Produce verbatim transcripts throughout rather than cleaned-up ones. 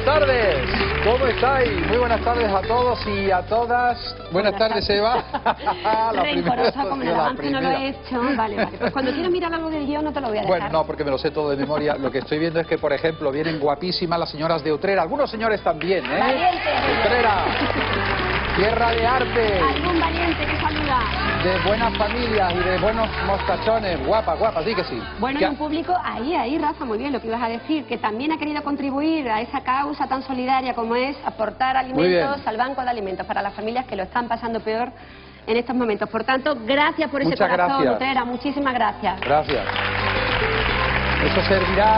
tardes, ¿cómo estáis? Muy buenas tardes a todos y a todas. Buenas, buenas tardes, Eva. La Rencorosa, como el avance no lo he hecho. Vale, vale. Pues cuando quieras mirar algo del guión no te lo voy a dejar. Bueno, no, porque me lo sé todo de memoria. Lo que estoy viendo es que, por ejemplo, vienen guapísimas las señoras de Utrera. Algunos señores también, ¿eh? Valiente. Utrera, tierra de arte. Algún valiente que saluda. De buenas familias y de buenos mostachones. Guapa, guapa, sí que sí. Bueno, y un público, ahí, ahí, Rafa, muy bien lo que ibas a decir, que también ha querido contribuir a esa causa tan solidaria como es aportar alimentos al banco de alimentos para las familias que lo están pasando peor en estos momentos. Por tanto, gracias por ese Muchas corazón, gracias. Utrera, muchísimas gracias. Gracias. Eso servirá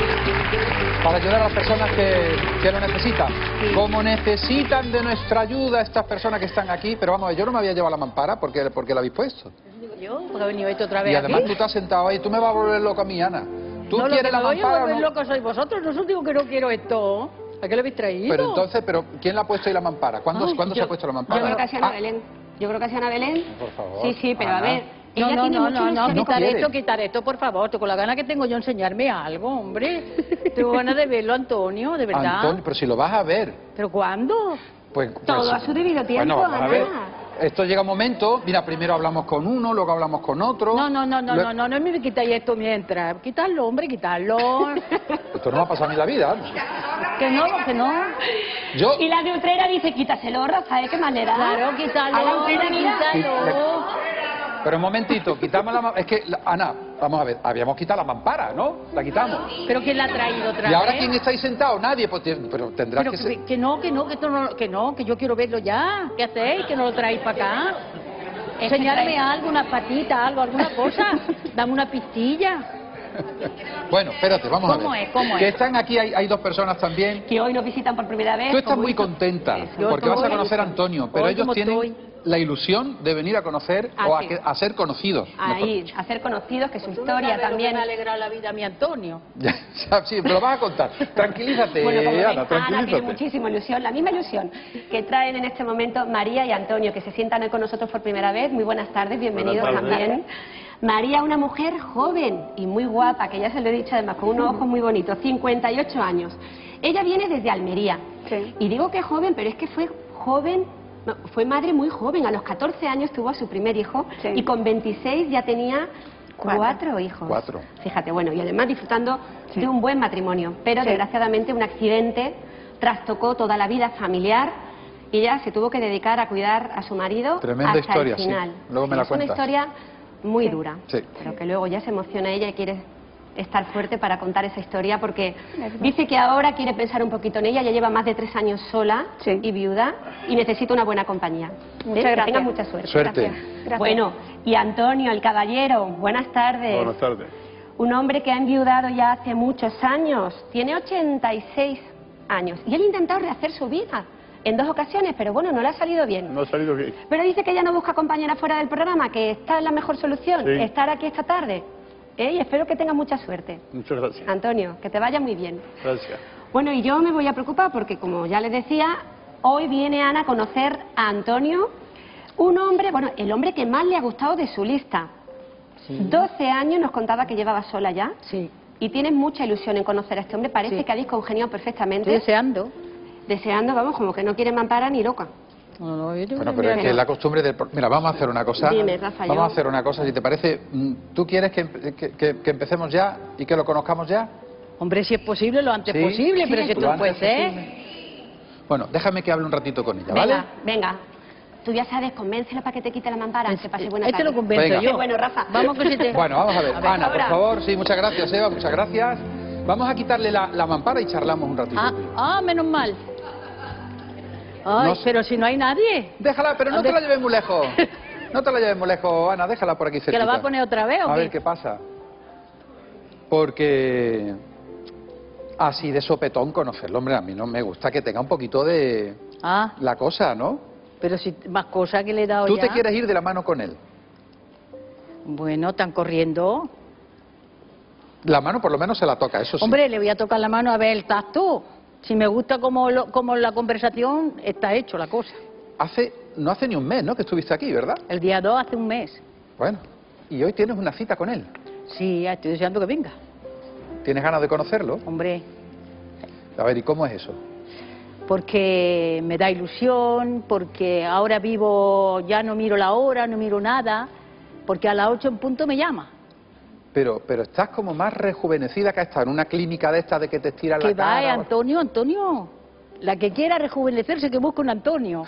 para ayudar a las personas que, que lo necesitan. Sí. Como necesitan de nuestra ayuda estas personas que están aquí, pero vamos a ver, yo no me había llevado la mampara porque, porque la habéis puesto. Yo, porque he venido esto otra vez. Y además aquí. Tú te has sentado ahí, tú me vas a volver loco a mí, Ana. ¿Tú no, quieres lo que la me voy mampara a volver o no? loco sois vosotros, no os digo que no quiero esto. ¿A qué lo habéis traído? Pero entonces, pero ¿quién la ha puesto ahí la mampara? ¿Cuándo, Ay, ¿cuándo yo, se ha puesto la mampara? Yo creo que ha sido Ana ah. Belén. Yo creo que ha sido Ana Belén. Por favor. Sí, sí, pero Ana. a ver. No, Ella no, tiene no, mucho no, no, no quitar quiere. esto, quitar esto, por favor. Con la gana que tengo yo enseñarme algo, hombre. Tengo ganas de verlo, Antonio, de verdad. Antonio, pero si lo vas a ver. ¿Pero cuándo? Pues, pues, Todo a su debido tiempo, bueno, vamos a Ana. ver. Esto llega un momento, mira, primero hablamos con uno, luego hablamos con otro. No, no, no, no, luego... no, no, no me quitáis esto mientras. Quítalo, hombre, quítalo. Esto no me ha pasado a mí la vida. Que no, que no. Yo... Y la de Utrera dice, quítaselo, Rafa, ¿de qué manera? Claro, quítalo, A la Utrera, mira. quítalo. Pero un momentito, quitamos la mampara. Es que, la... Ana, vamos a ver, habíamos quitado la mampara, ¿no? La quitamos. ¿Pero quién la ha traído otra vez? ¿Y ahora quién está ahí sentado? Nadie, pues pero tendrás Pero que que, ser... que no, que no, que esto no, que no, que yo quiero verlo ya. ¿Qué hacéis? ¿Que no lo traéis para acá? Es que Enseñarme trae- algo, una patita, algo, alguna cosa. Dame una pistilla. Bueno, espérate, vamos a ver. ¿Cómo es? ¿Cómo que es? están aquí, hay, hay dos personas también. Que hoy nos visitan por primera vez. Tú estás como muy hizo- contenta Yo porque vas a estoy- conocer a Antonio, pero Hoy ellos como tienen estoy. la ilusión de venir a conocer Ah, o a, sí. que- a ser conocidos. mejor Ahí, dicho. a ser conocidos, que su Tú no historia sabes lo que también. me ha alegrado la vida a mi Antonio. Ya, ya, sí, me lo vas a contar. Tranquilízate, Bueno, como ven, Ana, Ana tiene tranquilízate. muchísima ilusión, la misma ilusión que traen en este momento María y Antonio, que se sientan hoy con nosotros por primera vez. Muy buenas tardes, bienvenidos Buenas tardes. también. María, una mujer joven y muy guapa, que ya se lo he dicho además, con unos ojos muy bonitos, cincuenta y ocho años. Ella viene desde Almería. Sí. Y digo que joven, pero es que fue joven, no, fue madre muy joven. A los catorce años tuvo a su primer hijo Sí. y con veintiséis ya tenía Cuatro. cuatro hijos. Cuatro. Fíjate, bueno, y además disfrutando Sí. de un buen matrimonio. Pero Sí. desgraciadamente un accidente trastocó toda la vida familiar y ella se tuvo que dedicar a cuidar a su marido Tremenda hasta historia, el sí. final. Luego me Sí, la es una cuentas. historia muy Sí. dura, Sí. pero que luego ya se emociona ella y quiere estar fuerte para contar esa historia porque dice que ahora quiere pensar un poquito en ella, ya lleva más de tres años sola Sí. y viuda y necesita una buena compañía. Muchas Que gracias. tenga mucha suerte. Suerte. Gracias. Gracias. Bueno, y Antonio, el caballero, buenas tardes. Buenas tardes. Un hombre que ha enviudado ya hace muchos años, tiene ochenta y seis años y él ha intentado rehacer su vida en dos ocasiones, pero bueno, no le ha salido bien. No ha salido bien. Pero dice que ya no busca compañera fuera del programa, que esta es la mejor solución, Sí. estar aquí esta tarde. ¿Eh? Y espero que tengas mucha suerte. Muchas gracias. Antonio, que te vaya muy bien. Gracias. Bueno, y yo me voy a preocupar porque, como ya les decía, hoy viene Ana a conocer a Antonio, un hombre, bueno, el hombre que más le ha gustado de su lista. doce años nos contaba que llevaba sola ya. Sí. Y tienes mucha ilusión en conocer a este hombre. Parece Sí. que habéis congeniado perfectamente. Estoy deseando. Deseando, vamos, como que no quiere mampara ni loca. No, no, yo tengo Bueno, que pero es mirar. que la costumbre del... pro- Mira, vamos a hacer una cosa. Dime, Rafa, vamos yo- a hacer una cosa, si te parece. mm, ¿Tú quieres que, empe- que, que- que empecemos ya y que lo conozcamos ya? Hombre, si es posible, lo antes Sí. posible, Sí, pero es que lo esto no puede antes ser. posible. Bueno, déjame que hable un ratito con ella, ¿vale? Venga, venga. Tú ya sabes, convéncelo para que te quite la mampara, que pase buena Este tarde. lo convenzo Venga. yo. Qué bueno, Rafa. Vamos que si te... Bueno, vamos a ver. A ver, Ana, por ahora. favor, sí, muchas gracias, Eva, muchas gracias. Vamos a quitarle la, la mampara y charlamos un ratito. Ah, ah, menos mal. Ay, No sé. pero si no hay nadie. Déjala, pero no ¿Dónde? te la lleves muy lejos. No te la lleves muy lejos, Ana, déjala por aquí cerquita. ¿Que la va a poner otra vez o A qué? ver qué pasa. Porque así de sopetón conocerlo, hombre, a mí no me gusta que tenga un poquito de Ah, la cosa, ¿no? pero si más cosas que le he dado Tú ya. te quieres ir de la mano con él. Bueno, están corriendo. La mano por lo menos se la toca, eso sí. Hombre, le voy a tocar la mano a ver el tacto. Si me gusta como, lo- como la conversación, está hecho la cosa. Hace, no hace ni un mes, ¿no?, que estuviste aquí, ¿verdad? El día dos hace un mes. Bueno, y hoy tienes una cita con él. Sí, ya estoy deseando que venga. ¿Tienes ganas de conocerlo? Hombre, A ver, ¿y cómo es eso? porque me da ilusión, porque ahora vivo, ya no miro la hora, no miro nada, porque a las ocho en punto me llama. Pero, pero estás como más rejuvenecida que estás en una clínica de estas de que te estiran la Que cara. va, eh, Antonio, Antonio, la que quiera rejuvenecerse que busque un Antonio.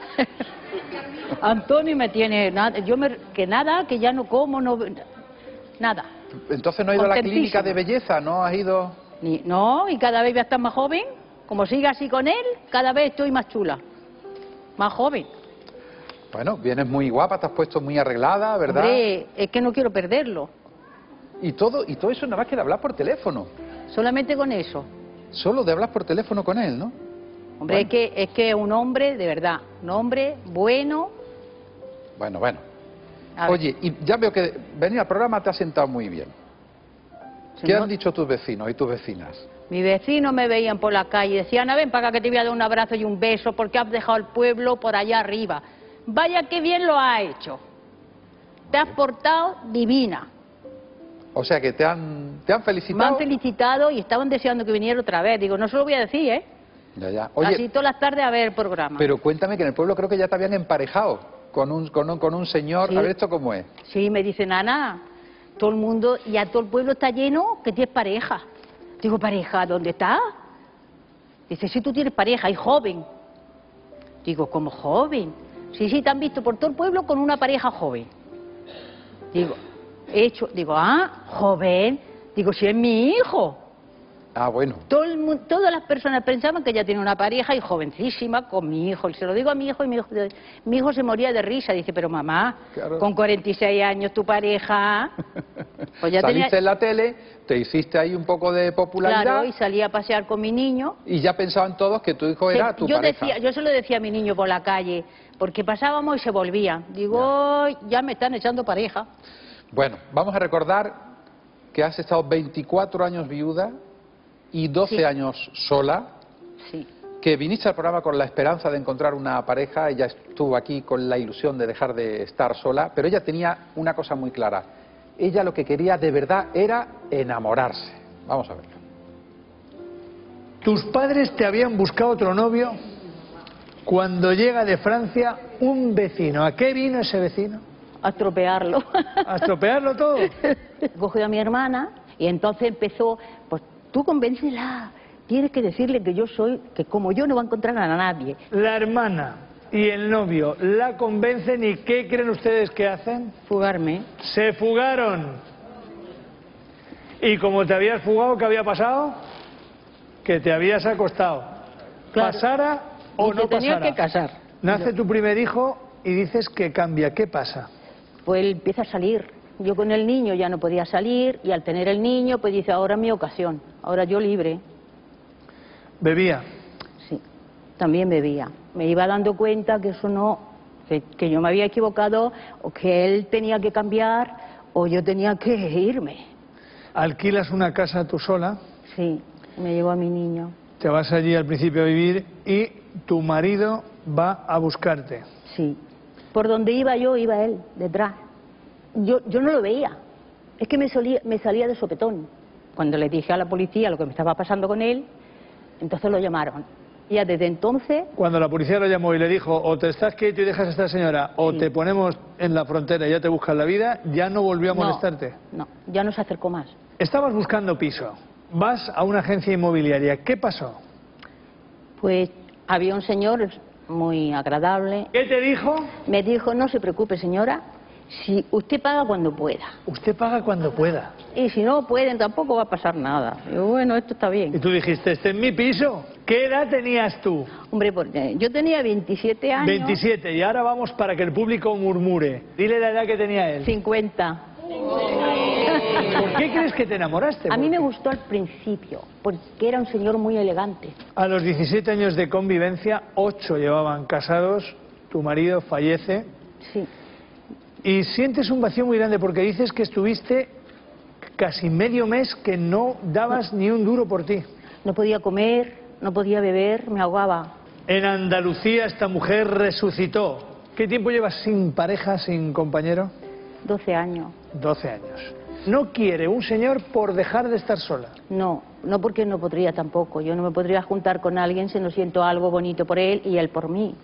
Antonio me tiene nada, yo me, que nada, que ya no como, no, nada. Entonces no has ido a la clínica de belleza, ¿no? Has ido... Ni, no, y cada vez voy a estar más joven, como siga así con él, cada vez estoy más chula, más joven. Bueno, vienes muy guapa, te has puesto muy arreglada, ¿verdad? Hombre, es que no quiero perderlo. Y todo, y todo eso nada más que de hablar por teléfono. Solamente con eso. Solo de hablar por teléfono con él, ¿no? Hombre, bueno. es que es que un hombre, de verdad, un hombre bueno. Bueno, bueno. Oye, y ya veo que venir al programa te ha sentado muy bien. Si ¿Qué no... han dicho tus vecinos y tus vecinas? Mis vecinos me veían por la calle y decían, a ven para acá que te voy a dar un abrazo y un beso porque has dejado el pueblo por allá arriba. Vaya que bien lo has hecho. Te has portado divina. O sea que te han, te han felicitado. Me han felicitado y estaban deseando que viniera otra vez. Digo, no se lo voy a decir, ¿eh? Ya, ya. Oye, así todas las tardes a ver el programa. Pero cuéntame que en el pueblo creo que ya te habían emparejado con un, con un, con un señor. Sí. A ver, ¿esto cómo es? Sí, me dicen, Ana, todo el mundo, ya todo el pueblo está lleno que tienes pareja. Digo, ¿pareja? ¿Dónde está? Dice, sí, tú tienes pareja y joven. Digo, ¿cómo joven? Sí, sí, te han visto por todo el pueblo con una pareja joven. Digo, he hecho, digo, ah, joven. Digo, si es mi hijo. Ah, bueno. Todo el mundo, todas las personas pensaban que ella tiene una pareja y jovencísima con mi hijo. Y se lo digo a mi hijo y mi hijo, mi hijo se moría de risa. Dice, pero mamá, claro, con cuarenta y seis años tu pareja... Pues ya saliste tenía... en la tele, te hiciste ahí un poco de popularidad. Claro, y salí a pasear con mi niño. Y ya pensaban todos que tu hijo era tu yo pareja. Decía, yo se lo decía a mi niño por la calle, porque pasábamos y se volvían. Digo, ya, ya me están echando pareja. Bueno, vamos a recordar que has estado veinticuatro años viuda y doce sí. años sola. Sí. Que viniste al programa con la esperanza de encontrar una pareja. Ella estuvo aquí con la ilusión de dejar de estar sola, pero ella tenía una cosa muy clara. Ella lo que quería de verdad era enamorarse. Vamos a verlo. Tus padres te habían buscado otro novio cuando llega de Francia un vecino. ¿A qué vino ese vecino? A estropearlo. ¿A estropearlo todo? Cogió a mi hermana y entonces empezó, pues tú convéncela, tienes que decirle que yo soy, que como yo no va a encontrar a nadie. La hermana y el novio la convencen y ¿qué creen ustedes que hacen? Fugarme. Se fugaron. ¿Y como te habías fugado, qué había pasado? Que te habías acostado. Claro. ¿Pasara o y no pasara? Tenía que casar. Nace yo. tu primer hijo y dices que cambia. ¿Qué pasa? Pues él empieza a salir. Yo con el niño ya no podía salir y al tener el niño pues dice, ahora es mi ocasión, ahora yo libre. ¿Bebía? Sí, también bebía. Me iba dando cuenta que eso no, que, que yo me había equivocado o que él tenía que cambiar o yo tenía que irme. ¿Alquilas una casa tú sola? Sí, me llevo a mi niño. Te vas allí al principio a vivir y tu marido va a buscarte. Sí, por donde iba yo iba él, detrás. Yo, yo no lo veía, es que me, solía, me salía de sopetón. Cuando le dije a la policía lo que me estaba pasando con él, entonces lo llamaron. Y ya desde entonces... Cuando la policía lo llamó y le dijo, o te estás quieto y dejas a esta señora, o sí. te ponemos en la frontera y ya te buscas la vida, ya no volvió a molestarte. No, no, ya no se acercó más. Estabas buscando piso, vas a una agencia inmobiliaria, ¿qué pasó? Pues había un señor muy agradable. ¿Qué te dijo? Me dijo, no se preocupe señora, si usted paga cuando pueda. Usted paga cuando pueda. Y si no pueden tampoco va a pasar nada. Y bueno, esto está bien. Y tú dijiste, este es mi piso. ¿Qué edad tenías tú? Hombre, porque yo tenía veintisiete años. veintisiete, y ahora vamos para que el público murmure. Dile la edad que tenía él. cincuenta. ¿Por qué crees que te enamoraste? A mí me gustó al principio, porque era un señor muy elegante. A los diecisiete años de convivencia, ocho llevaban casados, tu marido fallece. Sí. Y sientes un vacío muy grande porque dices que estuviste casi medio mes que no dabas no. ni un duro por ti. No podía comer, no podía beber, me ahogaba. En Andalucía esta mujer resucitó. ¿Qué tiempo llevas sin pareja, sin compañero? doce años. doce años. no quiere un señor por dejar de estar sola. No, no porque no podría tampoco. Yo no me podría juntar con alguien si no siento algo bonito por él y él por mí.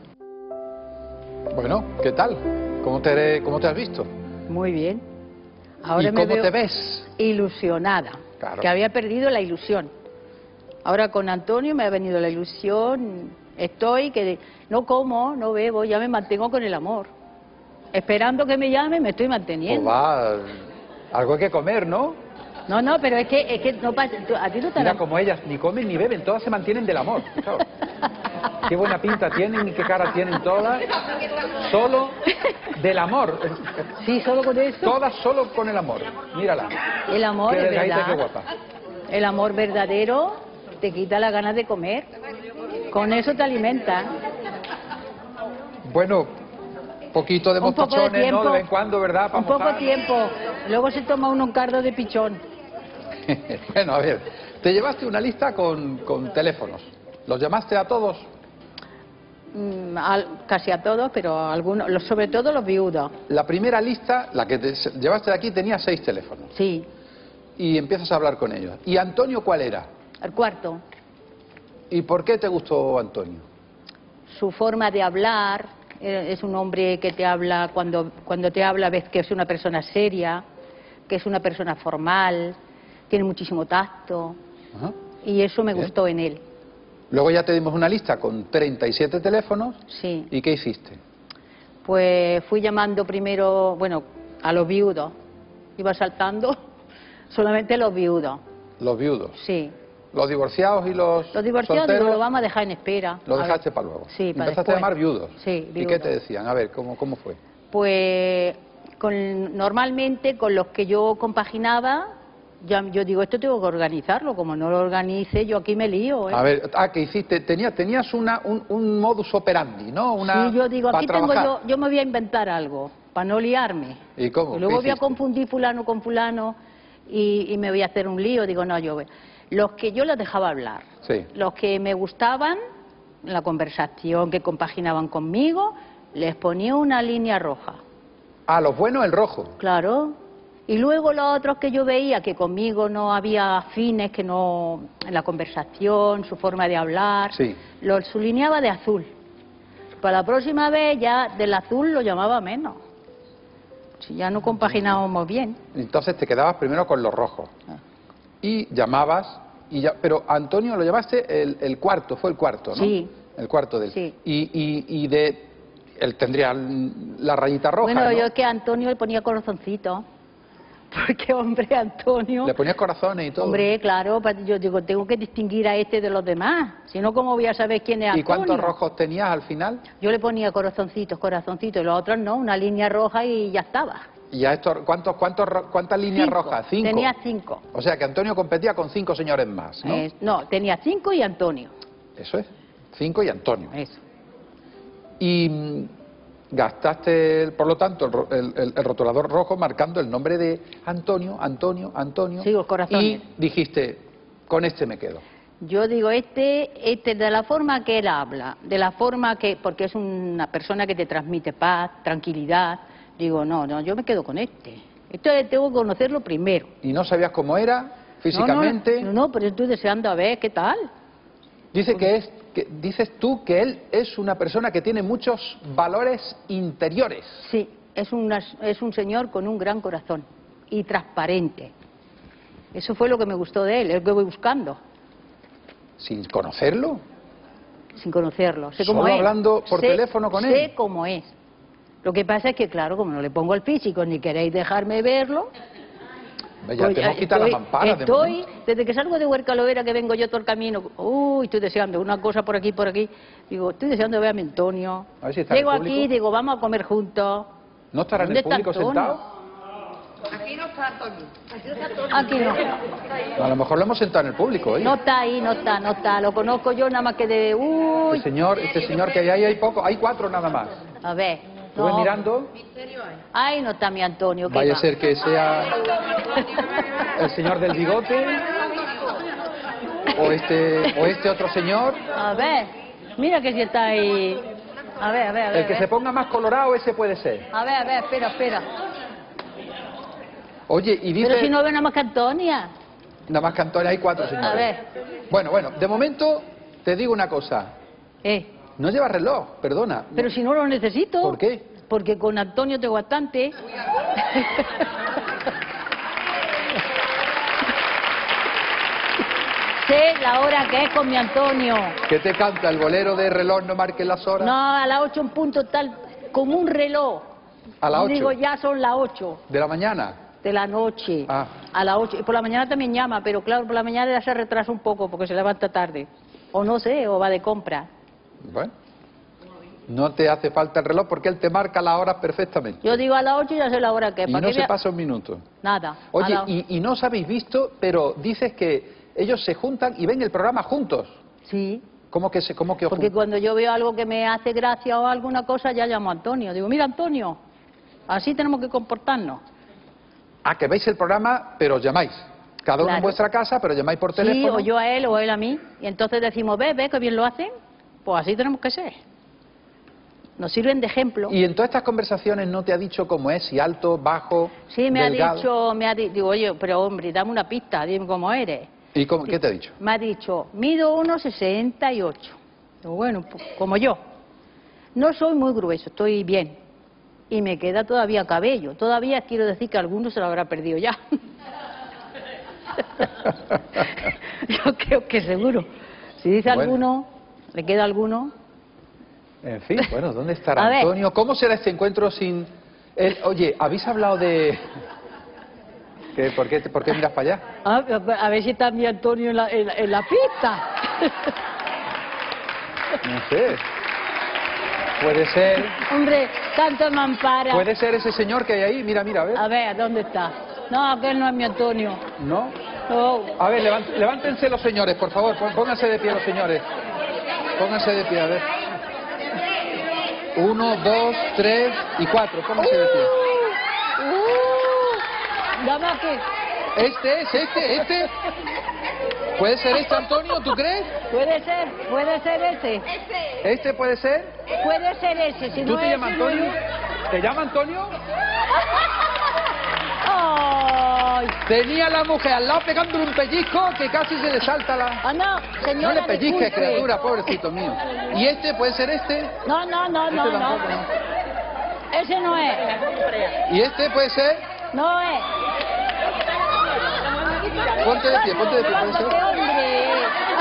Bueno, ¿qué tal? ¿Cómo te, cómo te has visto? Muy bien. Ahora ¿Y me cómo veo te ves? ilusionada, Claro. que había perdido la ilusión. Ahora con Antonio me ha venido la ilusión. Estoy que no como, no bebo, ya me mantengo con el amor. Esperando que me llame me estoy Pues manteniendo. va, algo hay que comer, ¿no? No, no, pero es que, es que no pasa, tú- a ti no te Mira, hará- como ellas, ni comen ni beben, todas se mantienen del amor. Claro. Qué buena pinta tienen y qué cara tienen todas. Solo del amor. Sí, solo con eso. Todas solo con el amor. Mírala. El amor Qué es delgadita, verdad. qué guapa. El amor verdadero te quita las ganas de comer. Con eso te alimenta. Bueno, poquito de Un poco de mostachones, tiempo. ¿no? De vez en cuando, ¿verdad? Para Un poco mojar. tiempo. Luego se toma uno un cardo de pichón. Bueno, a ver, te llevaste una lista con, con teléfonos. ¿Los llamaste a todos? Mm, al- casi a todos, pero a algunos, los- sobre todo los viudos. La primera lista, la que te llevaste de aquí, tenía seis teléfonos. Sí, Y empiezas a hablar con ellos. ¿Y Antonio cuál era? el cuarto. ¿Y por qué te gustó Antonio? Su forma de hablar, eh, es un hombre que te habla, cuando, cuando te habla ves que es una persona seria, que es una persona formal, tiene muchísimo tacto, Ajá. y eso me Bien. gustó en él. Luego ya te dimos una lista con treinta y siete teléfonos. Sí. ¿Y qué hiciste? Pues fui llamando primero, bueno, a los viudos. Iba saltando solamente a los viudos, Los viudos. sí. Los divorciados y los Los divorciados solteros, digo, lo vamos a dejar en espera. lo A dejaste ver. para luego. Sí, para Empezaste a después. llamar viudos. Sí, ¿Y qué viudos. te decían? A ver, ¿cómo, cómo fue? Pues con, normalmente con los que yo compaginaba, ya, yo digo, esto tengo que organizarlo, como no lo organice, yo aquí me lío. ¿eh? A ver, ah, ¿qué hiciste? Tenías, tenías una, un, un modus operandi, ¿no? Una, Sí, yo digo, para aquí tengo trabajar. yo, yo me voy a inventar algo, para no liarme. ¿Y cómo? Y luego ¿Qué voy a hiciste? confundir fulano con fulano y, y me voy a hacer un lío. Digo, no, yo voy. Los que yo los dejaba hablar, Sí. los que me gustaban, la conversación, que compaginaban conmigo, les ponía una línea roja. Ah, los buenos, el rojo. Claro. Y luego los otros que yo veía que conmigo no había afines, que no, en la conversación, su forma de hablar, Sí. los sulineaba de azul. Para la próxima vez ya del azul lo llamaba menos. Si ya no compaginábamos bien. Entonces te quedabas primero con los rojos. Y llamabas, y ya, pero Antonio lo llamaste el, el cuarto, fue el cuarto, ¿no? Sí. El cuarto del. Sí. Y, y, y de. Él tendría la rayita roja. Bueno, ¿no? yo es que a Antonio le ponía corazoncito. Porque, hombre, Antonio... Le ponías corazones y todo. Hombre, claro, pa- yo digo, tengo que distinguir a este de los demás. Si no, ¿cómo voy a saber quién es ¿Y Antonio? cuántos rojos tenías al final? Yo le ponía corazoncitos, corazoncitos, y los otros no, una línea roja y ya estaba. ¿Y a estos, cuántos, cuántos, ro- cuántas líneas Cinco. rojas? Cinco. Tenía cinco. O sea que Antonio competía con cinco señores más, ¿no? Eh, no, tenía cinco y Antonio. Eso es. Cinco y Antonio. Eso. Y mm, gastaste, por lo tanto, el, ro- el- el- el rotulador rojo marcando el nombre de Antonio, Antonio, Antonio. Sí, los corazones. Y dijiste, con este me quedo. Yo digo, este, este de la forma que él habla, de la forma que, porque es una persona que te transmite paz, tranquilidad, digo, no, no, yo me quedo con este. Esto tengo que conocerlo primero. Y no sabías cómo era físicamente. No, no, no, pero estoy deseando a ver qué tal. Dice que es, que, dices tú que él es una persona que tiene muchos valores interiores. Sí, es, una- es un señor con un gran corazón y transparente. Eso fue lo que me gustó de él, es lo que voy buscando, Sin conocerlo. sin conocerlo. Sé Solo cómo es. hablando por Sé- teléfono con él. Sé cómo es. Lo que pasa es que, claro, como no le pongo el físico ni queréis dejarme verlo... Ya pues te hemos quitado estoy, la mampara de estoy, momento. desde que salgo de Huercalovera, que vengo yo todo el camino, uy, estoy deseando una cosa por aquí, por aquí. Digo, estoy deseando ver a mi Antonio. A ver si está en el Llego público. aquí, digo, vamos a comer juntos. ¿No estará en el ¿Dónde está público Antonio? sentado? Aquí no. A lo mejor lo hemos sentado en el público, ¿eh? No está ahí, no está, no está. Lo conozco yo nada más que de... Uy, Este señor, este señor que hay ahí hay poco, hay cuatro nada más. a ver. Estuve No. mirando, Ahí no está mi Antonio. ¿qué vaya a va? ser que sea el señor del bigote o este o este otro señor. A ver, mira que si está ahí. A ver, a ver, a ver. El que a se ver. ponga más colorado ese puede ser. A ver, a ver, espera, espera. Oye, y dice... Pero si no veo nada más que Antonia. Nada más que Antonia, hay cuatro señores. A ver. Bueno, bueno, de momento te digo una cosa. Eh. No llevas reloj, perdona. Pero si no lo necesito. ¿Por qué? Porque con Antonio tengo bastante. Sé la hora que es con mi Antonio. ¿Qué te canta? ¿El bolero de reloj no marque las horas? No, a las ocho en punto tal, como un reloj. ¿A las ocho? Digo, ya son las ocho. ¿De la mañana? De la noche. Ah. A las ocho. Y por la mañana también llama, pero claro, por la mañana ya se retrasa un poco porque se levanta tarde. O no sé, o va de compra. Bueno. No te hace falta el reloj porque él te marca las horas perfectamente. Yo digo a las ocho y ya sé la hora que es. Y ¿Para no qué se vea? pasa un minuto. Nada. Oye, la... y, y no os habéis visto, pero dices que ellos se juntan y ven el programa juntos. Sí. ¿Cómo que se, cómo que os Porque juntan? cuando yo veo algo que me hace gracia o alguna cosa, ya llamo a Antonio. Digo, mira Antonio, así tenemos que comportarnos. Ah, que veis el programa, pero os llamáis. Cada uno Claro. en vuestra casa, pero llamáis por Sí, teléfono. o yo a él o él a mí. Y entonces decimos, ve, ve, que bien lo hacen. Pues así tenemos que ser. Nos sirven de ejemplo. Y en todas estas conversaciones no te ha dicho cómo es, si alto, bajo, Sí, me delgado. ha dicho, me ha dicho, digo, oye, pero hombre, dame una pista, dime cómo eres. ¿Y cómo, qué te ha dicho? Me ha dicho, mido uno sesenta y ocho. Digo, bueno, pues, como yo. No soy muy grueso, estoy bien. Y me queda todavía cabello. Todavía quiero decir que alguno se lo habrá perdido ya. Yo creo que seguro. Si dice Bueno. alguno, le queda alguno. En fin, bueno, ¿dónde estará A ver. Antonio? ¿Cómo será este encuentro sin él? Oye, ¿habéis hablado de...? ¿Qué, por, qué, ¿Por qué miras para allá? A, a ver si está mi Antonio en la, en la- en la pista. No sé. Puede ser... Hombre, tanto mampara. Puede ser ese señor que hay ahí. Mira, mira, a ver. A ver, ¿dónde está? No, aquel no es mi Antonio. ¿No? No. A ver, levant- levántense los señores, por favor. Pó- Pónganse de pie los señores. Pónganse de pie, a ver. Uno, dos, tres y cuatro. Pónganse de pie. Uh, dame aquí. Este es, este, este. ¿Puede ser este, Antonio? ¿Tú crees? Puede ser, puede ser ese. ¿Este puede ser? Puede ser ese. Si ¿Tú no te es llamas ese, no Antonio? es- ¿Te llama Antonio? Ay. Tenía la mujer al lado pegándole un pellizco que casi se le salta la... Ah, no, señora, No le pellizques, disculpe. criatura, pobrecito mío. ¿Y este puede ser este? No, no, no, no, Este no. tampoco, ¿no? Ese no es. ¿Y este puede ser? No es. Ponte de pie, ponte de pie, puede Levántate, ser. hombre.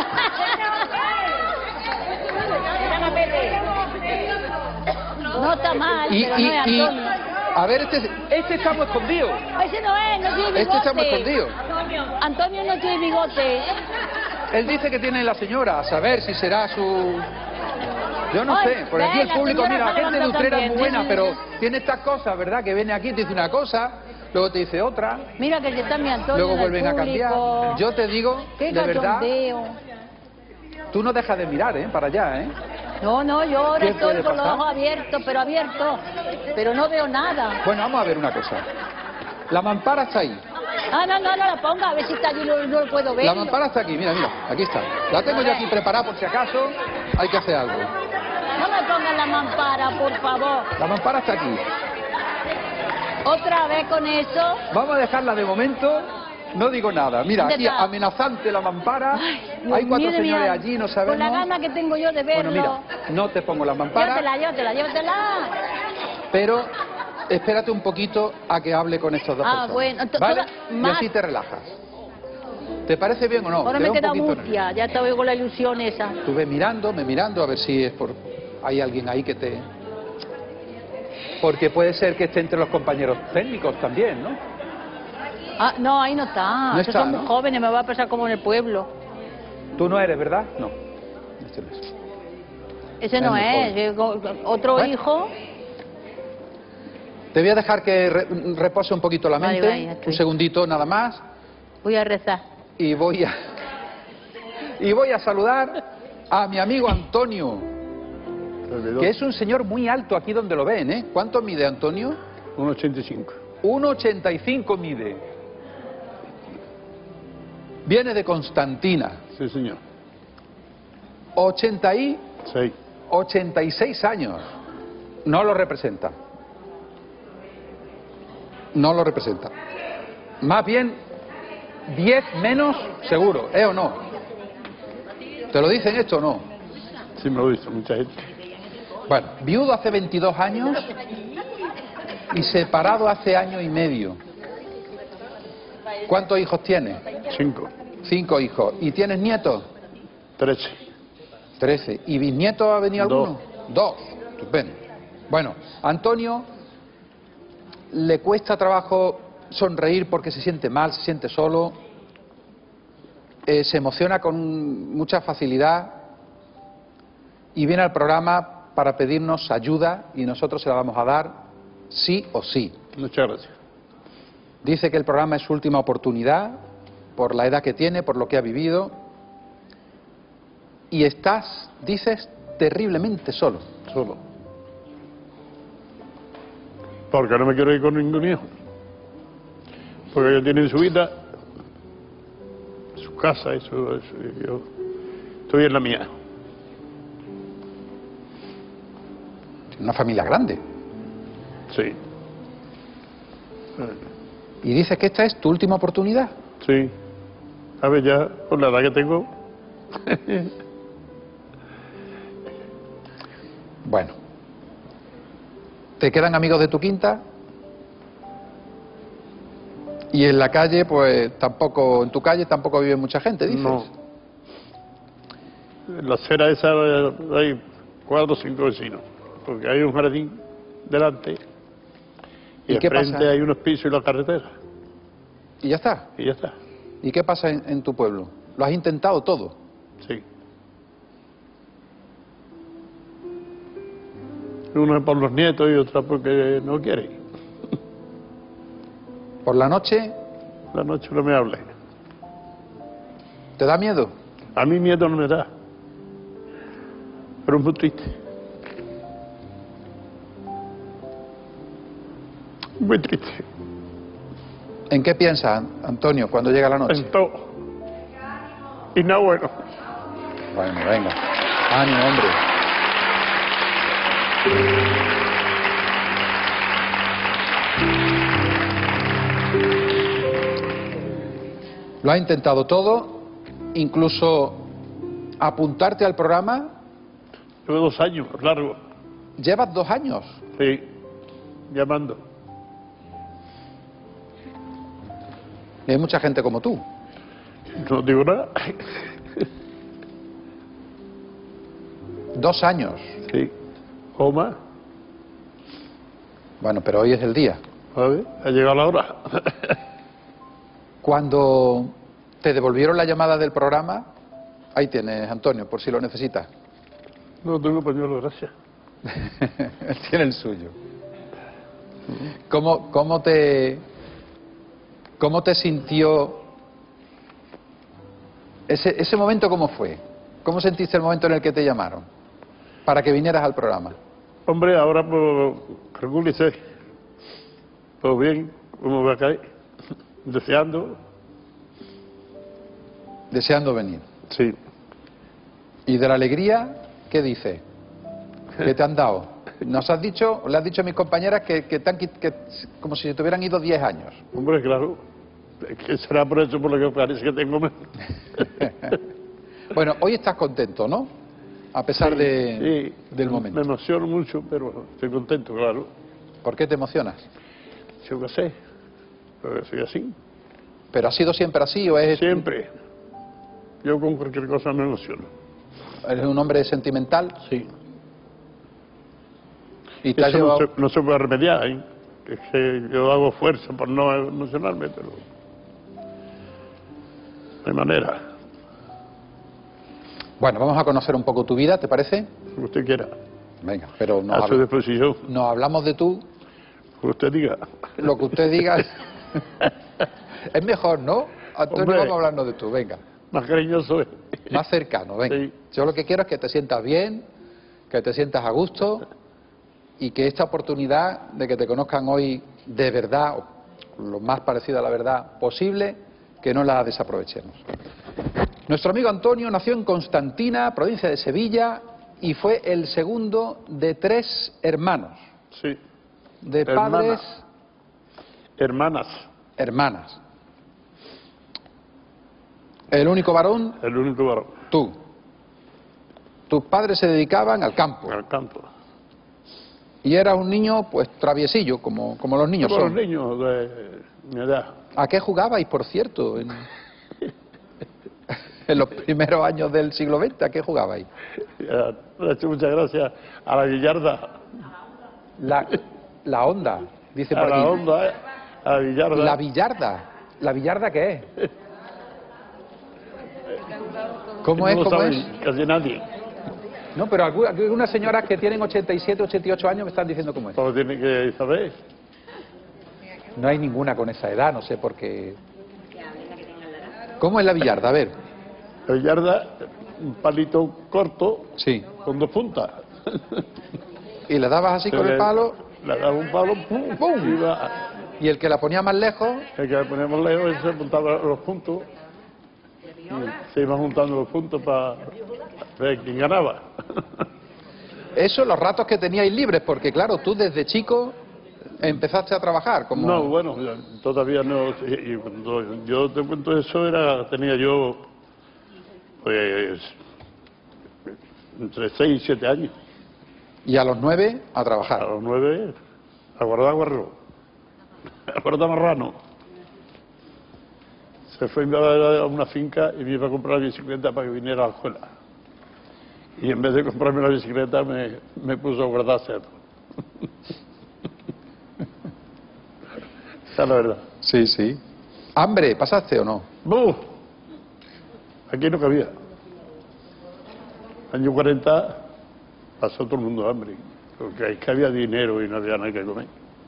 No está mal, Y, pero y, no es y, Antonio. a ver, este, este está muy escondido. Ese no es, no tiene bigote. Este está muy escondido. Antonio no tiene bigote. Él dice que tiene la señora, a saber si será su... Yo no Ay, sé, por aquí ve, el la público, señora mira, la está gente de levantando Utrera es muy también, buena, sí, pero sí. tiene estas cosas, ¿verdad? Que viene aquí, te dice una cosa, luego te dice otra, Mira que está mi Antonio luego en el vuelven a cambiar. público. Yo te digo, Qué de verdad, cachondeo. tú no dejas de mirar, ¿eh? Para allá, ¿eh? No, no, yo ahora ¿Qué estoy puede con los pasar? ojos abiertos, pero abiertos. Pero no veo nada. Bueno, vamos a ver una cosa. La mampara está ahí. Ah, no, no, no la ponga, a ver si está allí, no, no lo puedo ver. La mampara está aquí, mira, mira, aquí está. La tengo yo aquí preparada por si acaso hay que hacer algo. No me pongan la mampara, por favor. La mampara está aquí. Otra vez con eso. Vamos a dejarla de momento, no digo nada. Mira, ¿Dónde aquí está? amenazante la mampara. Dios Hay cuatro mío de mi señores alma. allí, no Con sabemos. la gana que tengo yo de verlo. Bueno, mira, no te pongo la mampara, Llévatela, llévatela, llévatela. pero espérate un poquito a que hable con estos dos Ah, personas. bueno, ento- ¿vale? toda- Y más- así te relajas. ¿Te parece bien o no? Ahora Te me da un queda poquito mustia, ya estaba yo con la ilusión esa. nervio. Estuve mirando, me mirando, a ver si es por... hay alguien ahí que te... Porque puede ser que esté entre los compañeros técnicos también, ¿no? Ah, no, ahí no está. No Estos está, son muy ¿no? jóvenes, me va a pasar como en el pueblo. Tú no eres, ¿verdad? No. Este no es. Ese no muy es. joven. Yo- Otro Bueno. hijo. Te voy a dejar que re- repose un poquito la Vale, mente, vale, ya estoy. un segundito nada más, Voy a rezar. y voy a y voy a saludar a mi amigo Antonio, que es un señor muy alto aquí donde lo ven, ¿eh? ¿Cuánto mide Antonio? uno ochenta y cinco. uno ochenta y cinco mide. Viene de Constantina, Sí, señor. ochenta y seis. ochenta y seis años. No lo representa. No lo representa. Más bien, diez menos seguro, ¿eh o no? ¿Te lo dicen esto o no? Sí, me lo dice mucha gente. Bueno, viudo hace veintidós años y separado hace año y medio. ¿Cuántos hijos tienes? Cinco. Cinco hijos. ¿Y tienes nietos? Trece. Trece. ¿Y bisnietos ha venido Dos. alguno? Dos. Estupendo. Bueno, Antonio le cuesta trabajo sonreír porque se siente mal, se siente solo, eh, se emociona con mucha facilidad y viene al programa para pedirnos ayuda y nosotros se la vamos a dar sí o sí. Muchas gracias. Dice que el programa es su última oportunidad por la edad que tiene, por lo que ha vivido, y estás, dices, terriblemente solo. Solo. Porque no me quiero ir con ningún hijo. Porque ellos tienen su vida, su casa, y su, eso, y yo estoy en la mía. Una familia grande. Sí. Y dices que esta es tu última oportunidad. Sí. A ver, ya, por la edad que tengo. Bueno. ¿Te quedan amigos de tu quinta? Y en la calle, pues tampoco, en tu calle tampoco vive mucha gente, dices. No. En la acera esa hay cuatro o cinco vecinos. Porque hay un jardín delante. Y, ¿Y al qué frente pasa? hay unos pisos y la carretera. Y ya está. Y ya está. ¿Y qué pasa en, en tu pueblo? ¿Lo has intentado todo? Sí. Una por los nietos y otra porque no quiere. ¿Por la noche La noche no me hable. te da miedo? A mí miedo no me da. Pero es muy triste. Muy triste. ¿En qué piensas, Antonio, cuando llega la noche? En todo. Y no bueno. Bueno, venga. Ánimo, hombre. Lo has intentado todo, incluso apuntarte al programa. Llevo dos años, largo. Llevas dos años. Sí. Llamando. Y hay mucha gente como tú. No digo nada. Dos años. Sí. O más. Bueno, pero hoy es el día. A ver, ha llegado la hora. Cuando te devolvieron la llamada del programa, ahí tienes, Antonio, por si lo necesitas. No tengo pañuelo, gracias. Él tiene el suyo. ¿Cómo, cómo te cómo te sintió ese, ese momento? ¿Cómo fue? ¿Cómo sentiste el momento en el que te llamaron para que vinieras al programa? Hombre, ahora pues regúlese. Pues bien, ¿cómo va a caer? Deseando. Deseando venir. Sí. ¿Y de la alegría qué dices? ¿Qué te han dado? Nos has dicho, le has dicho a mis compañeras que, que, te han quit- que como si te hubieran ido diez años. Hombre, claro. Es que será por eso por lo que parece que tengo menos. Bueno, hoy estás contento, ¿no? A pesar de, Sí, del momento. me emociono mucho, pero estoy contento, claro. ¿Por qué te emocionas? Yo qué sé, pero soy así. ¿Pero ha sido siempre así o es Siempre. Yo con cualquier cosa me emociono. eres un hombre sentimental? Sí. Y te has Eso no llevado... se, no se puede remediar, ¿eh? Es que yo hago fuerza por no emocionarme, pero no hay manera. Bueno, vamos a conocer un poco tu vida, ¿te parece? Como usted quiera. Venga, pero no, A su habla- disposición. no hablamos de tú, Como usted diga. lo que usted diga. Es mejor, ¿no? Antonio, Hombre. vamos a hablarnos de tú, venga. Más cariñoso es. Más cercano, venga. Sí. Yo lo que quiero es que te sientas bien, que te sientas a gusto y que esta oportunidad de que te conozcan hoy de verdad, o lo más parecido a la verdad posible, que no la desaprovechemos. Nuestro amigo Antonio nació en Constantina, provincia de Sevilla, y fue el segundo de tres hermanos, Sí. de Hermana. padres, Hermanas. hermanas. ¿El único varón? El único varón. Tú. Tus padres se dedicaban al campo. Al campo. Y eras un niño, pues, traviesillo, como, como los niños Como son. los niños de mi edad. ¿A qué jugabais, por cierto? En, en los primeros años del siglo veinte, ¿a qué jugabais? Ya, le he hecho muchas gracias a la billarda. La, la onda, dice A por la aquí. onda, ¿eh? A la billarda. La billarda. ¿La billarda qué es? ¿Cómo No es? lo ¿Cómo sabe es? casi nadie. No, pero algunas, algunas señoras que tienen ochenta y siete, ochenta y ocho años me están diciendo cómo es. Todo tiene que saber. No hay ninguna con esa edad, no sé por qué. ¿Cómo es la billarda? A ver. La billarda, un palito corto Sí. con dos puntas. Y le dabas así Se con le- el palo, Le daba un palo, pum, ¡pum! iba, Y el que la ponía más lejos, el que le poníamos lejos, ese apuntaba los puntos. Y se iban juntando los puntos para ver quién ganaba. eso los ratos que teníais libres, porque claro, tú desde chico empezaste a trabajar. Como... No, bueno, todavía no. Y cuando yo te cuento eso, era, tenía yo, pues, entre seis y siete años. Y a los nueve a A trabajar. los nueve, a guardar guarro, a guardar marrano. Se fue a una finca y me iba a comprar la bicicleta para que viniera a la escuela. Y en vez de comprarme la bicicleta, me, me puso a guardar cerdo. Esa es la verdad. Sí, sí. ¿Hambre pasaste o no? ¡Buf! Aquí no cabía. Año cuarenta pasó todo el mundo hambre, porque es que había dinero y no había nada que comer.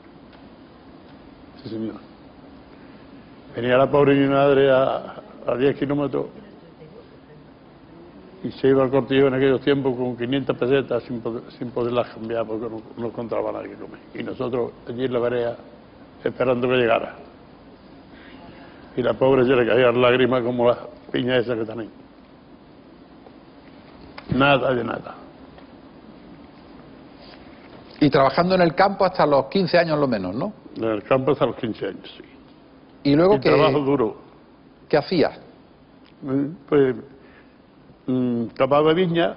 Sí, señor. Venía la pobre mi madre a, a diez kilómetros y se iba al cortillo en aquellos tiempos con quinientas pesetas sin, poder, sin poderlas cambiar porque no, no encontraba nada que comer. Y nosotros allí en la vereda esperando que llegara. Y la pobre se le caían lágrimas como las piñas esas que están ahí. Nada de nada. Y trabajando en el campo hasta los quince años lo menos, ¿no? En el campo hasta los quince años, sí. Y luego, Y ¿qué, trabajo duro. ¿qué hacías? Eh, Pues, mm, cavaba viña.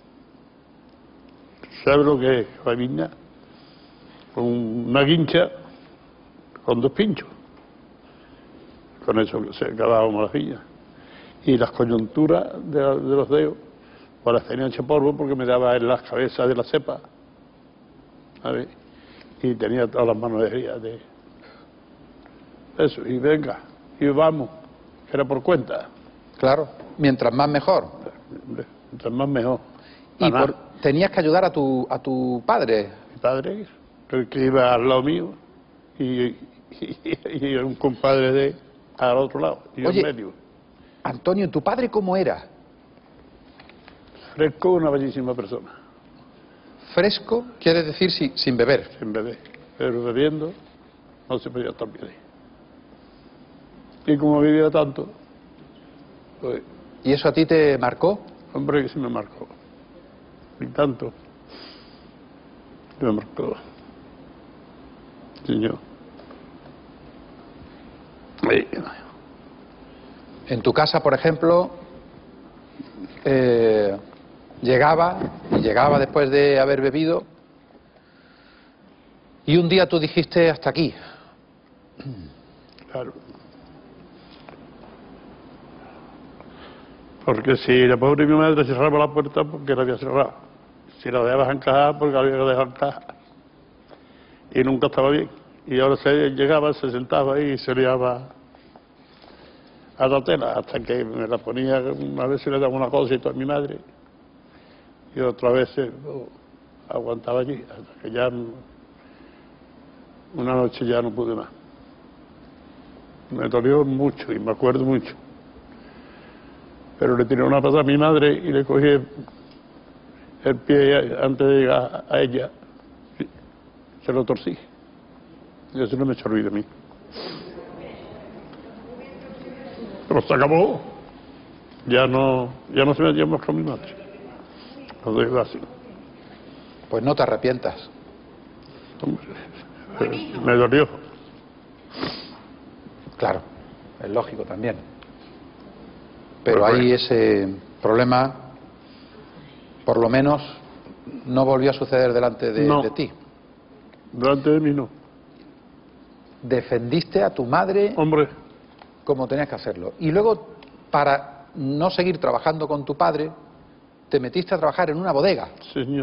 ¿Sabes lo que es la viña? Con una guincha, con dos pinchos. Con eso se cavábamos las viñas. Y las coyunturas de, de los dedos, pues las tenía hecho polvo porque me daba en las cabezas de la cepa. ¿Sabes? Y tenía todas las manos heridas de eso. Y venga, y vamos, que era por cuenta. Claro, mientras más mejor. Mientras más mejor. Y Para por- tenías que ayudar a tu, a tu padre. mi padre, el que iba al lado mío, y, y, y un compadre de al otro lado, y yo Oye. en medio. Antonio, ¿tu padre cómo era? Fresco, una bellísima persona, Fresco, quiere decir si- sin beber. sin beber, pero bebiendo no se podía estar bien. Y como vivía tanto, pues, ¿Y eso a ti te marcó? hombre, que se me marcó. Y tanto, que me marcó. Señor. Ay, En tu casa, por ejemplo, eh, llegaba, y llegaba después de haber bebido, y un día tú dijiste hasta aquí. claro. Porque si la pobre mi madre cerraba la puerta, porque la había cerrado. Si la dejaba encajar, porque la había dejado encajar. Y nunca estaba bien. Y ahora se llegaba, se sentaba ahí y se liaba a la tela, hasta que me la ponía, una vez se le daba una cosita a mi madre, y otra vez eh, oh, aguantaba allí, hasta que ya no- una noche ya no pude más. Me dolió mucho y me acuerdo mucho. Pero le tiré una pata a mi madre y le cogí el, el pie antes de llegar a ella. y se lo torcí. Y eso no me echó ruido de mí. Pero se acabó. Ya no, ya no se metía más con mi madre. Lo digo así. Pues no te arrepientas. Hombre, eh, me dolió. Claro, es lógico también. Pero Pues ahí bueno. ese problema, por lo menos, no volvió a suceder delante de, No. de ti. Delante de mí no. Defendiste a tu madre Hombre, como tenías que hacerlo. Y luego, para no seguir trabajando con tu padre, te metiste a trabajar en una bodega. señor.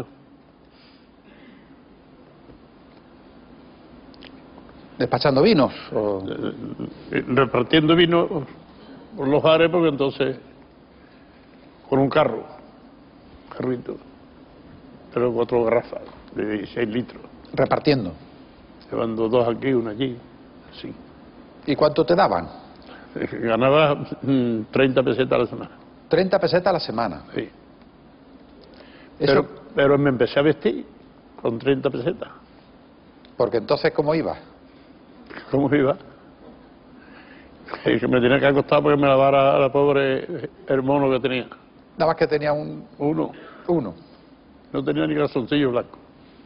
Despachando vinos. o- Eh, repartiendo vino por los bares, porque entonces, con un carro, carrito, pero cuatro garrafas de dieciséis litros, repartiendo. llevando dos aquí, una allí, así. ¿Y cuánto te daban? Eh, Ganaba mm, treinta pesetas a la semana, treinta pesetas a la semana. sí. Eso, Pero, pero me empecé a vestir con treinta pesetas. porque entonces, ¿cómo ibas? ¿Cómo iba? Y que me tenía que acostar porque me lavara a la pobre el mono que tenía. Nada más que tenía un, Uno, uno. no tenía ni calzoncillo blanco.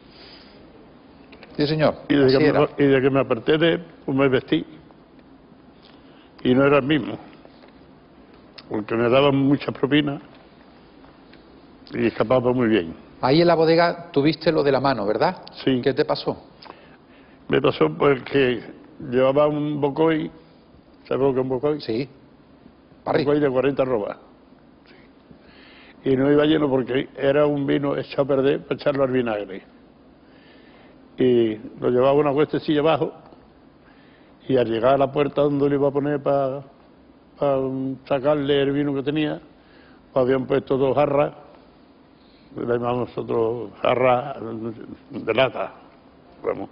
Sí, señor. Y de, Así que era. me, y de que me aparté de él, pues me vestí. Y no era el mismo. Porque me daban muchas propinas y escapaba muy bien. Ahí en la bodega tuviste lo de la mano, ¿verdad? Sí. ¿Qué te pasó? Me pasó porque llevaba un bocoy, ¿sabes lo que es un bocoy? Sí. Un Parrí. bocoy de cuarenta arrobas. Sí. Y no iba lleno porque era un vino echado a perder para echarlo al vinagre. Y lo llevaba una cuestecilla abajo y al llegar a la puerta donde lo iba a poner para sacarle el vino que tenía, pues habían puesto dos jarras, le llamamos nosotros jarras de lata, vamos.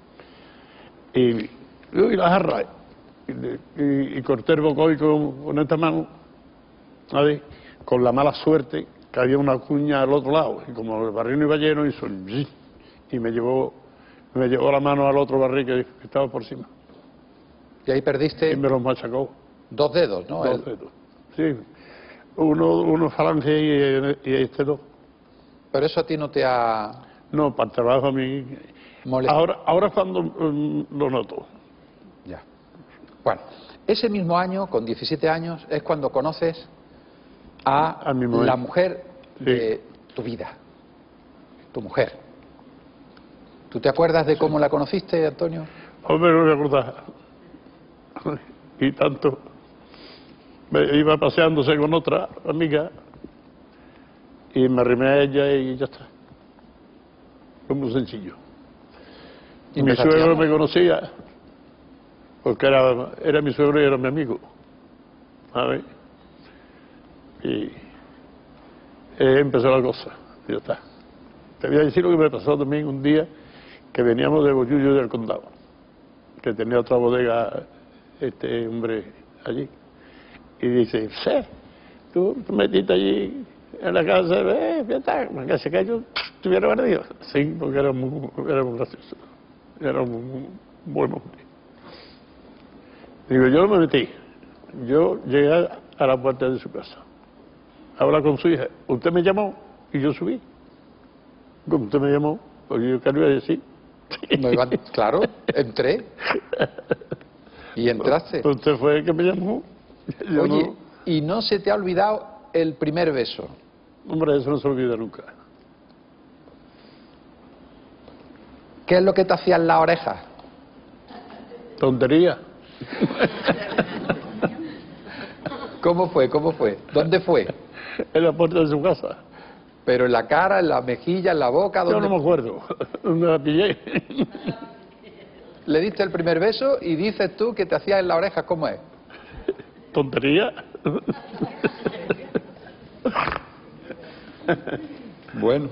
Y yo y la jarra, y, y, y corté el bocoy con, con esta mano, ¿sabes? Con la mala suerte que había una cuña al otro lado, y como el barril no iba lleno, hizo el bzz, y me llevó, me llevó la mano al otro barril que estaba por encima, Y ahí perdiste y me los machacó. dos dedos, ¿no? Dos El- dedos. Sí, uno, uno falange y, y este dos. Pero eso a ti no te ha No, para el trabajo a mí. molestado. Ahora, ahora es cuando mm, lo noto. Ya. Bueno, ese mismo año, con diecisiete años, es cuando conoces a, A mi mujer. la mujer Sí. de tu vida. Tu mujer. ¿Tú te acuerdas de cómo la conociste, Antonio? Hombre, no me acordaba. Y tanto. Me iba paseándose con otra amiga y me arrimé a ella y ya está. Fue muy sencillo. Y Mi empezaste a suegro hablar. me conocía porque era, era mi suegro y era mi amigo. ¿Sabes? Y eh, empezó la cosa. Y ya está. Te voy a decir lo que me pasó también un día que veníamos de Bollullo del Condado, que tenía otra bodega este hombre allí. Y dice, sí, tú te metiste allí en la casa, eh, ya está, que se cayó, estuviera perdido. Sí, porque era muy, era muy gracioso, era muy, muy buen hombre. Digo, yo no me metí, yo llegué a la puerta de su casa, habla con su hija, usted me llamó y yo subí. Como usted me llamó, pues yo qué le iba a decir. No iban- claro, entré. Y entraste. Usted fue el que me llamó. Yo Oye, no- ¿y no se te ha olvidado el primer beso? Hombre, eso no se olvida nunca. ¿Qué es lo que te hacía en la oreja? Tontería. ¿Cómo fue? ¿Cómo fue? ¿Dónde fue? En la puerta de su casa. ¿Pero en la cara, en la mejilla, en la boca? Yo ¿Dónde? no me acuerdo. ¿Dónde la pillé? Le diste el primer beso y dices tú que te hacía en la oreja, ¿cómo es? ¿Tontería? Bueno.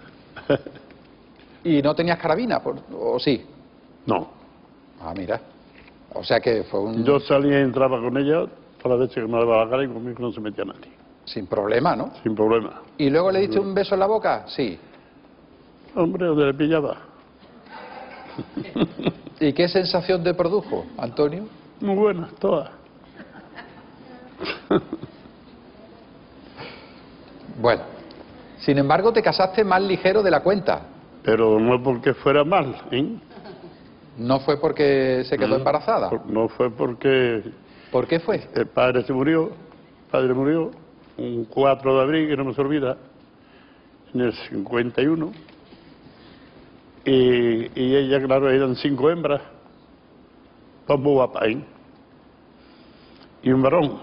¿Y no tenías carabina? por- ¿O sí? No. Ah, mira. O sea que fue un... Yo salía y entraba con ella todas las veces que me daba la cara y conmigo no se metía nadie. Sin problema, ¿no? Sin problema. ¿Y luego le diste un beso en la boca? Sí. Hombre, donde le pillaba. ¿Y qué sensación te produjo, Antonio? Muy buenas, todas. Bueno. Sin embargo, te casaste más ligero de la cuenta. Pero no porque fuera mal, ¿eh? No fue porque se quedó No. embarazada. No fue porque ¿Por qué fue? el padre se murió, el padre murió un cuatro de abril, que no me se olvida, en el cincuenta y uno, y, y ella, claro, eran cinco hembras, dos muy guapas, ¿eh? Y un varón,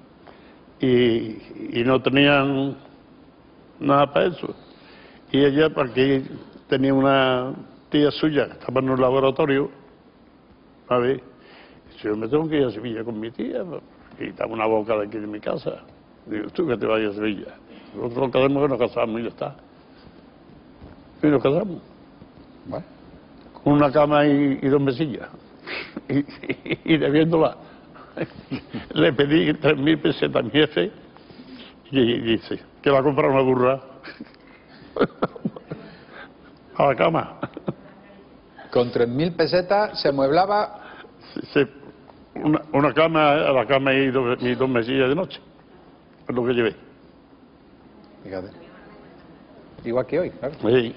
y, y no tenían nada para eso. Y ella, porque tenía una tía suya que estaba en un laboratorio, a ver, yo me tengo que ir a Sevilla con mi tía, y estaba una boca de aquí de mi casa. Digo, tú que te vayas a Sevilla. Nosotros quedamos que nos casamos y ya está. Y nos casamos. Bueno. Con una cama y, y dos mesillas. Y, y, y debiéndola. Le pedí tres mil pesetas a mi jefe y, y dice que va a comprar una burra a la cama. Con tres mil pesetas se amueblaba. Se, una, una cama, a la cama y dos, y dos mesillas de noche. Es lo que llevé. Fíjate. Igual que hoy, claro. Sí.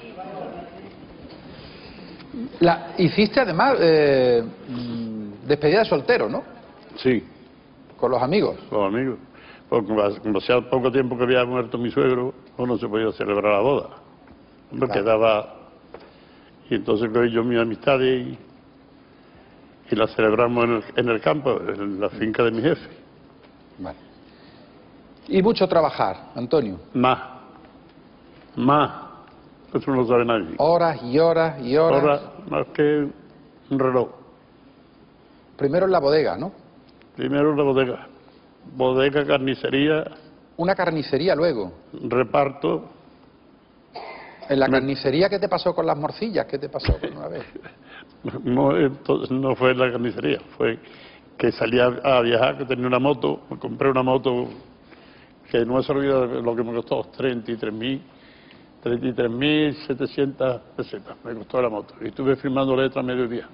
La, hiciste además eh, despedida de soltero, ¿no? Sí. Con los amigos. Con los amigos. Porque como hacía poco tiempo que había muerto mi suegro, pues no se podía celebrar la boda. Me Claro. quedaba. Y entonces cogí yo mis amistades y, y la celebramos en el, en el campo, en la finca de mi jefe. Vale. Y mucho trabajar, Antonio. Más. Más. Eso no lo sabe nadie. Horas y horas y horas. Ahora, más que un reloj. Primero en la bodega, ¿no? Primero la bodega. Bodega, carnicería, Una carnicería luego. reparto. En la Me- carnicería, ¿qué te pasó con las morcillas? ¿Qué te pasó con una vez? No, entonces, no fue la carnicería, fue que salía a viajar, que tenía una moto, me compré una moto que no se olvida de lo que me costó, treinta y tres mil setecientas pesetas me costó la moto. Y estuve firmando letras a mediodía.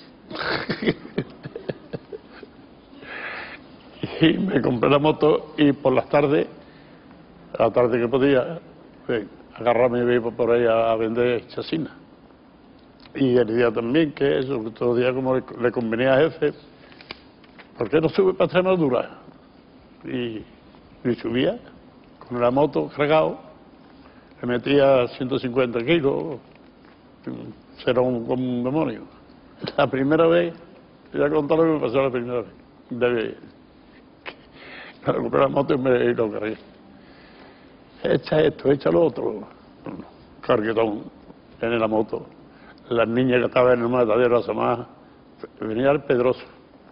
Y me compré la moto y por las tardes, a la tarde que podía, pues, agarrarme y iba por ahí a, a vender chacina. Y el día también, que eso, que todos los días como le, le convenía a jefe, ¿por qué no sube para Extremadura? Y, y subía con la moto cargado, le metía ciento cincuenta kilos, será un, como un demonio. La primera vez, voy a contar lo que me pasó la primera vez. De, que me compré la moto y, me, y lo cargué. Echa esto, echa lo otro. Carguetón en la moto. Las niñas que estaban en el matadero asomadas, venía el Pedroso.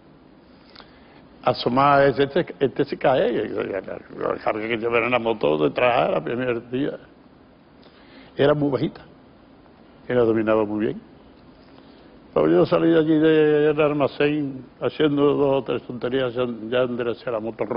Asomadas, este, este se cae. La carga que llevé en la moto detrás era el primer día. Era muy bajita. Y la dominaba muy bien. Pero yo salí de allí del almacén haciendo dos o tres tonterías, ya, ya enderecé la moto.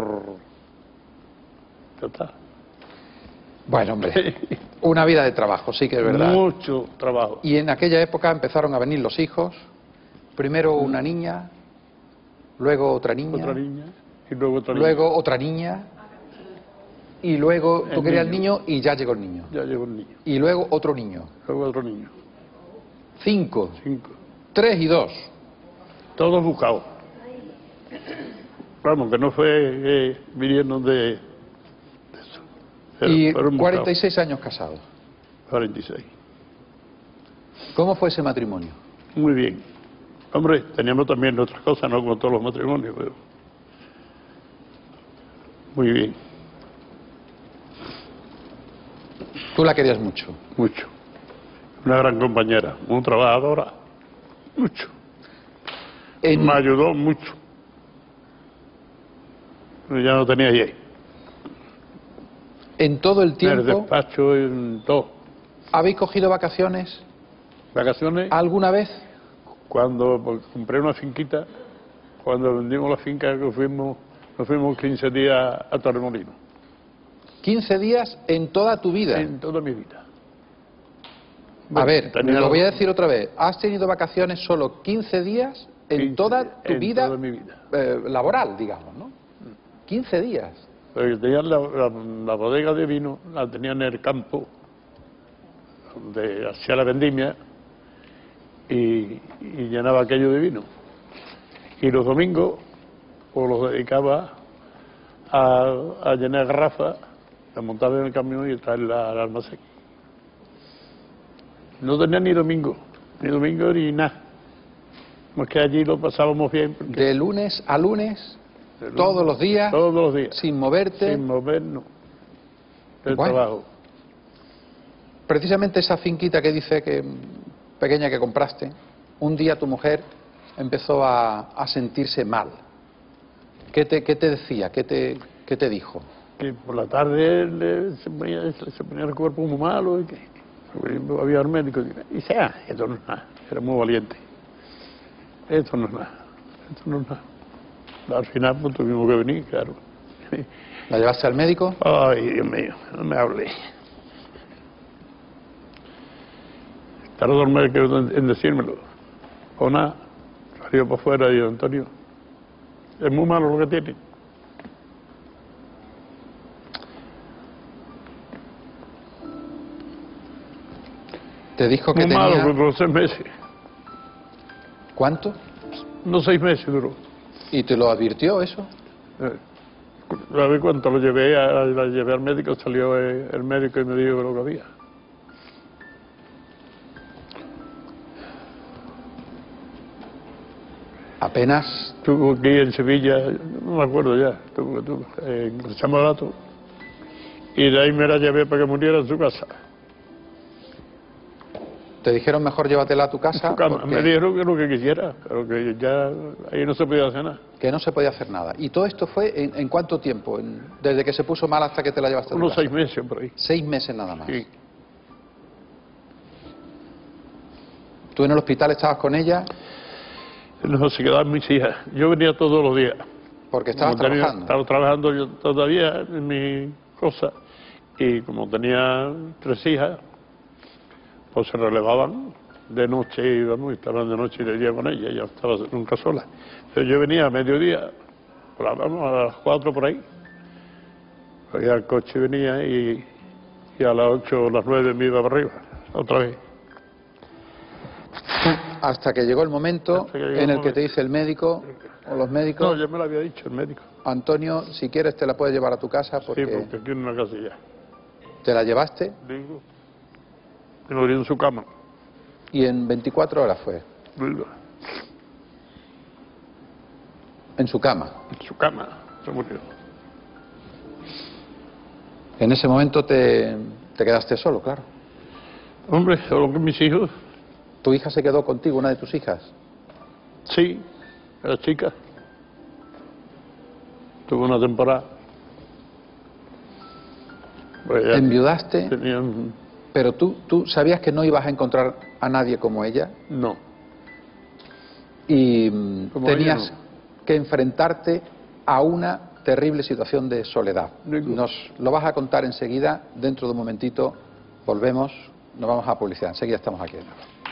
Ya está. Bueno, hombre, una vida de trabajo, sí que es verdad. Mucho trabajo. Y en aquella época empezaron a venir los hijos, primero una niña, luego otra niña, Otra niña. Y luego otra niña. luego otra niña, y luego tú El querías el niño. niño y ya llegó el niño. Ya llegó el niño. Y luego otro niño. Luego otro niño. Cinco, Cinco. tres y dos. Todos buscados. Vamos, que no fue eh, viniendo de, de eso. Pero Y fueron cuarenta y buscados. seis años casados. cuarenta y seis. ¿Cómo fue ese matrimonio? Muy bien. Hombre, teníamos también otras cosas, no como todos los matrimonios, pero muy bien, Tú la querías mucho. mucho. Una gran compañera, muy trabajadora, mucho. En, Me ayudó mucho. Pero ya no tenía ahí. en todo el En el tiempo, despacho, en todo. ¿habéis cogido vacaciones Vacaciones, alguna vez? cuando pues, compré una finquita, cuando vendimos la finca que fuimos, nos fuimos quince días a Torremolinos. quince días en toda tu vida. En toda mi vida. A ver, tenía lo voy a la- decir otra vez. ¿Has tenido vacaciones solo quince días en quince toda días, tu en vida, toda mi vida. eh, laboral, digamos, ¿no? quince días. Porque tenían la, la, la bodega de vino, la tenían en el campo, donde hacía la vendimia, y, y llenaba aquello de vino. Y los domingos, pues los dedicaba a, a llenar garrafas, a montarla en el camión y traerla al almacén. No tenía ni domingo, ni domingo ni nada. Más que allí lo pasábamos bien. De lunes a lunes, lunes, todos los días, todos los días, sin moverte. Sin movernos del bueno, trabajo. Precisamente esa finquita que dice que pequeña que compraste, un día tu mujer empezó a, a sentirse mal. ¿Qué te, qué te decía? ¿Qué te, qué te dijo? Que por la tarde le, se, ponía, se ponía el cuerpo muy malo y que había al médico y dice, ah, esto no es nada. Era muy valiente. Esto no es nada, esto no es nada. Al final pues tuvimos que venir, claro. ¿La llevaste al médico? Ay, Dios mío, no me hablé. Tardó el médico en decírmelo. O nada, salió para afuera y dijo, Antonio, es muy malo lo que tiene. Te dijo que muy tenía... Muy malo, duró seis meses. ¿Cuánto? No, seis meses duró. ¿Y te lo advirtió eso? Eh, a ver cuánto lo llevé, a, la llevé al médico, salió el, el médico y me dijo lo que había. Apenas... Estuvo aquí en Sevilla, no me acuerdo ya, estuvo, estuvo en el Chamalato, y de ahí me la llevé para que muriera en su casa. Te dijeron mejor llévatela a tu casa. En su cama. Porque... Me dijeron que lo que quisiera, pero que ya ahí no se podía hacer nada. Que no se podía hacer nada. ¿Y todo esto fue en, en cuánto tiempo? En, ¿Desde que se puso mal hasta que te la llevaste a tu Unos casa? seis meses por ahí. Seis meses nada más. Sí. ¿Tú en el hospital estabas con ella? No, se quedaban mis hijas. Yo venía todos los días. Porque estabas Como tenía, trabajando. Estaba trabajando yo todavía en mi cosa. Y como tenía tres hijas, pues se relevaban. De noche íbamos, y estaban de noche y de día con ella, ya estaba nunca sola. Pero yo venía a mediodía, vamos, a las cuatro por ahí, cogía el coche y venía y, y a las ocho o las nueve me iba para arriba, otra vez. Hasta que llegó el momento que llegó en el el momento. que te dice el médico o los médicos, No, ya me lo había dicho el médico. Antonio, si quieres te la puedes llevar a tu casa porque, Sí, porque aquí en una casilla. te la llevaste Digo, y murió en su cama. y en veinticuatro horas fue, Digo, en su cama. en su cama se murió. En ese momento te, te quedaste solo, claro. Hombre, solo que mis hijos, ¿Tu hija se quedó contigo, una de tus hijas? sí, era chica. Tuvo una temporada. Pues ya ¿Enviudaste? tenían... Pero tú, tú sabías que no ibas a encontrar a nadie como ella No. y mm, Como tenías ella, que enfrentarte a una terrible situación de soledad. Digo. Nos lo vas a contar enseguida, dentro de un momentito volvemos, nos vamos a publicidad, enseguida estamos aquí.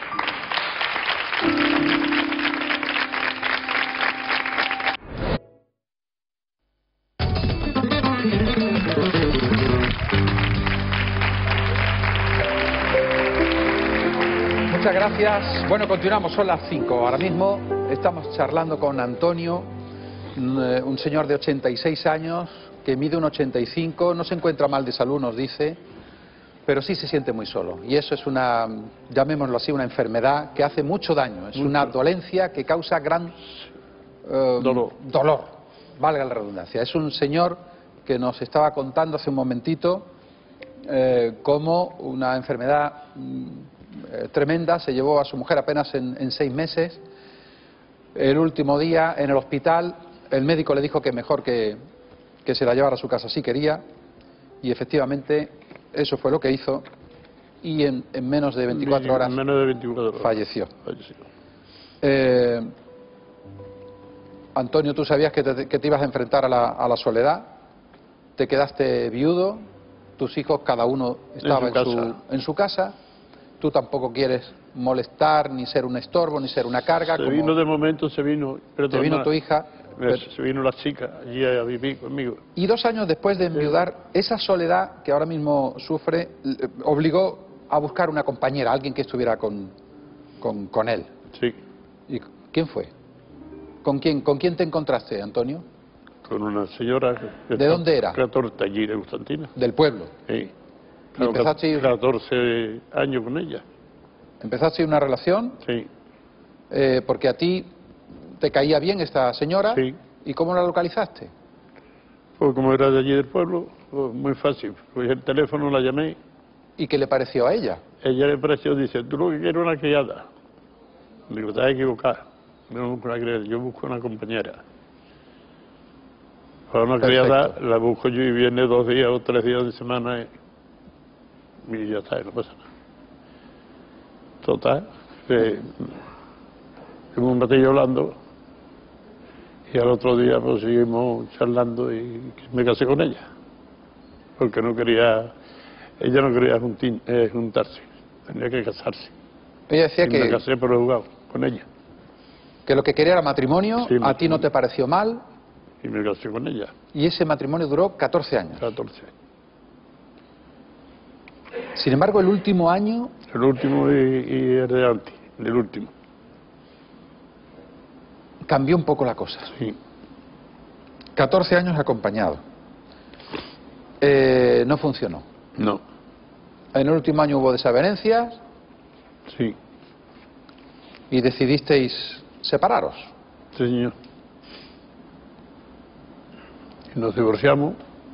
Muchas gracias. Bueno, continuamos, son las cinco. Ahora mismo estamos charlando con Antonio, un señor de ochenta y seis años, que mide un ochenta y cinco, no se encuentra mal de salud, nos dice, pero sí se siente muy solo. Y eso es una, llamémoslo así, una enfermedad que hace mucho daño. Es Mucho. una dolencia que causa gran eh, Dolor. dolor, valga la redundancia. Es un señor que nos estaba contando hace un momentito eh, cómo una enfermedad mm, eh, tremenda se llevó a su mujer apenas en, en seis meses. El último día en el hospital el médico le dijo que mejor que, que se la llevara a su casa si quería, y efectivamente eso fue lo que hizo, y en, en menos de veinticuatro horas En menos de veinticuatro horas. falleció. Falleció. Eh, Antonio, tú sabías que te, que te ibas a enfrentar a la, a la soledad, te quedaste viudo, tus hijos cada uno estaba en En su, su casa. en su casa, tú tampoco quieres molestar, ni ser un estorbo, ni ser una carga. Se como vino de momento, se vino... pero te vino tu hija. pero- Se vino la chica allí a vivir conmigo. Y dos años después de enviudar, esa soledad que ahora mismo sufre, le- obligó a buscar una compañera, alguien que estuviera con, con, con él. Sí. ¿Y quién fue? ¿Con quién, ¿Con quién te encontraste, Antonio? con una señora. Que ¿De dónde era? catorce, allí de Constantina. Del pueblo. Sí. ¿Y empezaste, catorce años con ella. ¿Empezaste una relación? Sí. Eh, porque a ti te caía bien esta señora. Sí. ¿Y cómo la localizaste? Pues como era de allí del pueblo, pues muy fácil. Cogí el teléfono, la llamé. ¿Y qué le pareció a ella? Ella le pareció, dice, tú lo que quieres es una criada. Digo, estás equivocada. Yo no busco una criada, yo busco una compañera. Para una Perfecto. criada la busco yo y viene dos días o tres días de semana y, y ya está, no pasa nada. Total, que estuvimos un ratillo hablando y al otro día pues seguimos charlando y me casé con ella. Porque no quería, ella no quería juntin, eh, juntarse, tenía que casarse. Ella decía y que, me casé por el juzgado con ella. que lo que quería era matrimonio, Sí, a ti no te pareció mal, Y me casé con ella, y ese matrimonio duró catorce años. catorce. Sin embargo, el último año El último y, y el de antes, el último. cambió un poco la cosa. Sí. catorce años acompañado. Eh, no funcionó. No. En el último año hubo desavenencias Sí. y decidisteis separaros. Sí, señor. Y nos divorciamos.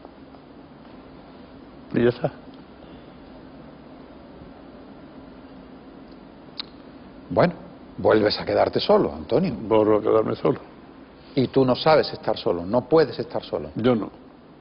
Y ya está. Bueno, vuelves a quedarte solo, Antonio. Vuelvo a quedarme solo. Y tú no sabes estar solo, no puedes estar solo. Yo no.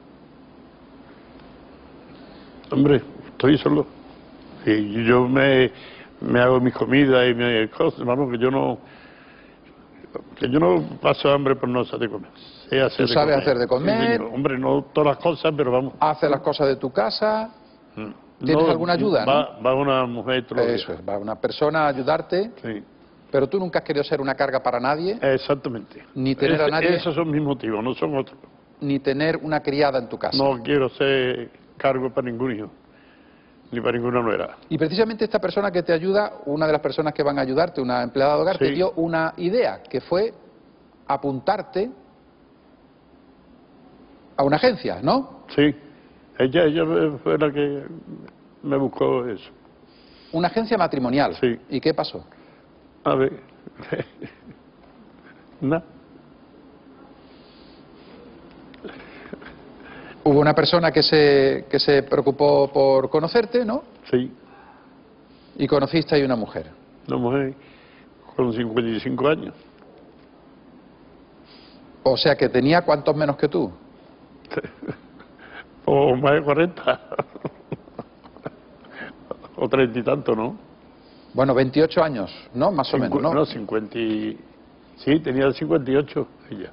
Hombre, estoy solo. Y yo me, me hago mis comidas y mis cosas. Vamos, que yo no... Que yo no paso hambre por no hacer de comer. Sé hacer Tú de sabes comer. hacer de comer. Sí, señor. Hombre, no todas las cosas, pero vamos. Haces las cosas de tu casa. ¿Tienes No, alguna ayuda? Va, va una mujer todos los Eso días. es, va una persona a ayudarte, Sí. pero tú nunca has querido ser una carga para nadie, Exactamente. Ni tener a Ese- nadie- Esos son mis motivos, no son otros. ni tener una criada en tu casa. No quiero ser cargo para ningún hijo, ni para ninguna nuera. Y precisamente esta persona que te ayuda, una de las personas que van a ayudarte, una empleada de hogar, Sí. te dio una idea, que fue apuntarte a una agencia, ¿no? Sí, ella, ella fue la que me buscó eso. Una agencia matrimonial. Sí. ¿Y qué pasó? A ver, nada. Hubo una persona que se, que se preocupó por conocerte, ¿no? Sí, Y conociste ahí una mujer. una mujer con cincuenta y cinco años. O sea que tenía cuántos menos que tú. O más de cuarenta. O treinta y tanto, ¿no? Bueno, veintiocho años, ¿no? Más o menos, ¿no? No, cincuenta y... Sí, tenía cincuenta y ocho ella.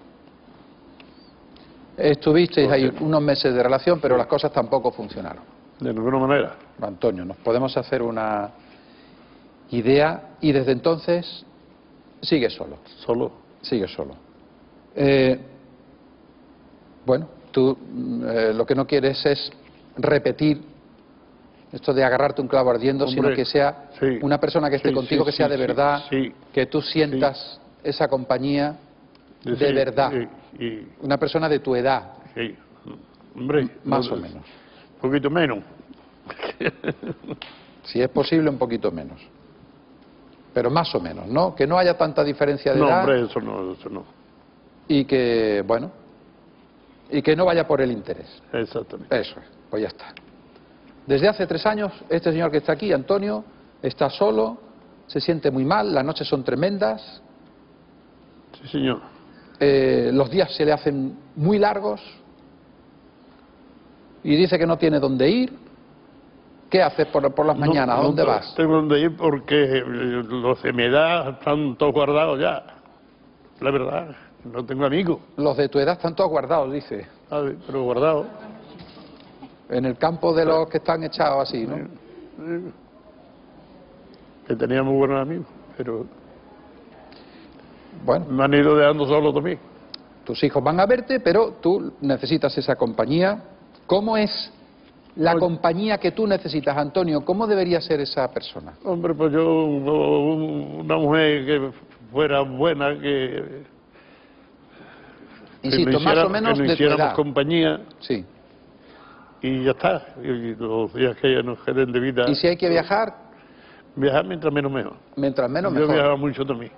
Estuvisteis ahí Ok. unos meses de relación, pero las cosas tampoco funcionaron. De ninguna manera. Antonio, nos podemos hacer una idea y desde entonces sigue solo, Solo. sigue solo. Eh, bueno, tú mm, eh, lo que no quieres es repetir esto de agarrarte un clavo ardiendo, Hombre, sino que sea sí. una persona que esté Sí, contigo, sí, que sea sí, de sí, verdad, sí. que tú sientas esa compañía de Sí, verdad, Y, y- una persona de tu edad, sí. Hombre. más no, o menos. Un poquito menos. Si es posible, un poquito menos. Pero más o menos, ¿no? Que no haya tanta diferencia de No, edad hombre, eso no, eso no. y que, bueno, y que no vaya por el interés. Exactamente. Eso es, pues ya está. Desde hace tres años, este señor que está aquí, Antonio, está solo, se siente muy mal, las noches son tremendas, Sí, señor. eh, los días se le hacen muy largos y dice que no tiene dónde ir. ¿Qué haces por, por las No, mañanas? ¿A no dónde te- vas? Tengo dónde ir porque eh, los de mi edad están todos guardados ya. La verdad, no tengo amigos. Los de tu edad están todos guardados, dice, A ver, pero guardados. en el campo de los que están echados así, ¿no? Eh, Que tenía muy buenos amigos, pero Bueno, me han ido dejando solo también. tus hijos van a verte, pero tú necesitas esa compañía. ¿Cómo es la Pues- compañía que tú necesitas, Antonio? ¿Cómo debería ser esa persona? Hombre, pues yo, un- una mujer que fuera buena, que Insisto, más o menos que nos de tu hiciéramos edad. compañía Sí. y ya está. Y los días que ella nos queden de vida. ¿Y si hay que viajar? Viajar mientras menos mejor. Mientras menos Yo mejor. viajaba mucho también.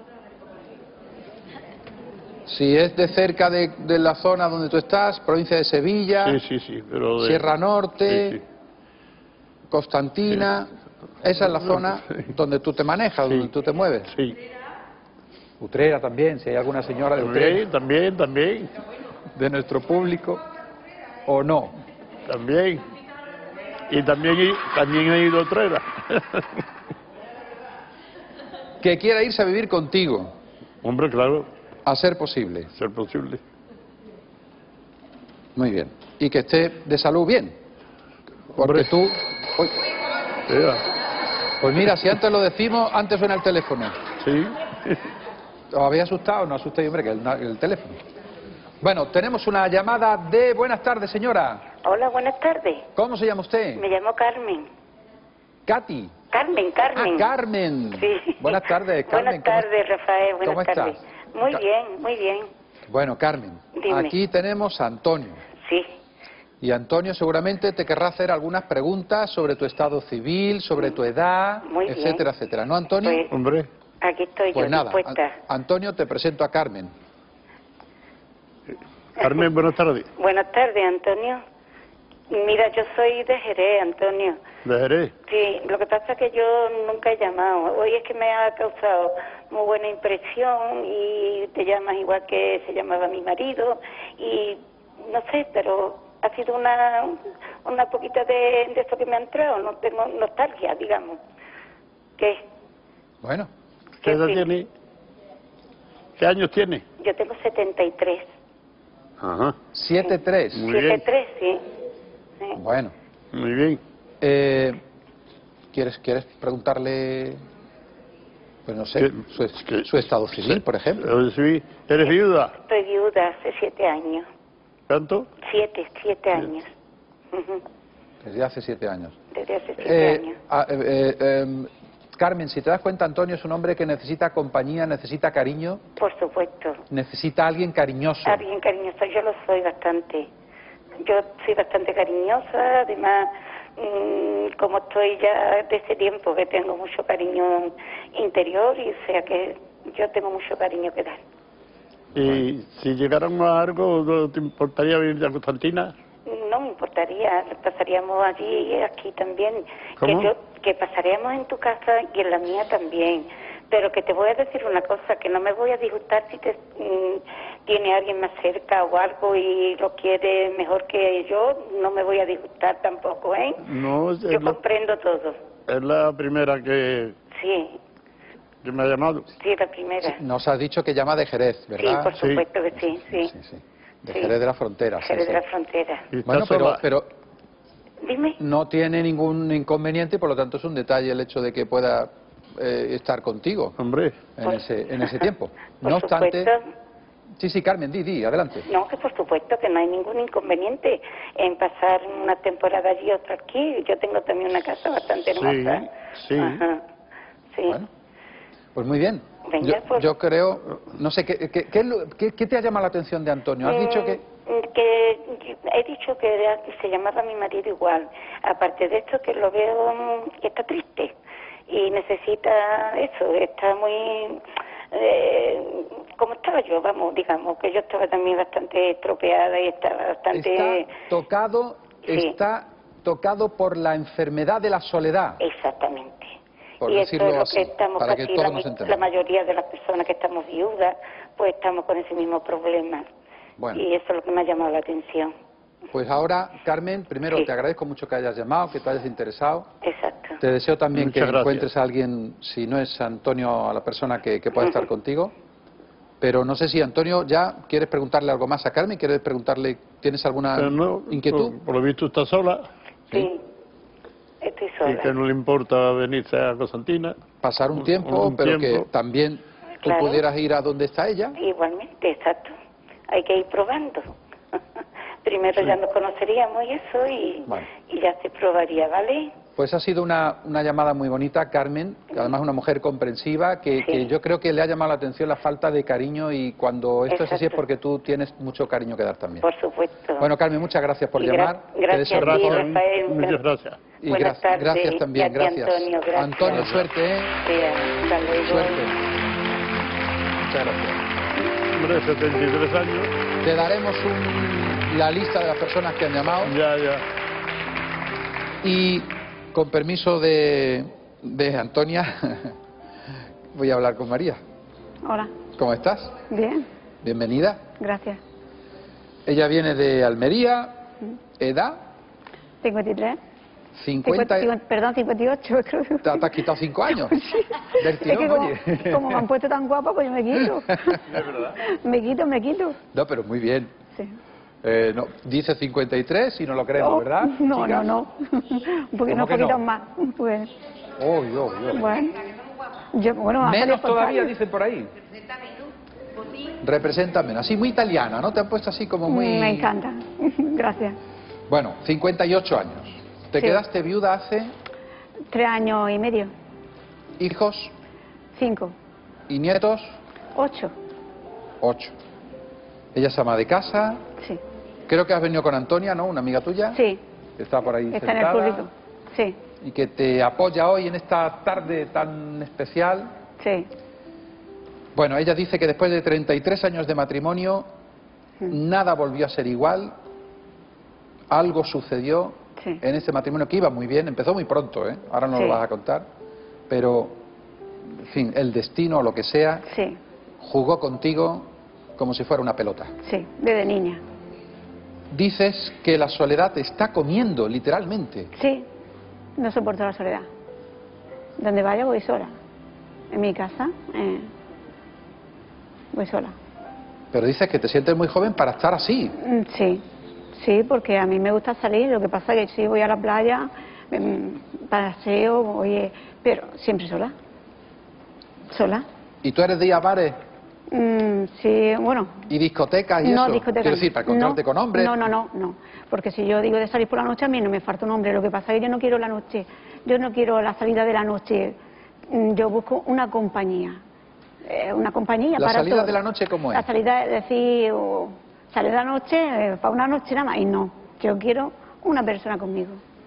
Si es de cerca de, de la zona donde tú estás, provincia de Sevilla, Sí, sí, sí. Pero de... Sierra Norte, Sí, sí. Constantina, esa es la zona donde tú te manejas, Sí. donde tú te mueves. Sí. Utrera también, si hay alguna señora de Utrera, También, también, también. de nuestro público, o no. También. Y también, he- también he ido a Utrera. Que quiera irse a vivir contigo, Hombre, claro, a ser posible. ser posible. Muy bien. Y que esté de salud bien. Porque Hombre. tú... Uy, Vea. pues mira, si antes lo decimos, antes suena el teléfono. Sí. ¿Os habéis asustado? No asustéis, hombre, que el, el teléfono. Bueno, tenemos una llamada de... Buenas tardes, señora. Hola, buenas tardes. ¿Cómo se llama usted? Me llamo Carmen. Katy. Carmen, Carmen. Ah, Carmen. Sí. Buenas tardes, Carmen. Buenas ¿cómo- tardes, Rafael. Buenas ¿Cómo tardes. estás? Muy Ca- bien, muy bien. Bueno, Carmen, Dime. aquí tenemos a Antonio. Sí. Y Antonio seguramente te querrá hacer algunas preguntas sobre tu estado civil, sobre tu edad, Muy bien. etcétera, etcétera. ¿No, Antonio? Pues Hombre. aquí estoy Pues yo, nada, dispuesta. An- Antonio, te presento a Carmen. Carmen, buenas tardes. Buenas tardes, Antonio. Mira, yo soy de Jerez, Antonio. De Jerez. Sí, lo que pasa es que yo nunca he llamado. Hoy es que me ha causado muy buena impresión y te llamas igual que se llamaba mi marido y no sé, pero ha sido una una poquita de, de eso que me ha entrado. No tengo nostalgia, digamos. ¿Qué? Bueno, ¿Qué edad sí. tiene? ¿Qué años tiene? Yo tengo setenta y tres. Ajá. siete tres. Muy bien. setenta y tres, sí. Sí. Bueno, Muy bien. eh, ¿quieres, ¿quieres preguntarle, pues no sé, ¿Qué- su, qué- su estado civil, por ejemplo? Eh, sí. ¿Eres viuda? Estoy viuda hace siete años. ¿Cuánto? Siete, siete años. Ujú. Desde hace siete años. Desde hace siete Eh, años. ah, eh, eh, em, Carmen, si te das cuenta, Antonio es un hombre que necesita compañía, necesita cariño, Por supuesto. necesita a alguien cariñoso. Alguien cariñoso, yo lo soy bastante. Yo soy bastante cariñosa, además, mmm, como estoy ya de ese tiempo que tengo mucho cariño interior, y o sea que yo tengo mucho cariño que dar. Y si llegáramos a algo, ¿no te importaría venir a Constantina? No me importaría, pasaríamos allí y aquí también. ¿Cómo? Que, yo, que pasaríamos en tu casa y en la mía también. Pero que te voy a decir una cosa, que no me voy a disgustar si te mm, tiene alguien más cerca o algo y lo quiere mejor que yo, no me voy a disgustar tampoco, ¿eh? No, es Yo la, comprendo todo. es la primera que, Sí, que me ha llamado. sí, la primera. Nos has dicho que llama de Jerez, Sí, ¿verdad? por supuesto que sí, sí. Sí, sí. De Sí. Jerez de la Frontera. sí, Jerez sí. de la Frontera. Y está Bueno, pero, sola. pero Dime. no tiene ningún inconveniente, por lo tanto es un detalle el hecho de que pueda eh, estar contigo Hombre, en Por- ese, en ese tiempo. Por No obstante... supuesto. Sí, sí, Carmen, di, di, adelante. No, que por supuesto que no hay ningún inconveniente en pasar una temporada allí y otra aquí. Yo tengo también una casa bastante Sí, hermosa. sí. Ajá. Sí. Bueno, pues muy bien. Venga, Yo, pues. yo creo, no sé, ¿qué, qué, qué es lo- qué- qué te ha llamado la atención de Antonio? Has dicho que... Mm, que he dicho que era- se llamaba mi marido igual. Aparte de esto, que lo veo mm, que está triste y necesita eso, está muy... Eh, como estaba yo, vamos, digamos, que yo estaba también bastante estropeada y estaba bastante... Está tocado, Sí. está tocado por la enfermedad de la soledad. Exactamente. Por y esto decirlo es lo así, que estamos para que casi todos la, nos mi- entendamos. la mayoría de las personas que estamos viudas, pues estamos con ese mismo problema. Bueno. Y eso es lo que me ha llamado la atención. Pues ahora, Carmen, primero Sí. te agradezco mucho que hayas llamado, que te hayas interesado. Exacto. Te deseo también Muchas que gracias. encuentres a alguien, si no es Antonio, a la persona que, que pueda estar contigo. Pero no sé si, Antonio, ya quieres preguntarle algo más a Carmen, quieres preguntarle, ¿tienes alguna pero no, inquietud? Por, por lo visto está sola Sí. Estoy y sola. que no le importa venirse a Constantina. Pasar un Un- tiempo, un pero tiempo. que también tú Claro. pudieras ir a donde está ella. Igualmente, exacto. Hay que ir probando. Primero ya nos conoceríamos y eso, y, Vale. y ya se probaría, ¿vale? Pues ha sido una, una llamada muy bonita, Carmen, que además una mujer comprensiva, que, Sí. que yo creo que le ha llamado la atención la falta de cariño, y cuando esto es así es Exacto. porque tú tienes mucho cariño que dar también. Por supuesto. Bueno, Carmen, muchas gracias por Y gra- llamar. Te gracias deseo a ti, mejor. Rafael. Muchas gracias. Y Buenas gra- tardes. gracias también, Y a ti, gracias. Antonio, gracias. Antonio, suerte, ¿eh? Sí, hasta luego. Suerte. Muchas gracias. Hombre, setenta y tres años. Te daremos un- la lista de las personas que han llamado Ya, ya. y, con permiso de, de Antonia, voy a hablar con María. Hola, ¿Cómo estás? bien, Bienvenida. gracias. Ella viene de Almería, edad cincuenta y tres. cincuenta. cincuenta, perdón, cincuenta y ocho, creo. Te, te has quitado cinco años. Del Es tirón, que como, oye. como me han puesto tan guapa, pues yo me quito. Me quito, me quito. No, pero muy bien. Sí. Eh, no, dice cincuenta y tres y no lo creemos, No, ¿verdad? No, chicas? no, no. Porque ¿Cómo no, que poquitos no? más. Pues, Oh, yo, yo. bueno. Yo, bueno, ha salido Menos por todavía, radio. dicen por ahí. Representa menos. Así muy italiana, ¿no? Te han puesto así como muy... Me encanta. Gracias. Bueno, cincuenta y ocho años. Te Sí. quedaste viuda hace Tres años y medio. hijos Cinco. y nietos, Ocho. ocho. Ella es ama de casa. Sí. Creo que has venido con Antonia, ¿no? Una amiga tuya. Sí. Que está por ahí Está en el sentada. público. Sí. Y que te apoya hoy en esta tarde tan especial. Sí. Bueno, ella dice que después de treinta y tres años de matrimonio, Mm. nada volvió a ser igual. Algo sucedió Sí. en este matrimonio que iba muy bien, empezó muy pronto, ¿eh? Ahora no Sí. lo vas a contar. Pero, en fin, el destino o lo que sea, Sí. jugó contigo como si fuera una pelota. Sí. Desde niña. Dices que la soledad te está comiendo, literalmente. Sí, no soporto la soledad. Donde vaya voy sola. En mi casa eh, voy sola. Pero dices que te sientes muy joven para estar así. Mm, Sí, sí, porque a mí me gusta salir. Lo que pasa es que sí voy a la playa, mm, paseo, voy, pero siempre sola. Sola. ¿Y tú eres de ir a bares Mm, sí, bueno. y discotecas y No, eso? discoteca. Quiero decir, para encontrarte no, con hombres. No, no, no, no. Porque si yo digo de salir por la noche, a mí no me falta un hombre. Lo que pasa es que yo no quiero la noche. Yo no quiero la salida de la noche. Mm, Yo busco una compañía. Eh, una compañía ¿La para salida todo. de la noche cómo es? La salida es decir, o, salir de la noche eh, para una noche nada más. Y no. Yo quiero una persona conmigo.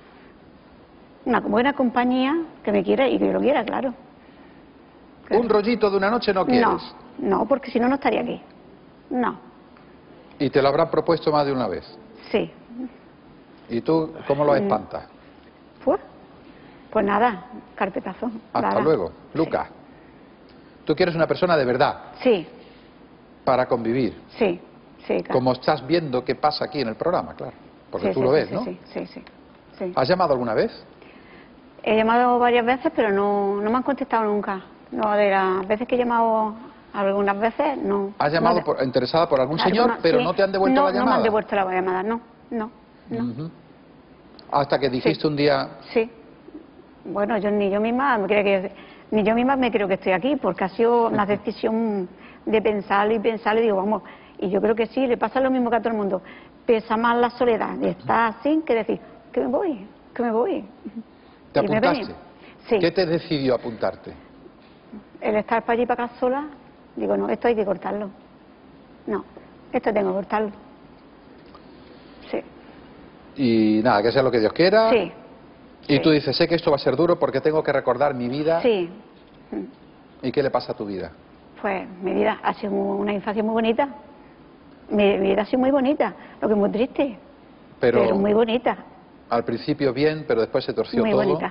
Una buena compañía que me quiera y que yo lo quiera, claro. Claro. Un rollito de una noche no quieres. No, no, porque si no, no estaría aquí. No. Y te lo habrán propuesto más de una vez. Sí. ¿Y tú cómo lo Mm. espantas? Pues, pues nada, carpetazo. Hasta nada. luego. Lucas, tú quieres una persona de verdad Sí, para convivir. sí, sí. claro. Como estás viendo qué pasa aquí en el programa, claro. Porque Sí, tú sí, lo sí, ves, sí, ¿no? Sí, sí, sí, sí. ¿Has llamado alguna vez? He llamado varias veces, pero no, no me han contestado nunca. No, de las veces que he llamado algunas veces, no. ¿Has llamado no, por- interesada por algún señor, alguna- pero sí. no te han devuelto no, la llamada? No me han devuelto la llamada, no, no, no. Ujú. Hasta que dijiste Sí. un día, Sí. Bueno, yo ni yo misma me creo que ni yo misma me creo que estoy aquí, porque ha sido una decisión de pensar y pensar y digo, vamos, y yo creo que sí, le pasa lo mismo que a todo el mundo. Pesa más la soledad de estar así que decir, que me voy, que me voy. ¿te Y me apuntaste? vení. Sí. ¿Qué te decidió apuntarte? El estar para allí para acá sola, digo, no, esto hay que cortarlo. No, esto tengo que cortarlo. Sí, Y nada, que sea lo que Dios quiera. sí, Y sí. tú dices, sé que esto va a ser duro porque tengo que recordar mi vida. sí. ¿Y qué le pasa a tu vida? Pues mi vida ha sido muy- una infancia muy bonita. Mi, mi vida ha sido muy bonita, lo que es muy triste, Pero, pero, muy bonita, al principio bien, pero después se torció muy todo. bonita.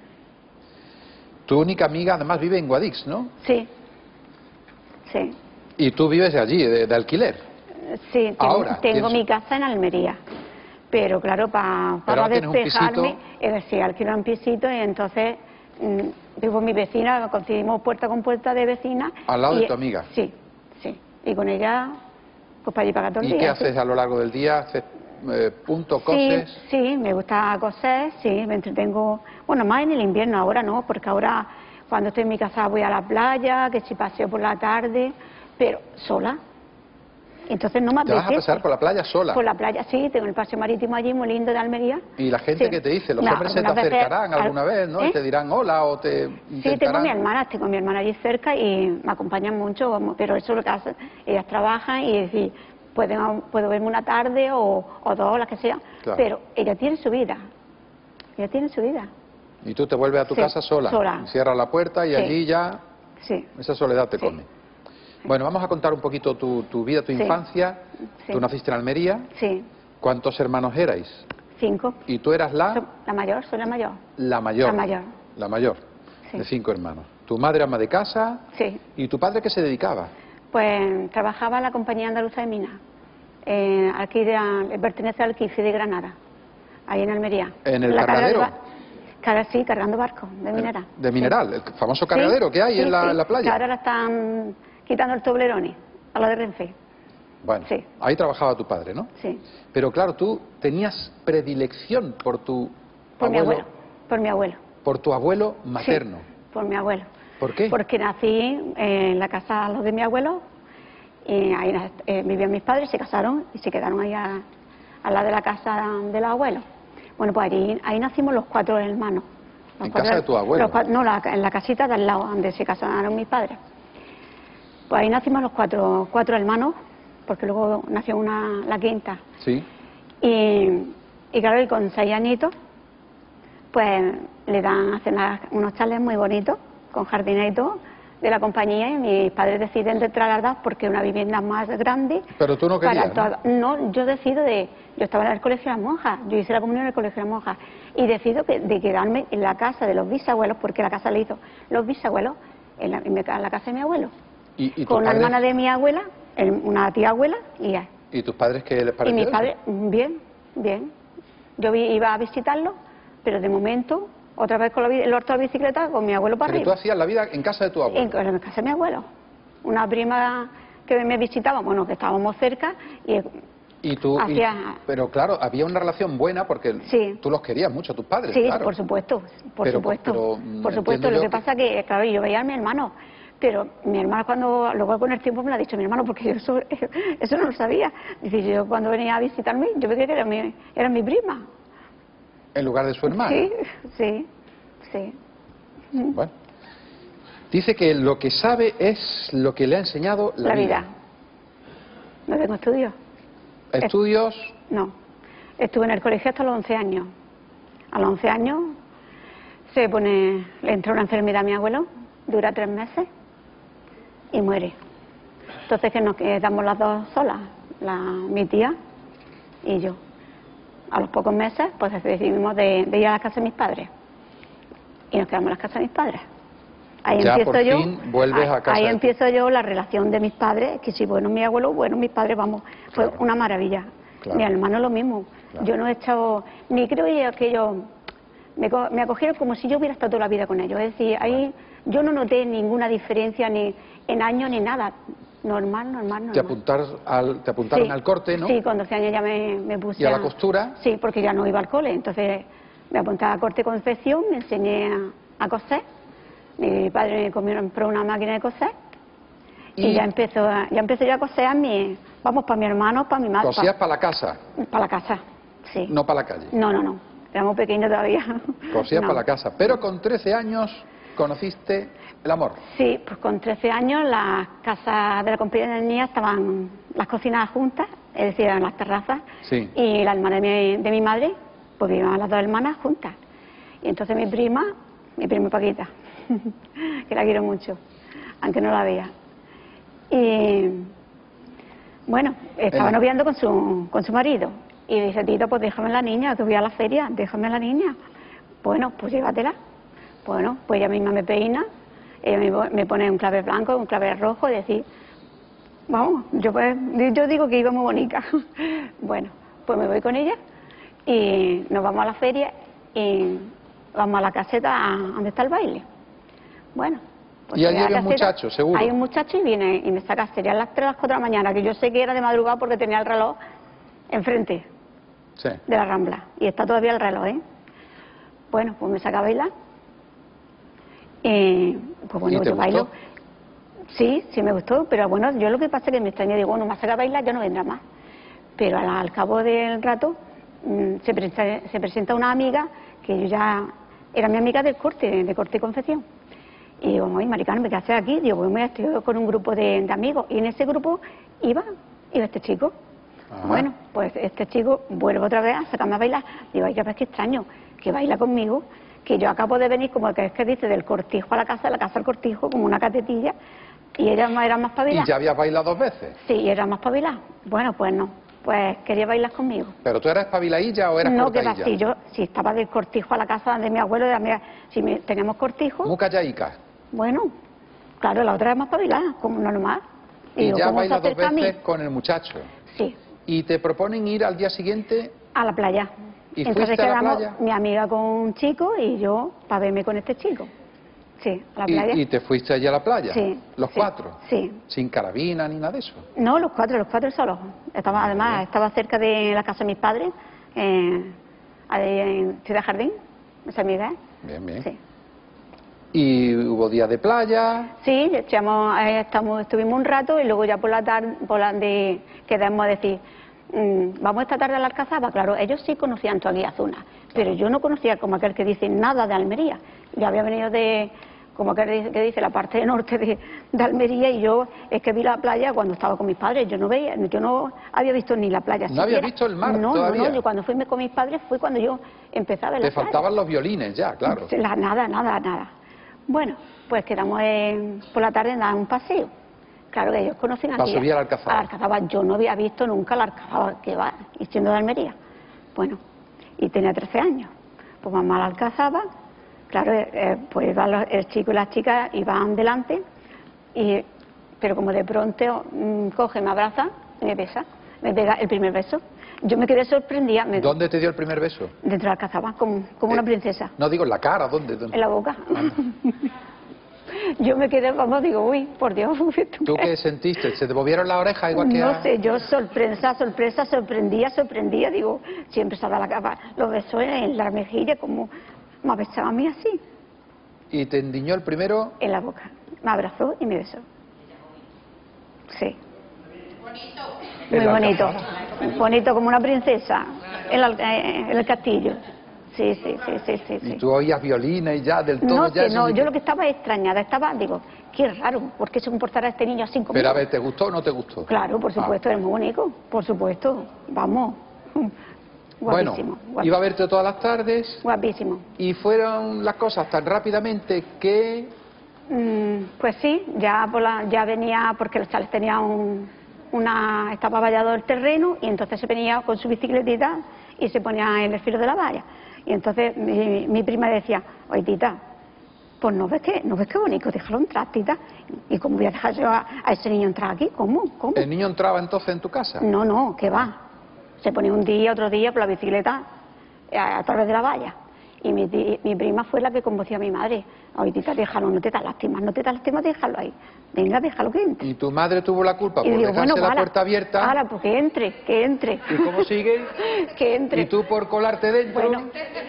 Tu única amiga además vive en Guadix, ¿no? Sí, sí, Y tú vives allí, de, de alquiler. sí. Tengo, Ahora, tengo tienes- mi casa en Almería, pero claro, pa- Pero para ahora tienes un despejarme, pisito. eh, sí, alquilo un pisito y entonces mm, vivo con mi vecina, conseguimos puerta con puerta de vecina. Al lado de y- tu amiga. Sí, sí. Y con ella, pues para allí para acá todo el ¿Y día. qué sí. haces a lo largo del día? ¿Haces eh, punto, Sí, coses? sí, me gusta coser, sí, me entretengo. Bueno, más en el invierno, ahora no, porque ahora cuando estoy en mi casa voy a la playa, que si paseo por la tarde, pero sola. Entonces no me ¿Te vas a apetece. pasar por la playa sola? Por la playa, sí, tengo el paseo marítimo allí muy lindo de Almería. ¿Y la gente Sí. qué te dice? Los No, hombres se te algunas veces- acercarán alguna al- vez, ¿no? ¿Eh? Y te dirán hola o te intentarán... Sí, tengo mi hermana, tengo mi hermana allí cerca y me acompañan mucho, vamos, pero eso es lo que hacen. Ellas trabajan y decir, pueden, puedo verme una tarde o, o dos, las que sea, Claro. pero ella tiene su vida. Ella tiene su vida. Y tú te vuelves a tu Sí, casa sola. sola. Cierras la puerta y Sí. allí ya Sí. esa soledad te Sí. come. Bueno, vamos a contar un poquito tu, tu vida, tu Sí. infancia. Sí. Tú naciste en Almería. Sí, ¿Cuántos hermanos erais? cinco. Y tú eras la... Soy la mayor, soy la mayor. La mayor. La mayor. La mayor. Sí. De cinco hermanos. Tu madre ama de casa. Sí. ¿Y tu padre qué se dedicaba? Pues trabajaba en la Compañía Andaluza de Minas. Eh, aquí de, pertenece al Quife de Granada, ahí en Almería. ¿En el La carga de cargadero? ba- Carga, sí, cargando barcos de minera. De Sí. mineral, el famoso cargadero Sí, que hay sí, en, la, sí, en la que playa. ahora la están quitando el Toblerone, a la de Renfe. Bueno, Sí. ahí trabajaba tu padre, ¿no? Sí, Pero claro, tú tenías predilección por tu por mi abuelo, abuelo. Por mi abuelo. por tu abuelo Sí, materno. por mi abuelo. ¿Por qué? Porque nací en la casa los de mi abuelo, y ahí eh, vivían mis padres, se casaron y se quedaron ahí a, a la de la casa de los abuelos. Bueno, pues ahí, ahí nacimos los cuatro hermanos. Los ¿En cuatro- casa de tu abuelo? los cua- no, la- en la casita de al lado, donde se casaron mis padres. Pues ahí nacimos los cuatro, cuatro hermanos, porque luego nació una, la quinta. Sí. Y, y claro, y con seis añitos, pues le dan, hacen las- unos chalets muy bonitos, con jardines y todo, de la compañía, y mis padres deciden de trasladar porque una vivienda más grande. Pero tú no querías, para toda- ¿no? Yo decido de, yo estaba en el colegio de las monjas, yo hice la comunión en el colegio de las monjas, y decido que, de quedarme en la casa de los bisabuelos, porque la casa la hizo los bisabuelos, en la, en mi ca- en la casa de mi abuelo, ¿Y, y tus con una padres, hermana de mi abuela, el- una tía abuela, y ya. ¿Y tus padres qué les Y pareció mis eso? padres, bien, bien. Yo vi- iba a visitarlo, pero de momento, otra vez con la, bi- el orto de la bicicleta, con mi abuelo para Pero tú arriba. hacías la vida en casa de tu abuelo. En, en casa de mi abuelo. Una prima que me visitaba, bueno, que estábamos cerca, y Y tú, y- hacía- pero claro, había una relación buena porque Sí. tú los querías mucho, tus padres, sí, claro. por supuesto, por Pero- supuesto, pero, mm, por supuesto. entiendo Lo yo que que- pasa que, claro, yo veía a mi hermano, pero mi hermano cuando, luego con el tiempo me lo ha dicho mi hermano, porque yo eso, eso no lo sabía. Dice, yo cuando venía a visitarme, yo creía que era mi, era mi prima. En lugar de su hermano. Sí, sí, sí. Bueno. Dice que lo que sabe es lo que le ha enseñado la, La vida. No tengo estudios. Estudios, No. Estuve en el colegio hasta los once años. A los once años se pone, le entró una enfermedad a mi abuelo, dura tres meses y muere. Entonces que nos quedamos las dos solas, la, mi tía y yo. A los pocos meses pues decidimos de, de ir a la casa de mis padres. Y nos quedamos en la casa de mis padres. Ahí Ya empiezo por yo, fin vuelves ahí, a casa ahí de tu- empiezo yo la relación de mis padres, que si bueno mi abuelo, bueno mis padres, vamos, fue Claro. una maravilla. Claro. Mi hermano lo mismo. Claro. Yo no he echado, ni creo yo que ellos me, co- me acogieron como si yo hubiera estado toda la vida con ellos. Es decir, ahí yo no noté ninguna diferencia ni en años ni nada. Normal, normal, normal. te, apuntar al, te apuntaron Sí. al corte, ¿no? Sí, con doce años ya me, me puse ¿Y a la costura? Sí, porque ya no iba al cole, entonces me apuntaba a corte y confección, me enseñé a, a coser. Mi padre me compró una máquina de coser y, Y- ya empezó, a- ya empecé yo a coser a mi, vamos, para mi hermano, para mi madre. Cosías para la casa, Para la casa, sí. no para la calle. No, no, no, éramos pequeños todavía. Cosías No. para la casa. Pero con trece años conociste el amor. Sí, pues con trece años las casas de la compañía estaban las cocinas juntas, es decir, eran las terrazas, Sí. y la hermana de mi, de mi madre, pues vivían las dos hermanas juntas. Y entonces mi prima, mi prima Paquita, que la quiero mucho, aunque no la vea. Y bueno, estaba El- noviando con su, con su marido. Y dice, Tito, pues déjame la niña, que voy a la feria, déjame la niña. Bueno, pues llévatela. Bueno, pues ella misma me peina, ella me, me pone un clave blanco, un clave rojo, y decir, vamos, yo, pues, yo digo que iba muy bonita. Bueno, pues me voy con ella y nos vamos a la feria y vamos a la caseta a- donde está el baile. Bueno. Y allí llegué a había la un caseta, muchacho, seguro. Hay un muchacho y viene y me saca, serían las tres, las cuatro de la mañana, que yo sé que era de madrugada porque tenía el reloj enfrente Sí. de la Rambla. Y está todavía el reloj, ¿eh? Bueno, pues me saca a bailar. Y pues ¿Y bueno, te yo bailo. gustó? Sí, sí me gustó, pero bueno, yo lo que pasa es que me extrañé, digo, bueno, más a bailar ya no vendrá más. Pero al, al cabo del rato mmm, se, presenta, se presenta una amiga, que yo ya era mi amiga del corte, de corte y confección. Y digo, oye, Maricarmen, ¿qué haces aquí? Digo, pues me estoy con un grupo de, de amigos, y en ese grupo iba, iba este chico. Ajá. Bueno, pues este chico vuelve otra vez a sacarme a bailar. Digo, ay, qué extraño, que baila conmigo, que yo acabo de venir, como que es que dice, del cortijo a la casa, de la casa al cortijo, como una catetilla, y ella era más pabilada. ¿Y ya habías bailado dos veces? Sí, era más pabilada. Bueno, pues no, pues quería bailar conmigo. ¿Pero tú eras espabiladilla o eras no, cortadilla? No, que va, sí, yo, si estaba del cortijo a la casa de mi abuelo, de mi, si me, teníamos cortijo... ¿Muy callaica? Bueno, claro, la otra era más pabilada, como normal. Y, y digo, ya bailas dos veces con el muchacho. Sí. ¿Y te proponen ir al día siguiente? A la playa. ¿Y Entonces fuiste a la quedamos playa? Mi amiga con un chico y yo para verme con este chico. Sí, a la playa. ¿Y, y te fuiste allí a la playa? Sí. ¿Los sí, cuatro? Sí. ¿Sin carabina ni nada de eso? No, los cuatro, los cuatro solos. Estaba, además, estaba cerca de la casa de mis padres, eh, en Ciudad Jardín, esa es mi idea. Bien, bien. Sí. ¿Y hubo días de playa? Sí, echamos, eh, estamos, estuvimos un rato y luego ya por la tarde por la de, quedamos a decir, mmm, vamos esta tarde a la Alcazaba. Claro, ellos sí conocían Toaguiazuna, pero yo no conocía, como aquel que dice, nada de Almería. Yo había venido de, como aquel que dice, la parte norte de, de Almería, y yo es que vi la playa cuando estaba con mis padres. Yo no veía, yo no había visto ni la playa. ¿No había visto el mar no, todavía? No, no, yo cuando fui con mis padres fue cuando yo empezaba a ver la Te faltaban los violines ya, claro. La, nada, nada, nada. Bueno, pues quedamos en, por la tarde en dar un paseo. Claro que ellos conocen aquí. Para subir a la Alcazaba. A la Alcazaba. Yo no había visto nunca la Alcazaba, que va, y siendo de Almería. Bueno, y tenía trece años. Pues vamos a la Alcazaba, claro, eh, pues iban los, el chico y las chicas iban delante, y, pero como de pronto mmm, coge, me abraza y me besa, me pega el primer beso. Yo me quedé sorprendida. Me... ¿Dónde te dio el primer beso? Dentro de la Alcazaba, como, como eh, una princesa. No digo en la cara, ¿dónde? ¿Dónde? En la boca. Yo me quedé, vamos, digo, uy, por Dios. ¿Tú, ¿Tú qué sentiste? ¿Se te movieron las orejas igual que No a... sé, yo sorpresa, sorpresa, sorprendía, sorprendía, digo, siempre estaba la capa, los besos en la mejilla, como me besaba a mí así. ¿Y te endiñó el primero? En la boca. Me abrazó y me besó. Sí. Muy bonito. Bonito, como una princesa en, la, en el castillo. Sí, sí, sí, sí, sí. ¿Y tú oías violines y ya del todo? No ya sé, no, ni... yo lo que estaba extrañada, estaba, digo, qué raro, ¿por qué se comportará este niño así conmigo? Pero a ver, ¿te gustó o no te gustó? Claro, por supuesto, ah. Es muy bonito, por supuesto, vamos. Guapísimo, bueno, guapísimo. Iba a verte todas las tardes. Guapísimo. ¿Y fueron las cosas tan rápidamente que...? Mm, pues sí, ya, por la, ya venía, porque los chales tenía un, una... estaba vallado el terreno, y entonces se venía con su bicicletita y se ponía en el filo de la valla. Y entonces mi, mi prima decía, oye, tita, pues no ves que no ves qué bonito, déjalo entrar, tita. ¿Y cómo voy a dejar yo a, a ese niño entrar aquí? ¿Cómo? ¿Cómo? ¿El niño entraba entonces en tu casa? No, no, que va. Se ponía un día, otro día por la bicicleta a, a través de la valla. Y mi, mi prima fue la que convenció a mi madre. Oye, tita, déjalo, no te das lástima, no te das lástima, déjalo ahí. Venga, déjalo que entre. ¿Y tu madre tuvo la culpa y por digo, dejarse bueno, la para, puerta abierta? Ahora, pues que entre, que entre. ¿Y cómo sigue? Que entre. ¿Y tú por colarte dentro? Bueno,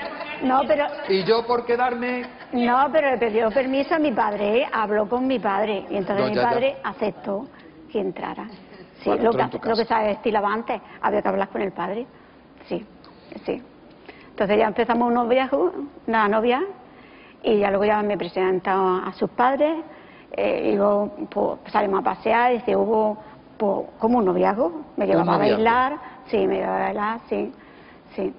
no, pero... ¿Y yo por quedarme? No, pero le pidió permiso a mi padre, ¿eh? Habló con mi padre, y entonces no, mi ya, padre ya. aceptó que entrara. Sí, vale, lo, que, lo que se estilaba antes, había que hablar con el padre. Sí, sí. Entonces ya empezamos un noviazgo, una novia, y ya luego ya me presentaron a sus padres, eh, y luego pues, salimos a pasear, y se hubo pues, como un noviazgo, me llevaba a bailar, sí, me llevaba a bailar, sí, sí.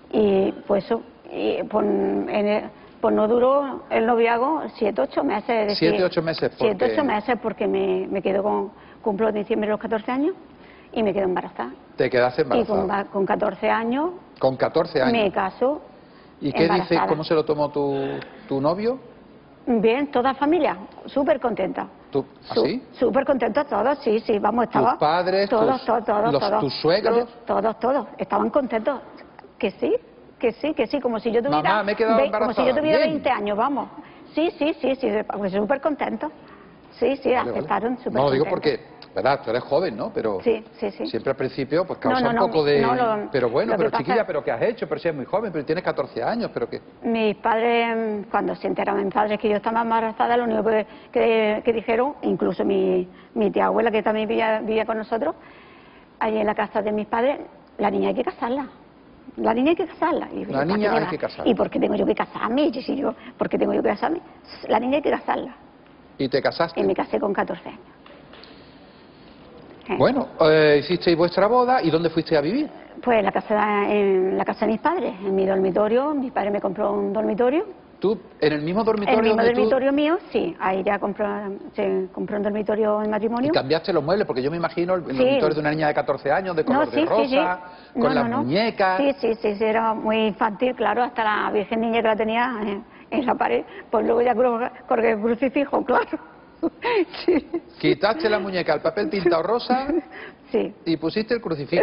Y pues eso, y, pues, en el, pues no duró el noviazgo siete, ocho meses. Es decir, siete, ocho meses, ¿por Siete, ocho meses porque me, me quedo con, cumplo en diciembre los catorce años y me quedo embarazada. ¿Te quedaste embarazada? Y con, con catorce años. ¿Con catorce años? Me caso. ¿Y qué dice, cómo se lo tomó tu, tu novio? Bien, toda familia, súper contenta. ¿Tú, así? Súper contentos todos, sí, sí, vamos, estaba... ¿Tus padres, todos, tus, todos, todos, los, todos, tus suegros? Los, todos, todos, estaban contentos. Que sí, que sí, que sí, como si yo tuviera... Mamá, me he quedado embarazada. Como si yo tuviera Bien. veinte años, vamos. Sí, sí, sí, sí, pues súper contentos. Sí, sí, vale, aceptaron, vale. súper No, lo digo contentos. porque ¿verdad? Tú eres joven, ¿no? Pero sí, sí, sí. siempre al principio pues causa no, no, un poco de... no, lo, pero bueno, pero pasa... chiquilla, ¿pero qué has hecho? Pero si eres muy joven, pero tienes catorce años, ¿pero qué? Mis padres, cuando se enteraron mis padres que yo estaba embarazada, lo único que, que, que dijeron, incluso mi, mi tía abuela, que también vivía, vivía con nosotros, allí en la casa de mis padres, la niña hay que casarla. La niña hay que casarla. Y la niña hay que casarla. ¿Y por qué tengo yo que casarme? Y si yo, ¿por qué tengo yo que casarme? La niña hay que casarla. ¿Y te casaste? Y me casé con catorce años. Bueno, eh, hicisteis vuestra boda, ¿y dónde fuiste a vivir? Pues en la casa, en la casa de mis padres, en mi dormitorio. Mi padre me compró un dormitorio. ¿Tú, en el mismo dormitorio? En el mismo donde dormitorio tú... mío, sí. Ahí ya compró, se compró un dormitorio en matrimonio. ¿Y cambiaste los muebles? Porque yo me imagino el sí. dormitorio de una niña de catorce años, de color no, sí, de rosa, sí, sí. con no, las no, no. muñecas... Sí, sí, sí, sí, era muy infantil, claro, hasta la Virgen Niña que la tenía en, en la pared. Pues luego ya colgué el crucifijo, claro. Sí. Quitaste la muñeca, el papel pintado rosa sí. y pusiste el crucifijo.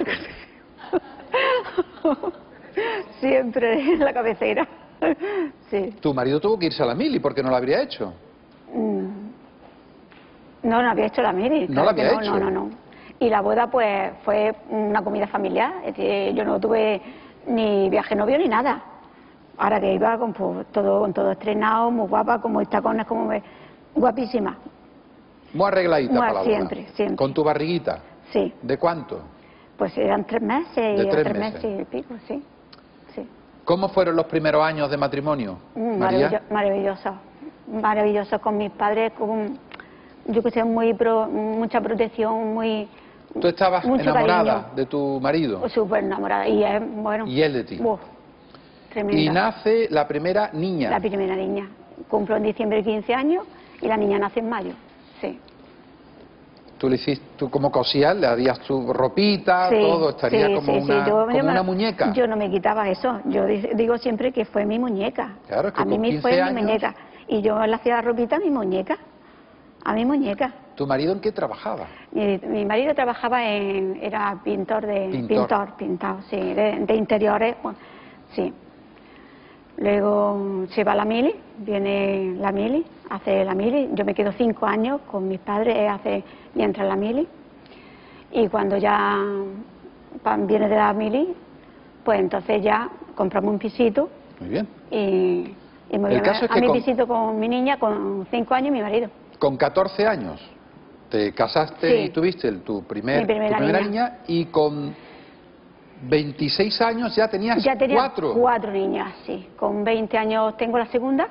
Siempre en la cabecera. Sí. Tu marido tuvo que irse a la mili, ¿por qué no lo habría hecho? No, no había hecho la mili. ¿No claro la había no, hecho? No, no, no. Y la boda pues fue una comida familiar, es decir, yo no tuve ni viaje novio ni nada. Ahora que iba con pues, todo, con todo estrenado, muy guapa, como mis tacones, como me... guapísima. Muy arregladita Muy, para la boda. Siempre, siempre. ¿Con tu barriguita? Sí. ¿De cuánto? Pues eran tres meses, De y tres tres meses. meses y pico, sí. sí. ¿Cómo fueron los primeros años de matrimonio, Mm, María? Maravillo, maravilloso, maravilloso con mis padres, con, yo que sé, muy pro, mucha protección, muy... ¿Tú estabas mucho enamorada cariño. de tu marido? Súper enamorada, y él, bueno... ¿Y él de ti? Uf, tremenda. Y nace la primera niña. La primera niña. Cumplo en diciembre quince años y la niña nace en mayo, sí. Tú le hiciste, tú como cosías, le harías tu ropita, Sí, todo, estaría sí, como, sí, una, sí. Yo, como yo me- una muñeca. Yo no me quitaba eso, yo di- digo siempre que fue mi muñeca. Claro, es que a mí con me quince fue años- mi muñeca. Y yo le hacía la ropita a mi muñeca, a mi muñeca. ¿Tu marido en qué trabajaba? Mi, mi marido trabajaba en, era pintor de, Pintor. pintor, pintado, sí, de, de interiores, bueno, sí. Luego se va a la mili, viene la mili, hace la mili, yo me quedo cinco años con mis padres, él hace mientras la mili, y cuando ya pa- viene de la mili, pues entonces ya compramos un pisito Muy bien. y, y me voy El a, caso es a que mi con- pisito con mi niña con cinco años y mi marido. Con catorce años te casaste Sí. y tuviste el- tu, primer, Mi primera tu primera niña. niña. Y con veintiséis años ya tenías Ya tenía cuatro. cuatro niñas, sí. Con veinte años tengo la segunda.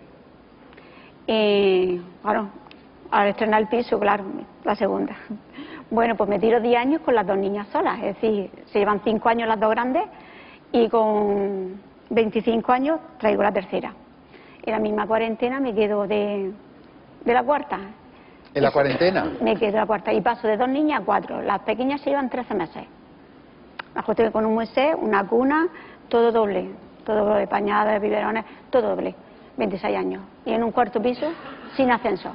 Y, bueno, al estrenar el piso, claro, la segunda. Bueno, pues me tiro diez años con las dos niñas solas. Es decir, se llevan cinco años las dos grandes y con veinticinco años traigo la tercera. En la misma cuarentena me quedo de, de la cuarta. ¿En la cuarentena? Me quedo de la cuarta y paso de dos niñas a cuatro. Las pequeñas se llevan trece meses. Me ajusté con un museo, una cuna, todo doble. Todo doble, pañadas, biberones, todo doble. veintiséis años. Y en un cuarto piso, sin ascensor.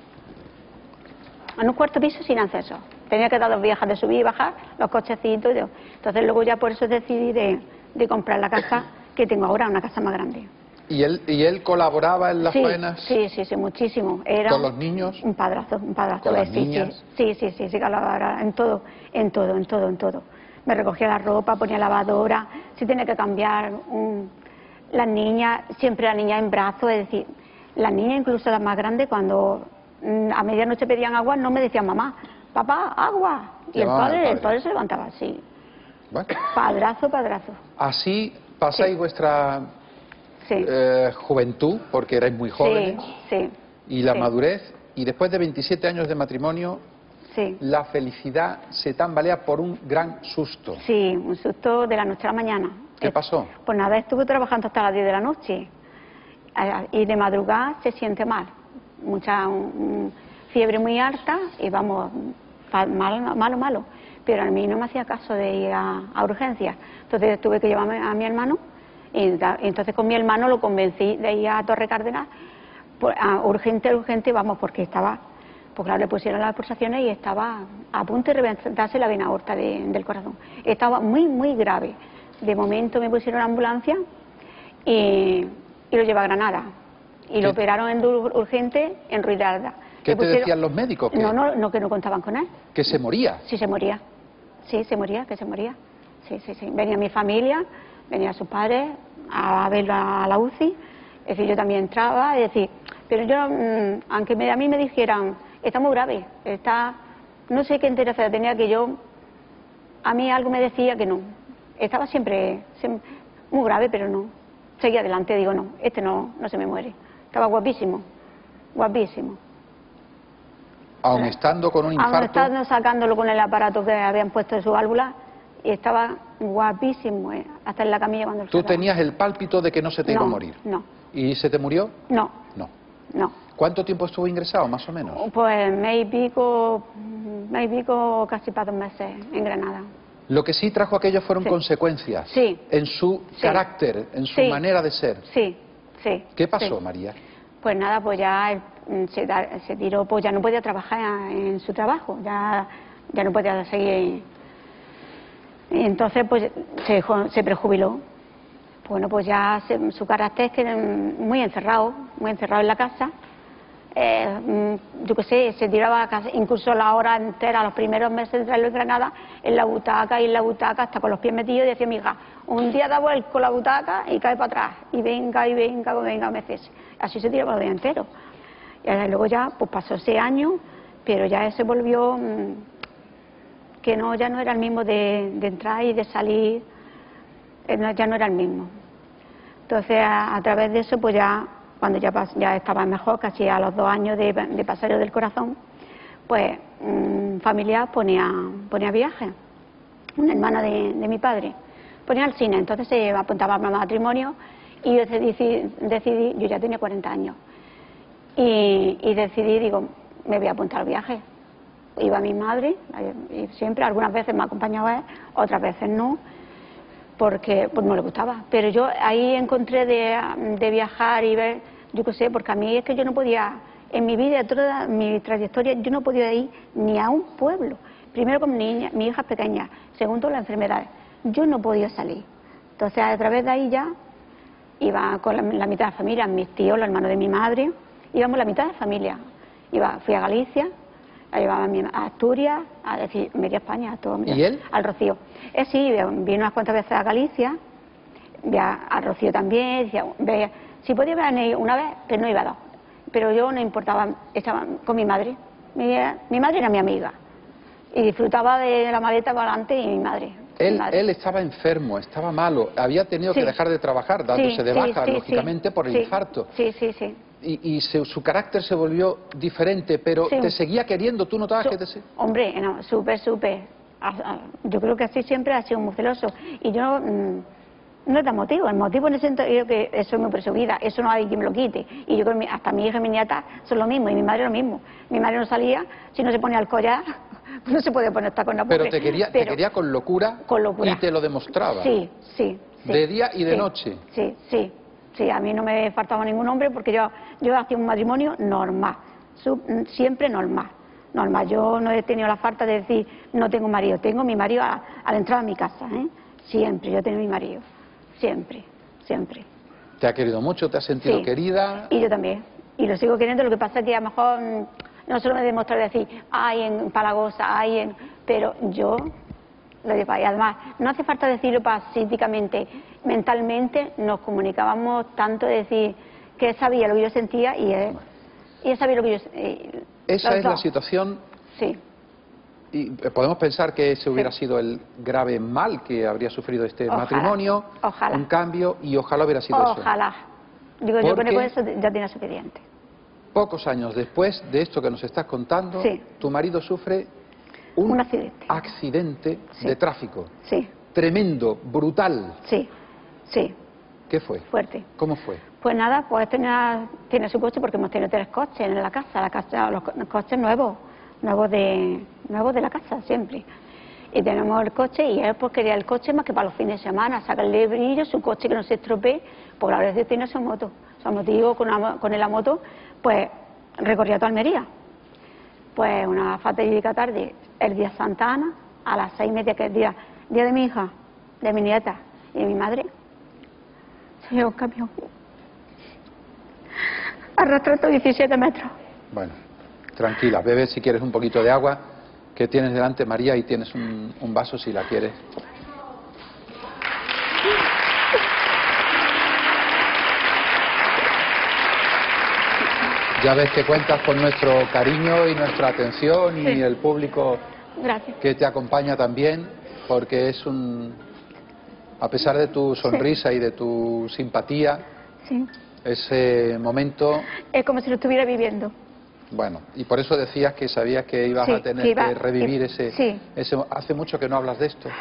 En un cuarto piso, sin ascensor. Tenía que dar dos viejas de subir y bajar, los cochecitos. Y todo. Entonces luego ya por eso decidí de, de comprar la casa que tengo ahora, una casa más grande. ¿Y él, y él colaboraba en las sí, faenas sí, sí, sí, muchísimo. Era con los niños? Un padrazo, un padrazo. ¿Con las sí, sí, niñas? Sí, sí, sí, sí, colaboraba en todo, en todo, en todo, en todo. Me recogía la ropa, ponía lavadora, si tenía que cambiar un, las niñas, siempre la niña en brazos, es decir, las niñas, incluso las más grandes, cuando mm, a medianoche pedían agua, no me decían mamá, papá, agua. Y el Llamaban al padre, padre. el padre se levantaba, sí. Bueno, Padrazo, padrazo. así pasáis Sí. vuestra Sí. eh, juventud, porque erais muy jóvenes, Sí, sí. y la sí, madurez, y después de veintisiete años de matrimonio, Sí. la felicidad se tambalea por un gran susto. Sí, un susto de la noche a la mañana. ¿Qué Eh, pasó? Pues nada, estuve trabajando hasta las diez de la noche eh, y de madrugada se siente mal, mucha un- fiebre muy alta y vamos, fa- mal, malo, malo. Pero a mí no me hacía caso de ir a, a urgencias, entonces tuve que llevarme a mi hermano y, da- y entonces con mi hermano lo convencí de ir a Torre Cárdenas, pues, a urgente, urgente, vamos, porque estaba... Pues claro, le pusieron las pulsaciones y estaba a punto de reventarse la vena aorta de- del corazón. Estaba muy, muy grave. De momento me pusieron la ambulancia y, y lo llevé a Granada. Y lo ¿Qué? operaron en ur- urgente en Ruiz de Alda. ¿Qué te pusieron... decían los médicos? ¿Que... No, no, no, que no contaban con él. ¿Que se moría? Sí, se moría. Sí, se moría, que se moría. Sí, sí, sí. Venía mi familia, venía sus padres a verlo a la U C I. Es decir, yo también entraba, es decir, pero yo, mmm, aunque me, a mí me dijeran, está muy grave, está, no sé qué interés tenía, que yo, a mí algo me decía que no. Estaba siempre, siempre muy grave, pero no. Seguía adelante, digo, no, este no, no se me muere. Estaba guapísimo, guapísimo. Aun estando con un infarto. Aun estando sacándolo con el aparato que habían puesto en su válvula, y estaba guapísimo, eh, hasta en la camilla cuando lo ¿Tú sacaban. tenías el pálpito de que no se te no, iba a morir? No. ¿Y se te murió? No. No. No. ¿Cuánto tiempo estuvo ingresado, más o menos? Pues mes y pico, mes y pico, casi para dos meses en Granada. Lo que sí trajo aquello fueron sí. consecuencias. Sí. En su sí. carácter, en su sí. manera de ser. Sí, sí. ¿Qué pasó, sí. María? Pues nada, pues ya se, se tiró, pues ya no podía trabajar en su trabajo, ya, ya no podía seguir. Y entonces pues se, se prejubiló. Bueno, pues ya se, su carácter es que era muy encerrado, muy encerrado en la casa. Eh, yo qué sé, se tiraba a casa, incluso la hora entera, los primeros meses de traerlo en Granada, en la butaca y en la butaca, hasta con los pies metidos, y decía mi hija, un día da vuelco la butaca y cae para atrás, y venga, y venga, venga, me cese. Así se tiraba el día entero. Y luego ya, pues pasó ese año, pero ya se volvió, mmm, que no, ya no era el mismo de, de entrar y de salir, ya no era el mismo. Entonces, a, a través de eso, pues ya, cuando ya, ya estaba mejor, casi a los dos años de, de pasarlo del corazón, pues un familiar ponía, ponía viaje, una hermana de, de mi padre, ponía al cine, entonces se apuntaba al matrimonio y yo decidí, decidí, yo ya tenía cuarenta años, y, y decidí, digo, me voy a apuntar al viaje. Iba mi madre, y siempre, algunas veces me acompañaba él, otras veces no, porque pues no le gustaba. Pero yo ahí encontré de, de viajar y ver, yo qué sé, porque a mí es que yo no podía, en mi vida, toda mi trayectoria, yo no podía ir ni a un pueblo. Primero con mi niña, mi hija pequeña, segundo las enfermedades. Yo no podía salir. Entonces a través de ahí ya iba con la, la mitad de la familia, mis tíos, los hermanos de mi madre, íbamos la mitad de la familia. Iba, fui a Galicia, la llevaba a Asturias, a decir, media España, a todo, ¿Y él? Al Rocío. Él sí, vino unas cuantas veces a Galicia, al Rocío también, decía, ve, si podía venir una vez, pero no iba a dos. Pero yo no importaba, estaba con mi madre. Mi, mi madre era mi amiga y disfrutaba de la maleta para adelante y mi madre. Él, mi madre. él estaba enfermo, estaba malo, había tenido sí. que dejar de trabajar, dándose sí, de baja, sí, sí, lógicamente, sí, por el sí, infarto. Sí, sí, sí. Y, y se, su carácter se volvió diferente, pero sí. te seguía queriendo, ¿tú notabas Su, que te seguía? Hombre, no, súper, súper. Yo creo que así siempre ha sido muy celoso. Y yo, mmm, no es el motivo, el motivo en ese sentido que eso es muy por su vida, eso no hay quien me lo quite. Y yo creo que hasta mi hija y mi nieta son lo mismo, y mi madre lo mismo. Mi madre no salía, si no se ponía el collar, no se podía poner con la pobre. Pero te quería, pero, te quería con locura, con locura y te lo demostraba. Sí, sí. sí de día y de sí, noche. Sí, sí. Sí, a mí no me faltaba ningún hombre porque yo, yo hacía un matrimonio normal, sub, siempre normal, normal. Yo no he tenido la falta de decir no tengo marido, tengo mi marido a, a la entrada de mi casa, ¿eh? Siempre, yo tengo mi marido, siempre, siempre. ¿Te ha querido mucho? ¿Te has sentido sí. querida? Y yo también, y lo sigo queriendo, lo que pasa es que a lo mejor no solo me demuestra decir, ay, en Palagosa, ay, en... pero yo... lo de país. Además, no hace falta decirlo pacíficamente, mentalmente nos comunicábamos tanto de decir que él sabía lo que yo sentía y él, y él sabía lo que yo sentía. Esa es dos. La situación. Sí. Y podemos pensar que ese hubiera sí. sido el grave mal que habría sufrido este ojalá, matrimonio, ojalá. un cambio, y ojalá hubiera sido ojalá. eso. Ojalá. Digo, yo con eso ya tiene suficiente. Pocos años después de esto que nos estás contando, sí. tu marido sufre un, un accidente, accidente sí. de tráfico. Sí. Tremendo, brutal. Sí, sí. ¿Qué fue? Fuerte. ¿Cómo fue? Pues nada, pues tenía, tiene su coche porque hemos tenido tres coches en la casa, la casa los, los coches nuevos, nuevos de, nuevos de la casa, siempre. Y tenemos el coche y él pues quería el coche más que para los fines de semana, sacarle brillo, su coche que no se estropee, por la vez tiene su moto. Su motivo con, una, con la moto, pues recorría toda Almería. Pues una fatídica tarde, el día Santa Ana, a las seis y media, que es el día, día de mi hija, de mi nieta y de mi madre, se llevó un camión. Arrastrando diecisiete metros. Bueno, Tranquila, bebe si quieres un poquito de agua que tienes delante, María, y tienes un, un vaso si la quieres. Ya ves que cuentas con nuestro cariño y nuestra atención y Sí. el público Gracias. que te acompaña también, porque es un... A pesar de tu sonrisa y de tu simpatía, Sí. ese momento, Es como si lo estuviera viviendo. bueno, y por eso decías que sabías que ibas Sí, a tener que iba- que revivir que- ese, sí. ese... Hace mucho que no hablas de esto.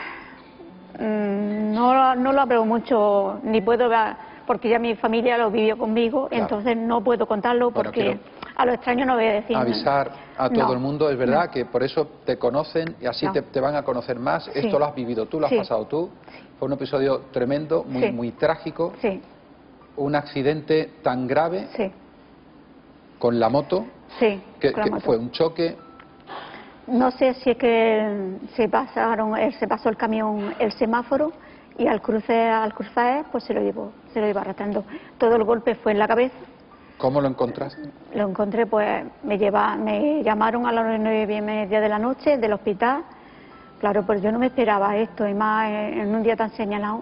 Mm, no, no lo hablo mucho, ni puedo ver, porque ya mi familia lo vivió conmigo, Claro. entonces no puedo contarlo Bueno, porque quiero a lo extraño no voy a decir. Avisar a todo No, el mundo, es verdad no. que por eso te conocen y así No. te, te van a conocer más. Sí. Esto lo has vivido tú, lo has Sí. pasado tú. Fue un episodio tremendo, muy, Sí. muy trágico. Sí, Un accidente tan grave sí, con la moto, sí. que, con la que moto. fue un choque. No sé si es que se pasaron, él se pasó el camión, el semáforo, y al cruce, al cruzar, pues se lo llevó, se lo iba arrastrando. Todo el golpe fue en la cabeza. ¿Cómo lo encontraste? Lo encontré, pues me lleva, me llamaron a las nueve y media de la noche del hospital. Claro, pues yo no me esperaba esto, y más en en un día tan señalado.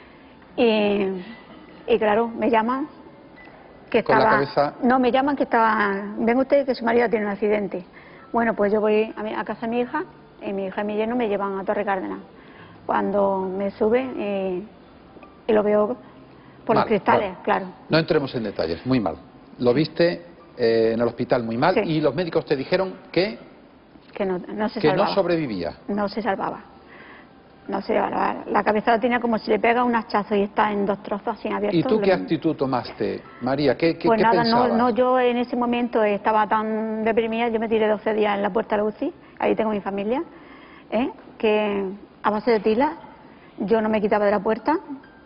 Y, y claro, me llaman que Con la estaba... cabeza- No, me llaman que estaba... Ven ustedes que su marido tiene un accidente. Bueno, pues yo voy a, mi- a casa de mi hija, y mi hija y mi yerno me llevan a Torre Cárdenas. Cuando me suben y, y lo veo por los Mal, cristales, bueno. claro. No entremos en detalles, muy mal. Lo viste eh, en el hospital muy mal Sí. y los médicos te dijeron que, Que no, no se que no salvaba. sobrevivía. No se salvaba. No se salvaba. La cabeza la tenía como si le pega un hachazo y está en dos trozos así abiertos. ¿Y tú qué Lo- actitud tomaste, María? ¿Qué, qué, Pues qué nada, no, pensabas? no, yo en ese momento estaba tan deprimida, yo me tiré doce días en la puerta de la U C I, ahí tengo mi familia, ¿eh? Que a base de tila yo no me quitaba de la puerta,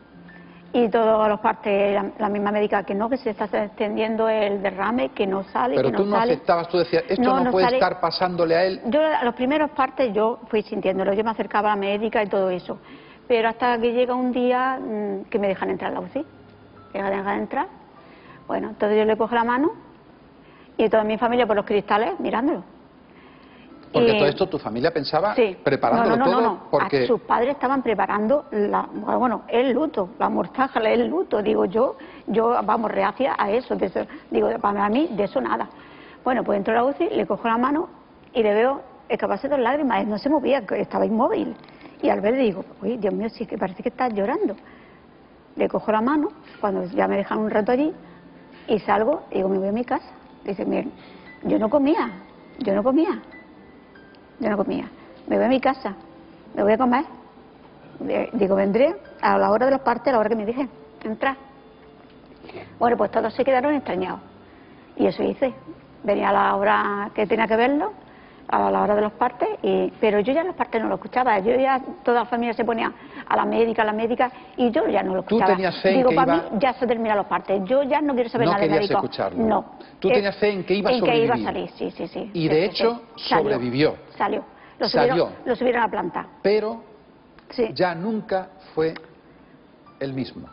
y todas las partes, la, la misma médica, que no, que se está extendiendo el derrame, que no sale, Pero que tú no, no sale. aceptabas, tú decías, esto No, no, no puede sale. estar pasándole a él. Yo a los primeros partes yo fui sintiéndolo, yo me acercaba a la médica y todo eso, pero hasta que llega un día mmm, que me dejan entrar a la U C I, me dejan entrar, bueno, entonces yo le cojo la mano y toda mi familia por los cristales mirándolo. Porque Y- todo esto tu familia pensaba Sí. preparándolo no, no, no, todo, no, no. porque A- sus padres estaban preparando la, bueno, el luto, la mortaja, el luto, digo yo, yo vamos reacia a eso, de eso, digo, para mí de eso nada. Bueno, pues entro a la U C I, le cojo la mano y le veo escaparse dos lágrimas, él no se movía, estaba inmóvil. Y al verle digo, oye, Dios mío, sí que parece que estás llorando. Le cojo la mano, cuando ya me dejan un rato allí, y salgo, y digo, me voy a mi casa. Dice, miren, yo no comía, yo no comía, yo no comía. Me voy a mi casa, me voy a comer. Eh, Digo, vendré a la hora de los partes, a la hora que me dije, entrar. Bueno, pues todos se quedaron extrañados. Y eso hice. Venía a la hora que tenía que verlo, a la hora de los partes, y, pero yo ya los partes no lo escuchaba. Yo ya, toda la familia se ponía a la médica, a la médica, y yo ya no lo Tú escuchaba. tenías fe en Digo, que para iba- mí ya se terminan los partes. Yo ya no quiero saber No nada de querías médico. escucharlo. No. Tú Eh, tenías fe en que iba a En que iba a sobrevivir. salir, sí, sí, sí. Y Sí, de sí, hecho, sí. Salió. sobrevivió. Salió. Lo Salió. subieron, lo subieron a la planta. Pero Sí. ya nunca fue el mismo.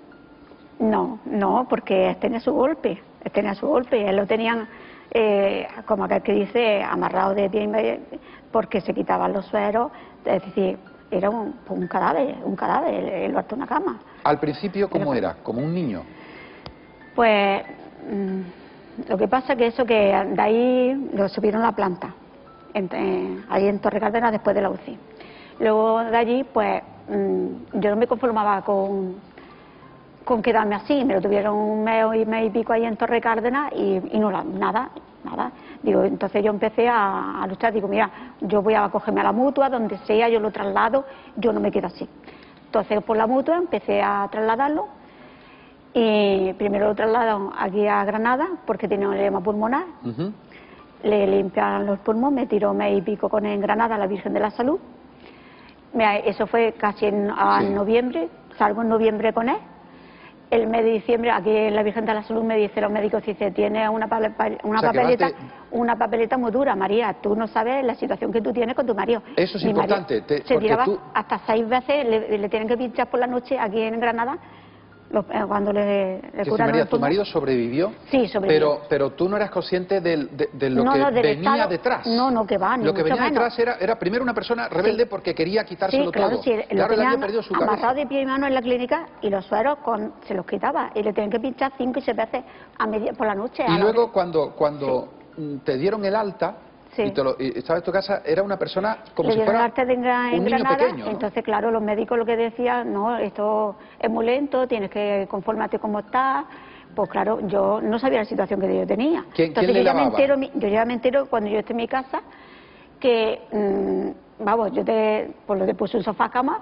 No, no, porque tenía su golpe, tenía su golpe, él lo tenían, eh, como aquel que dice, amarrado de pie y medio, porque se quitaban los sueros, es decir, era un, pues un cadáver, un cadáver, él, él lo hartó una cama. Al principio, ¿cómo Pero- era? Como un niño. Pues mm, lo que pasa que eso que de ahí lo subieron a la planta, en, eh, ahí en Torre Cárdenas después de la U C I. Luego de allí, pues mm, yo no me conformaba con, con quedarme así, me lo tuvieron un mes y mes y pico ahí en Torre Cárdenas y, y no la- nada, nada. Digo, entonces yo empecé a, a luchar, digo, mira, yo voy a cogerme a la mutua, donde sea, yo lo traslado, yo no me quedo así. Entonces por la mutua empecé a trasladarlo. Y primero lo trasladaron aquí a Granada porque tenía un edema pulmonar, Ujú. le limpiaron los pulmones, me tiró mes y pico con él en Granada la Virgen de la Salud. Me- eso fue casi en, a Sí. noviembre, salgo en noviembre con él. El mes de diciembre, aquí en la Virgen de la Salud me dice los médicos, dice, tiene una, pale- pa- una O sea, que papeleta, vas de- una papeleta muy dura, María, tú no sabes la situación que tú tienes con tu marido. Eso es Mi marido importante, te- se porque tiraba tú- hasta seis veces, le, le tienen que pinchar por la noche aquí en Granada, Los, eh, cuando le, le curaron María, el ¿tu pulmón. marido sobrevivió? Sí, sobrevivió. Pero, pero tú no eras consciente de, de, de lo no, que no, venía estado, detrás. No, no, que va, ni Lo que mucho venía menos. detrás era, era primero una persona rebelde, sí, porque quería quitárselo sí, claro, todo. Sí, lo claro, él había tenían perdido su amarrado cabeza. de pie y mano en la clínica y los sueros con, se los quitaba y le tenían que pinchar cinco y seis veces a media, por la noche. Y luego hora. cuando, cuando sí, te dieron el alta, sí, y, te lo, y estabas en tu casa, era una persona como le si fuera arte de engra, un niño Granada, pequeño, ¿no? Entonces, claro, los médicos lo que decían, no, esto es muy lento, tienes que conformarte como estás. Pues claro, yo no sabía la situación que yo tenía. ¿Quién, Entonces ¿quién le yo, ya me lavaba? entero, yo ya me entero cuando yo estoy en mi casa que, mmm, vamos, yo te, pues lo te puse un sofá cama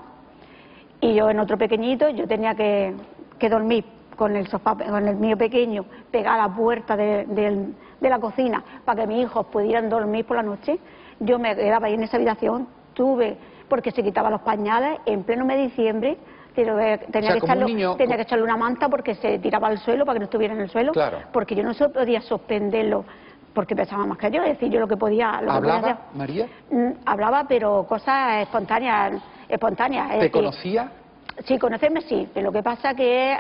y yo en otro pequeñito, yo tenía que, que dormir con el sofá, con el mío pequeño, pegar a la puerta de, de, de la cocina para que mis hijos pudieran dormir por la noche. Yo me quedaba ahí en esa habitación, tuve, porque se quitaban los pañales en pleno mes de diciembre, pero tenía, o sea, que, echarlo, niño, tenía que echarle una manta porque se tiraba al suelo para que no estuviera en el suelo, claro, porque yo no podía suspenderlo porque pesaba más que yo, es decir, yo lo que podía... Lo ¿Hablaba, que podía hacer, María? Hablaba, pero cosas espontáneas. espontáneas ¿Te decir, conocía? Sí, conocerme sí, pero lo que pasa que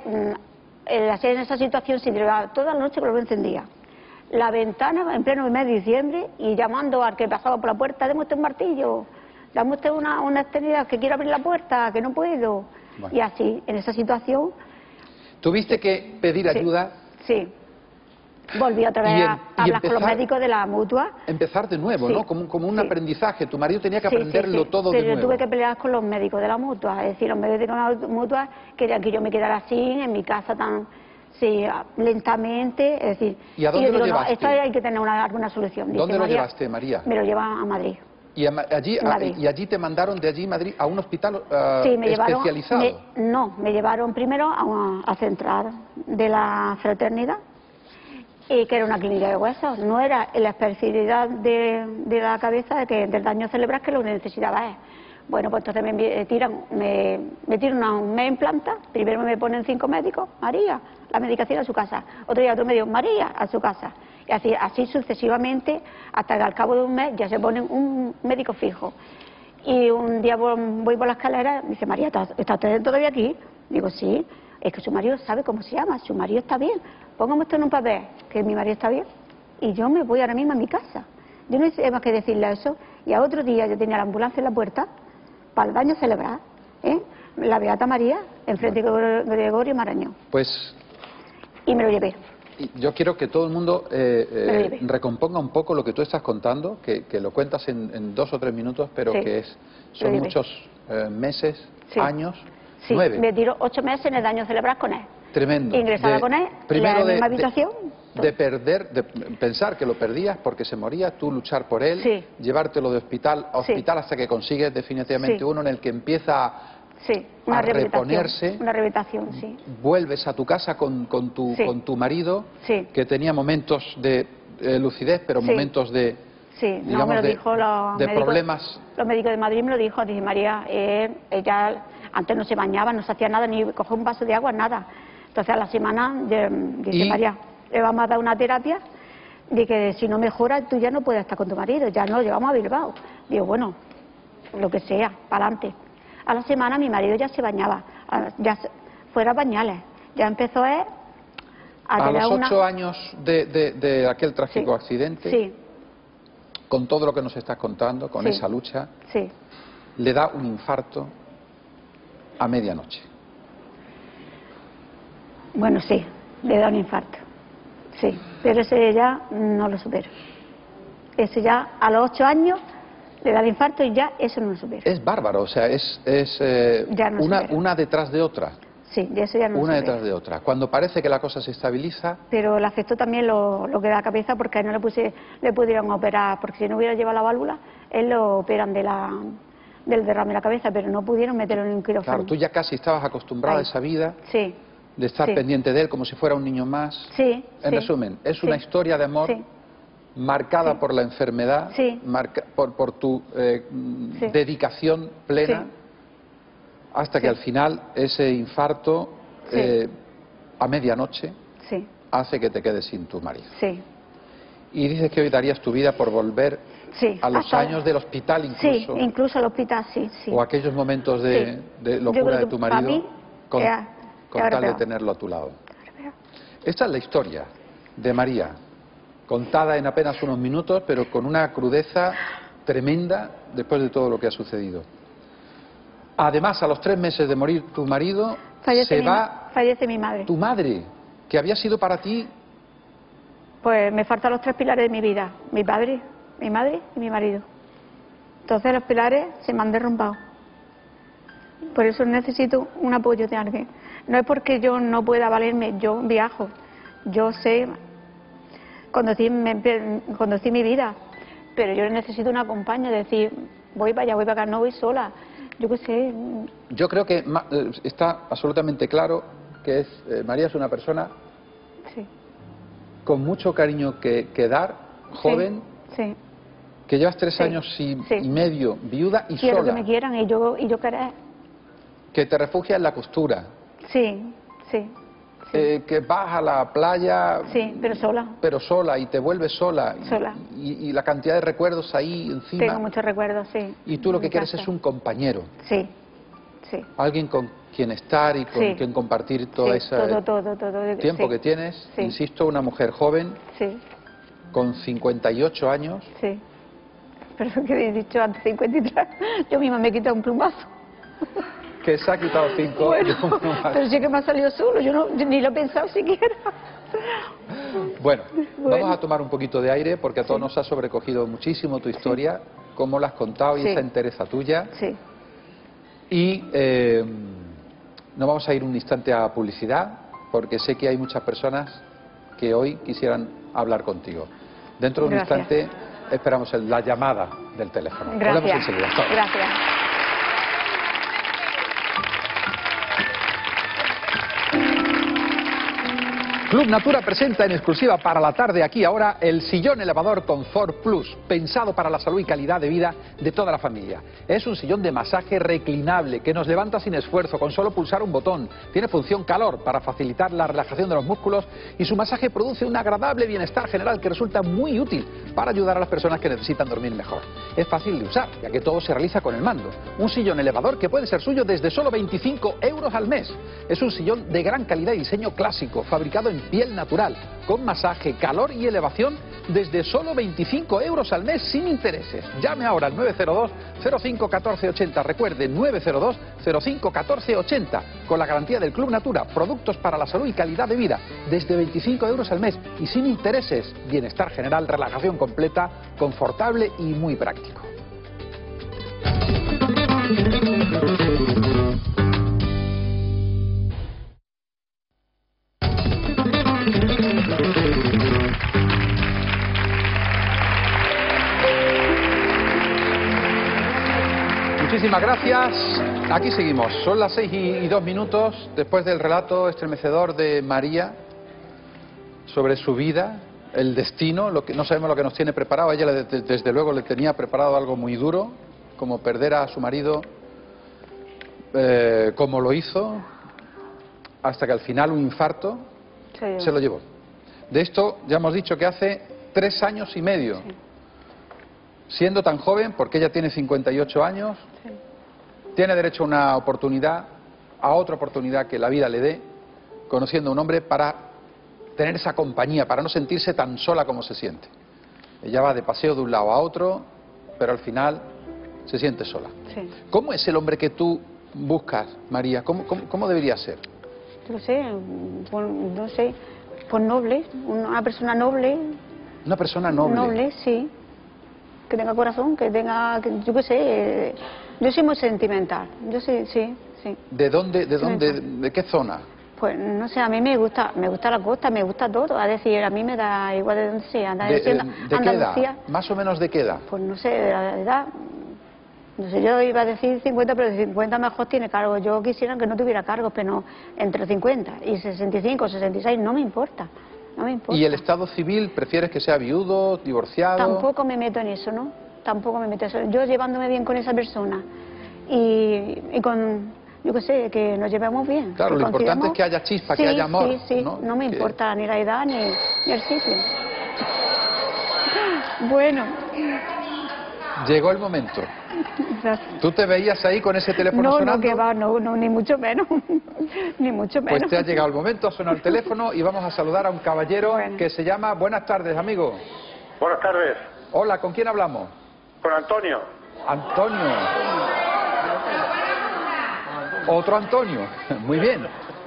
en esa situación se llevaba toda la noche que lo encendía. La ventana en pleno mes de diciembre y llamando al que pasaba por la puerta, dame usted un martillo, dame usted una, una extenida, que quiero abrir la puerta, que no puedo. Bueno. Y así, en esa situación... ¿Tuviste que pedir ayuda? Sí. sí. Volví otra vez en, a hablar empezar, con los médicos de la mutua. Empezar de nuevo, sí, ¿no? Como, como un sí. aprendizaje. Tu marido tenía que sí, aprenderlo sí, sí. todo Pero de nuevo. Yo tuve que pelear con los médicos de la mutua. Es decir, los médicos de la mutua querían que yo me quedara así, en mi casa tan... Sí, lentamente, es decir... ¿Y a dónde y yo lo digo, llevaste? No, esto hay que tener una, alguna solución. Dice, ¿Dónde lo María, llevaste, María? Me lo lleva a Madrid. ¿Y a, allí, a, Madrid. ¿Y allí te mandaron de allí Madrid a un hospital uh, sí, me especializado? Llevaron, me, no, me llevaron primero a, una, a Central de la Fraternidad, y que era una clínica de huesos. No era la especialidad de, de la cabeza, de que, del daño cerebral, que lo necesitaba es. Bueno, pues entonces me tiran, me, me tiran una, un mes en planta, primero me ponen cinco médicos, María, la medicación a su casa, otro día otro médico, María, a su casa, y así, así sucesivamente, hasta que al cabo de un mes ya se ponen un médico fijo. Y un día voy por la escalera, dice, María, ¿está, ¿está usted todavía aquí? Digo, sí, es que su marido sabe cómo se llama, su marido está bien, póngame usted en un papel, que mi marido está bien, y yo me voy ahora mismo a mi casa. Yo no sé más que decirle eso, y a otro día yo tenía la ambulancia en la puerta, para el daño cerebral, ¿eh? La Beata María, enfrente de Gregorio Marañón. Pues... Y me lo llevé. Yo quiero que todo el mundo eh, eh, recomponga un poco lo que tú estás contando, que, que lo cuentas en, en dos o tres minutos, pero sí, que es, son muchos eh, meses, sí. años, sí. nueve. Me tiró ocho meses en el daño cerebral con él. Tremendo. Ingresada de, con él, primero en la de, misma habitación. De, de perder, de pensar que lo perdías porque se moría, tú luchar por él, sí. llevártelo de hospital a hospital sí. hasta que consigues definitivamente sí. uno en el que empieza sí. una a reponerse. Una rehabilitación, sí. Vuelves a tu casa con, con, tu, sí. con tu marido, sí. que tenía momentos de eh, lucidez, pero sí. momentos de... Sí, digamos, no, me lo de, dijo los de médicos, problemas. Los médicos de Madrid me lo dijo, dije, María, eh, ella antes no se bañaba, no se hacía nada, ni coger un vaso de agua, nada. Entonces a la semana de, dice, ¿Y? María, le vamos a dar una terapia de que si no mejora tú ya no puedes estar con tu marido, ya no lo llevamos a Bilbao. Digo, bueno, lo que sea, para adelante. A la semana mi marido ya se bañaba, ya fuera pañales, ya empezó él a, a tener los una... ocho años de, de, de aquel trágico sí. accidente, sí. con todo lo que nos estás contando, con sí. esa lucha, sí. le da un infarto a medianoche. Bueno, sí, le da un infarto, sí, pero ese ya no lo supero. Ese ya a los ocho años le da el infarto y ya eso no lo supero. Es bárbaro, o sea, es, es eh, no una, una detrás de otra. Sí, de eso ya no Una lo detrás de otra. Cuando parece que la cosa se estabiliza... Pero le afectó también lo, lo que da la cabeza porque a él no le, puse, le pudieron operar, porque si no hubiera llevado la válvula, él lo operan de la... del derrame de la cabeza, pero no pudieron meterlo en un quirófano. Claro, tú ya casi estabas acostumbrada Ay. a esa vida, sí. de estar sí. pendiente de él como si fuera un niño más. Sí, en sí. resumen, es sí. una historia de amor sí. marcada sí. por la enfermedad, sí. marca, por, por tu eh, sí. dedicación plena, sí. hasta sí. que al final ese infarto sí. eh, a medianoche sí. hace que te quedes sin tu marido. Sí. Y dices que hoy darías tu vida por volver sí. a los hasta... años del hospital incluso. Sí, incluso al hospital, sí. sí. O aquellos momentos de, sí. de locura de tu marido. Para mí, con... era, con tal de tenerlo a tu lado. Esta es la historia de María, contada en apenas unos minutos, pero con una crudeza tremenda después de todo lo que ha sucedido. Además, a los tres meses de morir tu marido, fallece se mi, va fallece mi madre. Tu madre, que había sido para ti... Pues me faltan los tres pilares de mi vida, mi padre, mi madre y mi marido. Entonces los pilares se me han derrumbado. Por eso necesito un apoyo de alguien. No es porque yo no pueda valerme, yo viajo, yo sé conducir, me, conducir mi vida, pero yo necesito una compañía, decir, voy para allá, voy para acá, no voy sola. Yo qué sé. Yo creo que está absolutamente claro que es eh, María es una persona sí. con mucho cariño que, que dar, joven, sí, sí. que llevas tres sí, años y, sí. y medio viuda y Quiero sola. que me quieran y yo, y yo querer. Que te refugias en la costura. Sí, sí. sí. Eh, que vas a la playa... Sí, pero sola. Pero sola, y te vuelves sola. Sola. Y, y, y la cantidad de recuerdos ahí encima. Tengo muchos recuerdos, sí. Y tú lo que quieres casa. es un compañero. Sí, sí. Alguien con quien estar y con sí. quien compartir todo sí, ese todo, todo, todo. tiempo sí. que tienes. Sí. Insisto, una mujer joven, sí. con cincuenta y ocho años. Sí. Pero que he dicho antes, cincuenta y tres. Yo misma me he quitado un plumazo. Que se ha quitado cinco. Bueno, pero sí que me ha salido solo, yo, no, yo ni lo he pensado siquiera. Bueno, bueno, vamos a tomar un poquito de aire porque a todos sí. nos ha sobrecogido muchísimo tu historia, sí. cómo la has contado y sí. esa entereza tuya. Sí. Y eh, nos vamos a ir un instante a publicidad porque sé que hay muchas personas que hoy quisieran hablar contigo. Dentro de un Gracias. instante esperamos el, la llamada del teléfono. Gracias. Volvemos enseguida. Hasta ahora. Gracias. Club Natura presenta en exclusiva para la tarde aquí ahora el sillón elevador Confort Plus, pensado para la salud y calidad de vida de toda la familia. Es un sillón de masaje reclinable que nos levanta sin esfuerzo con solo pulsar un botón. Tiene función calor para facilitar la relajación de los músculos y su masaje produce un agradable bienestar general que resulta muy útil para ayudar a las personas que necesitan dormir mejor. Es fácil de usar, ya que todo se realiza con el mando. Un sillón elevador que puede ser suyo desde solo veinticinco euros al mes. Es un sillón de gran calidad y diseño clásico, fabricado en piel natural, con masaje, calor y elevación desde solo veinticinco euros al mes sin intereses. Llame ahora al nueve cero dos, cero cinco, uno cuatro ocho cero. Recuerde, nueve cero dos, cero cinco, uno cuatro ocho cero. Con la garantía del Club Natura, productos para la salud y calidad de vida desde veinticinco euros al mes y sin intereses. Bienestar general, relajación completa, confortable y muy práctico. Muchísimas gracias. Aquí seguimos. Son las seis y dos minutos después del relato estremecedor de María sobre su vida, el destino, lo que no sabemos lo que nos tiene preparado. A ella desde luego le tenía preparado algo muy duro, como perder a su marido, eh, como lo hizo, hasta que al final un infarto sí. se lo llevó. De esto ya hemos dicho que hace tres años y medio. Sí. Siendo tan joven, porque ella tiene cincuenta y ocho años, sí. tiene derecho a una oportunidad, a otra oportunidad que la vida le dé, conociendo a un hombre para tener esa compañía, para no sentirse tan sola como se siente. Ella va de paseo de un lado a otro, pero al final se siente sola. Sí. ¿Cómo es el hombre que tú buscas, María? ¿Cómo, cómo, cómo debería ser? No sé, pues, no sé, pues noble, una persona noble. Una persona noble. Noble, sí. Que tenga corazón, que tenga, que, yo qué sé, yo soy muy sentimental, yo sí, sí, sí. ¿De dónde, de dónde, de qué zona? Pues no sé, a mí me gusta, me gusta la costa, me gusta todo, a decir, a mí me da igual de dónde sea, ¿De, de, de qué edad? ¿Más o menos de qué edad? Pues no sé, de la edad, no sé, yo iba a decir cincuenta, pero de cincuenta mejor tiene cargo, yo quisiera que no tuviera cargos, pero no, entre cincuenta y sesenta y cinco, sesenta y seis, no me importa. No me importa. ¿Y el estado civil prefieres que sea viudo, divorciado? Tampoco me meto en eso, ¿no? Tampoco me meto en eso. Yo llevándome bien con esa persona y, y con, yo qué sé, que nos llevemos bien. Claro, lo importante es que haya chispa, sí, que haya amor. Sí, sí, no, no me que... importa ni la edad ni, ni el sitio. Bueno. Llegó el momento. ¿Tú te veías ahí con ese teléfono no, sonando? No, que va, no, no, ni mucho menos. Ni mucho menos. Pues te ha llegado el momento, ha sonado el teléfono y vamos a saludar a un caballero bueno. que se llama... Buenas tardes, amigo. Buenas tardes. Hola, ¿con quién hablamos? Con Antonio. Antonio. Otro Antonio. Muy bien.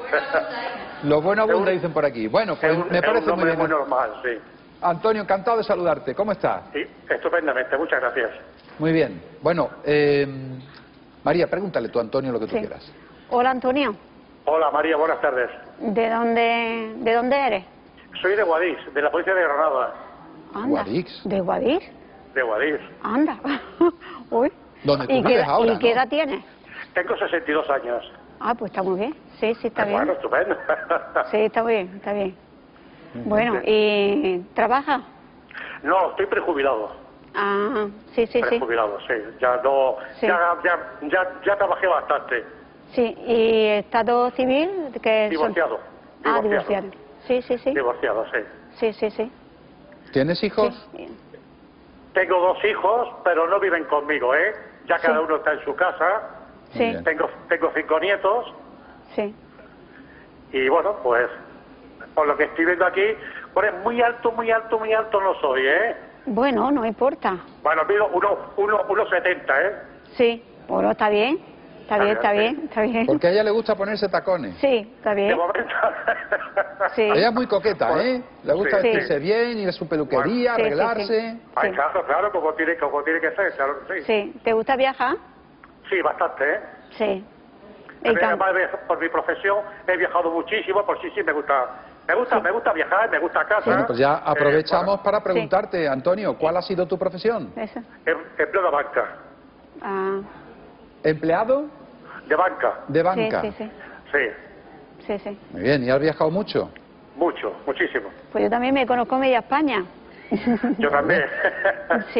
Lo bueno abunda, dicen por aquí. Bueno, pues un, me parece un muy bien. muy normal, sí. Antonio, encantado de saludarte. ¿Cómo estás? Sí, estupendamente. Muchas gracias. Muy bien. Bueno, eh, María, pregúntale tú a Antonio lo que tú sí. quieras. Hola, Antonio. Hola, María, buenas tardes. ¿De dónde, de dónde eres? Soy de Guadix, de la provincia de Granada. Anda. ¿Guadix? ¿De Guadix? De Guadix. Anda. Uy. ¿Dónde tú ¿Y vives qué, ahora? ¿Y qué ¿no? edad tienes? Tengo sesenta y dos años. Ah, pues está muy bien. Sí, sí, está ah, bien. Bueno, estupendo. Sí, está bien, está bien. Bueno, ¿y trabaja? No, estoy prejubilado. Ah, sí, sí, sí. Prejubilado, sí. Ya no... Sí. Ya, ya, ya, ya trabajé bastante. Sí, ¿y estado civil? Que Divorciado. Son... Ah, divorciado. divorciado. Sí, sí, sí. Divorciado, sí. Sí, sí, sí. ¿Tienes hijos? Sí. Tengo dos hijos, pero no viven conmigo, ¿eh? Ya cada Sí. uno está en su casa. Sí. Tengo, tengo cinco nietos. Sí. Y bueno, pues, por lo que estoy viendo aquí, pues muy alto, muy alto, muy alto no soy, ¿eh? Bueno, no importa. Bueno, mido uno, uno, uno setenta, ¿eh? Sí, bueno, está bien. Está bien, está bien, está bien. Porque a ella le gusta ponerse tacones. Sí, está De bien. momento. Sí. Ella es muy coqueta, ¿eh? Le gusta Sí. vestirse bien, ir a su peluquería, Bueno. Sí, sí, arreglarse. sí. Ay, claro, claro, como tiene, como tiene que ser, claro que sí. Sí. ¿Te gusta viajar? Sí, bastante, ¿eh? Sí. Y También, tam- además, por mi profesión he viajado muchísimo, por sí, sí, me gusta. Me gusta, me gusta viajar, me gusta casa. Bueno, pues ya eh, aprovechamos bueno, para preguntarte, Antonio, ¿cuál ha sido tu profesión? Eso. em- empleo de banca. Ah, ¿Empleado? De banca, De banca. sí, sí, sí. sí, sí, sí. Muy bien, ¿y has viajado mucho? Mucho, muchísimo. Pues yo también me conozco media España. Yo también. Sí.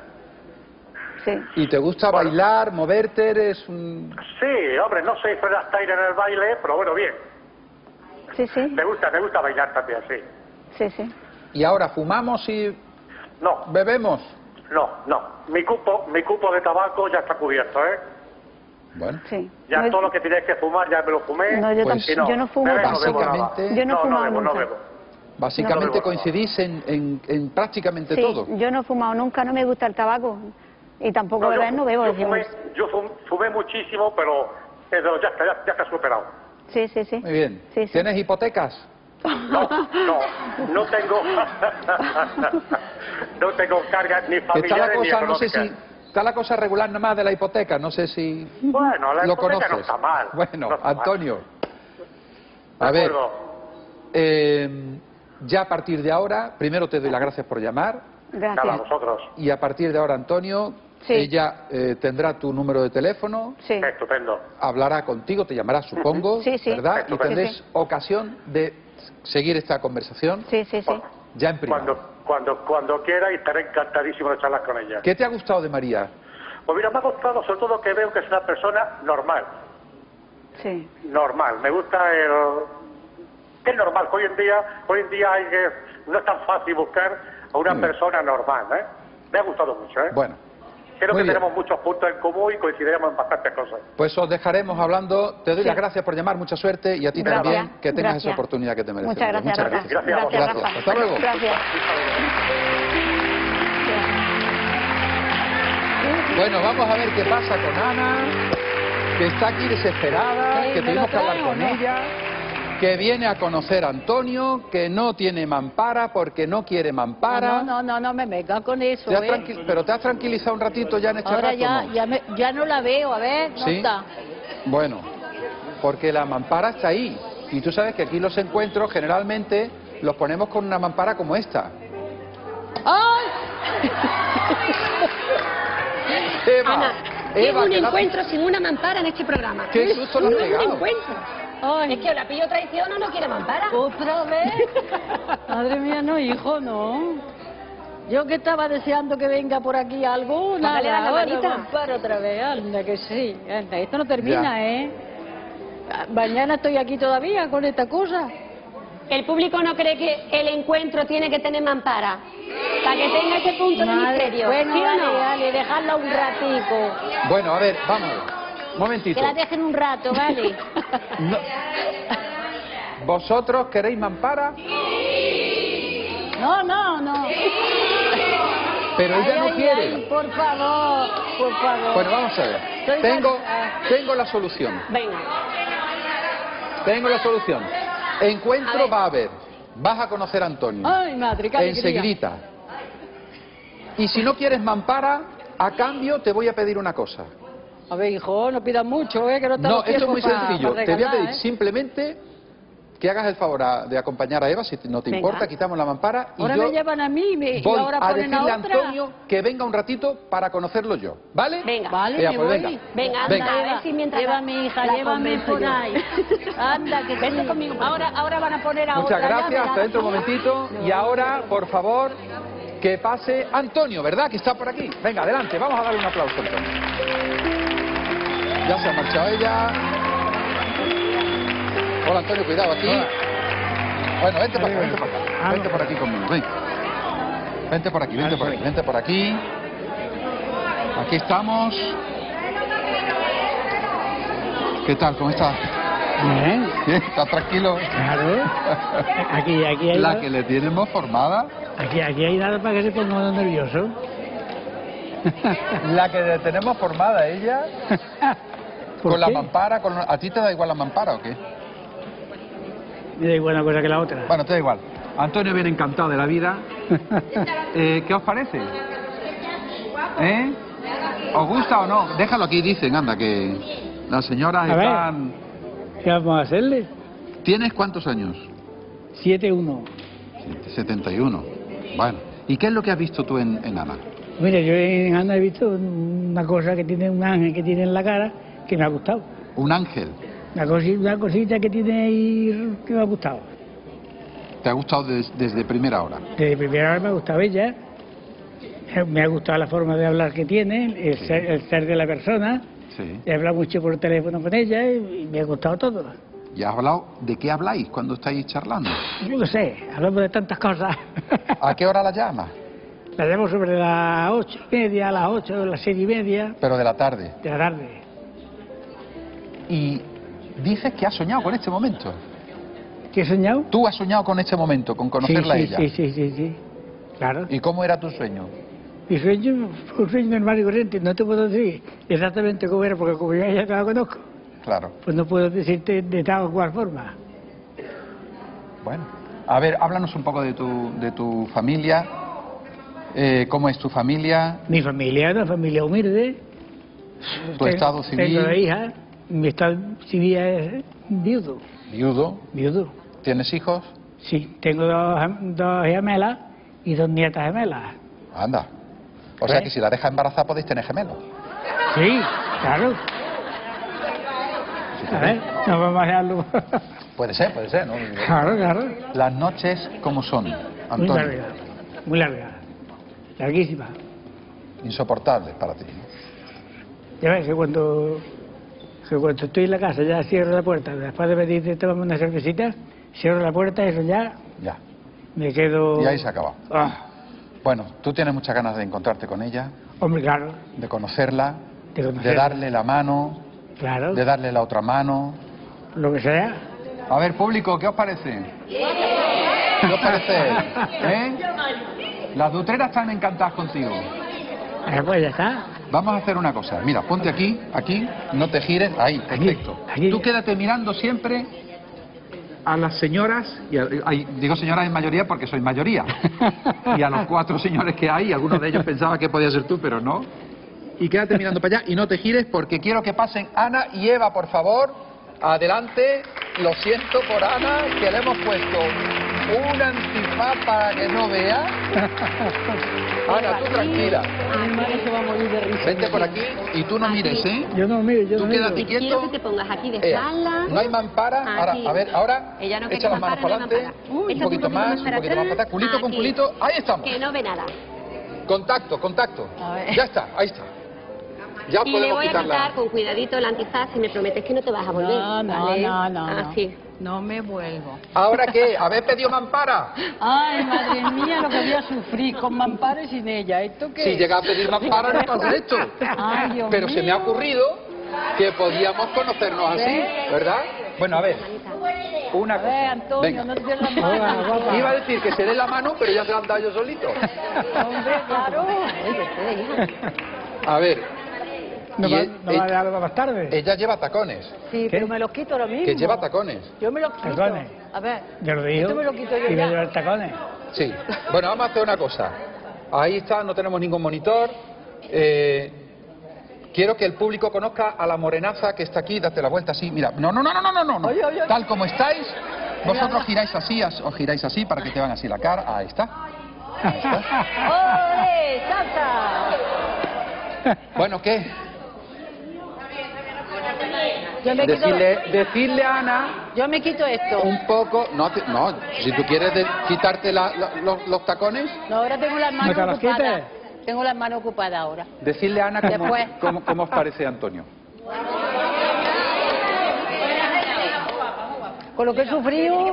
Sí. ¿Y te gusta Bueno. bailar, moverte? ¿Eres un...? Sí, hombre, no soy Fred Astaire en el baile, pero bueno, bien. Sí, sí. Me gusta, me gusta bailar también, sí. Sí, sí. ¿Y ahora fumamos y No, bebemos? no, no. Mi cupo, mi cupo de tabaco ya está cubierto, ¿eh? Bueno, Sí. Ya No, todo lo que tenéis que fumar ya me lo fumé. No, yo, Pues- tam- y yo no fumo beber tampoco. no bebo nada. Básicamente- Yo no he no, no fumado bebo, no nunca. bebo. básicamente No, no, no. coincidís en, en, en prácticamente Sí, todo. yo no he fumado nunca, no me gusta el tabaco. Y tampoco No, yo, beber no bebo. yo, decimos. fumé, yo fum- fumé muchísimo, pero, pero ya está, ya, ya está superado. Sí, sí, sí. Muy bien. Sí, sí. ¿Tienes hipotecas? No, no, no tengo, no tengo cargas ni Está la familiares ni cosa, no sé económicas. si... Está la cosa regular nada más de la hipoteca, no sé si Bueno, la lo hipoteca conoces. no está mal. Bueno, no está mal. Antonio, De a ver, acuerdo. eh, ya a partir de ahora, primero te doy las gracias por llamar Nada, Gracias. vosotros. y a partir de ahora, Antonio, Sí. ella eh, tendrá tu número de teléfono, Sí. Estupendo. hablará contigo, te llamará, supongo, Sí, sí. ¿verdad? Y Estupendo. tendréis Sí, sí. ocasión de seguir esta conversación Sí, sí, sí. ya en privado. Cuando, cuando, cuando quiera y estaré encantadísimo de charlar con ella. ¿Qué te ha gustado de María? Pues mira, me ha gustado sobre todo que veo que es una persona normal. Sí. Normal. Me gusta el... Es normal. Hoy en día, hoy en día hay que... no es tan fácil buscar a una Muy bien. persona normal, ¿eh? Me ha gustado mucho, ¿eh? Bueno, Creo muy que bien. tenemos muchos puntos en común y coincidiremos en bastantes cosas. pues os dejaremos hablando. Te doy Sí. las gracias por llamar, mucha suerte y a ti Gracias. también que tengas Gracias. esa oportunidad que te mereces. Muchas gracias, Muchas Rafa. gracias. Gracias a Gracias, vosotros. Rafa. Hasta luego. Gracias. Bueno, vamos a ver qué pasa con Ana, que está aquí desesperada, Sí, que ¿me tuvimos lo que hablar traen o con no? ella, que viene a conocer a Antonio, que no tiene mampara porque no quiere mampara. No, no, no, no me venga con eso, ¿Te has ¿eh? tranqui- ¿Pero te has tranquilizado un ratito ya en este Ahora rato? ya, no? ya, me- ya no la veo, a ver, no ¿Sí? está. Bueno, porque la mampara está ahí. Y tú sabes que aquí los encuentros generalmente los ponemos con una mampara como esta. ¡Ay! Eva, Ana, ¿qué es Eva, un que la- encuentro sin una mampara en este programa? ¿Qué susto le has No es un pegado? encuentro. Ay. Es que o la pillo traición o no quiere mampara. ¿Otra vez? Madre mía, no, hijo, no. Yo que estaba deseando que venga por aquí algo, Pues dale nada, la ahora manita. mampara otra vez, anda que sí. Anda, esto no termina, Ya. ¿eh? Mañana estoy aquí todavía con esta cosa. El público no cree que el encuentro tiene que tener mampara. Para que tenga ese punto de misterio. Bueno, ¿Sí o vale, no? vale, dejarla un ratico. Bueno, a ver, vamos. Un momentito. Que la dejen un rato, ¿vale? No. ¿Vosotros queréis mampara? No, no, no. Pero ella Ay, no ay, quiere. ay, por favor, por favor. Bueno, vamos a ver. Soy Tengo, fan- tengo la solución. Venga. Tengo la solución. Encuentro A ver. va a haber. Vas a conocer a Antonio. Ay, madre, qué alegría. Enseguidita. Y si no quieres mampara, a cambio te voy a pedir una cosa. A ver, hijo, no pidas mucho, ¿eh? Que no No, tengo esto es muy tiempo pa- sencillo. pa Te voy a regalar, pedir ¿eh? simplemente que hagas el favor a- de acompañar a Eva, si no te Venga. importa, quitamos la mampara y Ahora yo me llevan a mí y, me, y voy ahora a ponen decirle a a otra. Antonio que venga un ratito para conocerlo yo, ¿vale? Venga. Vale, Ea, me pues voy. venga. Venga, Venga. anda, a ver si mientras Llévame, la- hija, la llévame convenzo por yo. ahí. Anda, que Vente sí. conmigo por Ahora, ahora van a poner a Muchas otra. ya gracias, verás. hasta dentro un momentito. Y ahora, por favor, que pase Antonio, ¿verdad? Que está por aquí. Venga, adelante, vamos a darle un aplauso a Antonio. Ya se ha marchado ella. Hola Antonio, cuidado aquí. Bueno, vente para acá, vente para acá. Vente por aquí conmigo, ven. Vente por aquí, vente por aquí, vente por aquí. Aquí estamos. ¿Qué tal? ¿Cómo estás? Bien, ¿Bien? ¿Estás tranquilo? claro. Aquí, aquí hay La nada, que le tenemos formada. aquí, aquí hay nada para que se ponga uno nervioso. La que le tenemos formada ella. ¿Por Con la qué? mampara, con... ¿a ti te da igual la mampara o qué? Me da igual una cosa que la otra. Bueno, te da igual. Antonio viene encantado de la vida. Eh, ¿Qué os parece? ¿Eh? ¿Os gusta o no? Déjalo aquí, dicen, anda, que las señoras A ver. están... ¿Qué vamos a hacerle? ¿Tienes cuántos años? siete uno. setenta y uno. Bueno. ¿Y qué es lo que has visto tú en, en Ana? Mira, yo en Ana he visto una cosa que tiene un ángel que tiene en la cara que me ha gustado. Un ángel. Una cosita, una cosita que tiene ahí que me ha gustado. ¿Te ha gustado des- desde primera hora? Desde primera hora me ha gustado ella. Eh, Me ha gustado la forma de hablar que tiene, el, Sí. ser, el ser de la persona. Sí. He hablado mucho por teléfono con ella y, y me ha gustado todo. ¿Y has hablado de qué habláis cuando estáis charlando? Yo no sé, hablamos de tantas cosas. ¿A qué hora la llamas? La llamo sobre las ocho y media, a las ocho, las seis y media Pero de la tarde. de la tarde. Y dices que has soñado con este momento. ¿Qué he soñado? ¿Tú has soñado con este momento, con conocerla sí, a sí, ella? sí, sí, sí, sí. Claro. ¿Y cómo era tu sueño? Mi sueño fue un sueño normal y corriente. No te puedo decir exactamente cómo era, porque como yo ya te la conozco, Claro. pues no puedo decirte de tal o cual forma. Bueno. A ver, háblanos un poco de tu, de tu familia. Eh, ¿Cómo es tu familia? Mi familia es una familia humilde. ¿Tu Tengo- estado civil? Tengo dos hijas. Mi estado civil es viudo. Viudo. Viudo. ¿Tienes hijos? Sí, tengo dos, gem- dos gemelas y dos nietas gemelas. Anda. O sea ¿Eh? que si la dejas embarazada podéis tener gemelos. Sí, claro. A ver, no vamos a dejarlo. Puede ser, puede ser, ¿no? Claro, claro. Las noches, ¿cómo son, Muy Antonio? larga, muy larga. Larguísima. Insoportables para ti. Ya ves que cuando, que cuando estoy en la casa ya cierro la puerta, después de pedirte tomamos una cervecita, cierro la puerta y eso ya Ya. me quedo... Y ahí se acaba. Ah, Bueno, tú tienes muchas ganas de encontrarte con ella, hombre, claro, de conocerla, de de conocerla. darle la mano, Claro, de darle la otra mano. lo que sea. A ver, público, ¿qué os parece? ¿Qué os parece? ¿Eh? Las dutreras están encantadas contigo. Eh, pues ya está. Vamos a hacer una cosa. Mira, ponte aquí, aquí, no te gires. Ahí, perfecto. aquí. Tú quédate mirando siempre a las señoras, y a- ay, digo señoras en mayoría porque soy mayoría, y a los cuatro señores que hay, algunos de ellos pensaba que podía ser tú, pero no. Y quédate mirando para allá y no te gires porque quiero que pasen Ana y Eva, por favor. Adelante. Lo siento por Ana, que le hemos puesto un antifaz para que no vea. Ana, tú tranquila. Mi madre se va a morir de risa. Vente por aquí y tú no mires, ¿eh? Yo no miro, yo Tú no miro. quédate Y quiero quieto. que te pongas aquí de Eh, espalda. no hay mampara. Ahora, Aquí. a ver, ahora Ella no quiere echa las manos mampara, para no hay adelante. mampara. Un Échate poquito más, un para poquito más para atrás. Culito con Aquí. culito. Ahí estamos. Que no ve nada. Contacto, contacto. A ver. Ya está, ahí está. Ya os y le podemos voy a quitarla. quitar con cuidadito el antifaz si me prometes que no te vas a volver. No, no, ¿vale? no, no, no. Así. No me vuelvo. ¿Ahora qué? ¿Habéis pedido mampara? Ay, madre mía, lo que voy a sufrir con mampara y sin ella. ¿Esto qué? Si llega a pedir mampara no pasa esto. Ay, Dios Pero mío. se me ha ocurrido que podíamos conocernos así, ¿verdad? Bueno, a ver. Una A ver, cosa. Antonio, Venga. no te des la mano. Iba a decir que se dé la mano, pero ya se la han dado yo solito. Hombre, claro. A ver. ¿No y va, e- no va a e- dejarlo más tarde? ella lleva tacones. Sí, pero me los quito ahora mismo. Que lleva tacones. Yo me los quito. Tacones. A ver. Yo lo digo. Esto me lo quito yo Y voy ya. a llevar tacones. Sí. Bueno, vamos a hacer una cosa. Ahí está, no tenemos ningún monitor. Eh, quiero que el público conozca a la morenaza que está aquí. Date la vuelta así. Mira, no, no, no, no, no, no, no. Oye, oye, oye. Tal como estáis, vosotros giráis así, as- os giráis así para que te vean así la cara. Ahí está. Ahí está. ¡Ole, salsa! Bueno, ¿qué? Yo me quito, Decirle, decirle a Ana yo me quito esto. un poco. No, te- no si tú quieres de- quitarte la- la- los, los tacones, No, ahora tengo las manos ¿No te los ocupadas. quites? Tengo las manos ocupadas ahora. decirle a Ana cómo, Después. cómo, cómo os parece Antonio. Con lo que he sufrido.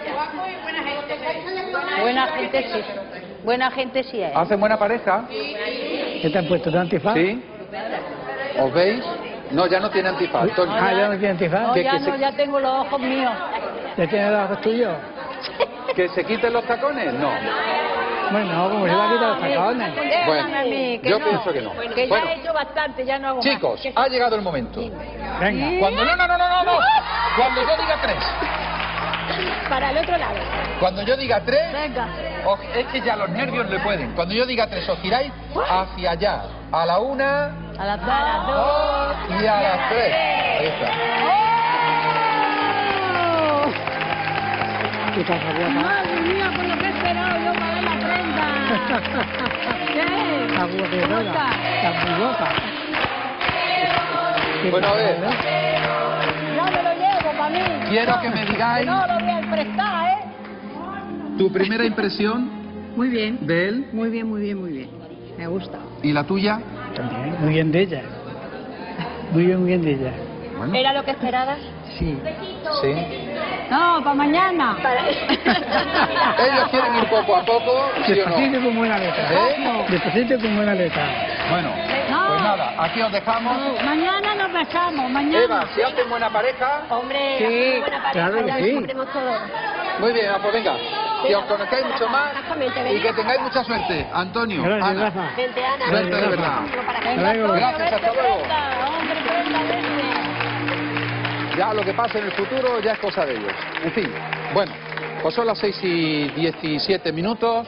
Buena gente sí. Buena gente sí es. ¿Hacen buena pareja? ¿Qué te han puesto? ¿Tu antifaz? ¿Sí? ¿Os veis? No, ya no tiene antifaz, Antonio. Ah, ya no tiene antifaz. No, que- ya que no, se- ya tengo los ojos míos. ¿Ya tiene los ojos tuyos? ¿Que se quiten los tacones? No. Bueno, no, como se va a quitar los tacones. Déjame Bueno, a mí, que yo no. pienso que no. Que ya Bueno. he hecho bastante, ya no hago Chicos, más. ha llegado el momento. Venga. Cuando no, no, no, no, no, no. Cuando yo diga tres. Para el otro lado. Cuando yo diga tres, Venga. os- es que ya los nervios le pueden. Cuando yo diga tres, os giráis hacia allá. A la una, A las dos. y a las tres. Ahí está. ¿Qué pasa, guapa? Madre mía, por lo que he esperado yo para ver la prenda. ¿Qué? Está guapa, ¿Cómo ¿verdad? está? Está muy guapa. ¿Qué Bueno, a pasa, ver. verdad? Ya me lo llevo para mí. Quiero que me digáis No lo voy a prestar, ¿eh? tu primera impresión Muy bien, de él muy bien, muy bien, muy bien. Me gusta. y la tuya. También, muy bien de ella. Muy bien, muy bien de ella. Bueno, ¿Era lo que esperabas? Sí. sí. No, para mañana. Ellos quieren ir poco a poco, ¿sí o no? Despacito con buena letra. ¿Eh? Despacito con buena letra. Bueno, No. pues nada, aquí os dejamos. Mañana nos besamos, mañana. Eva, si hacen buena pareja, Hombre, Sí, así buena pareja, claro que ya sí. descubrimos todo. muy bien, pues venga. Que os conozcáis mucho más Exactamente, y venga. que tengáis mucha suerte. Antonio, Gracias, Ana. Rafa. Vente, Ana. Suerte de Rafa. verdad. Venga, Luego. Antonio, Gracias, vete, hasta luego. prenda, hombre, prenda, vete. Ya lo que pase en el futuro ya es cosa de ellos. En fin, bueno, pues son las seis y diecisiete minutos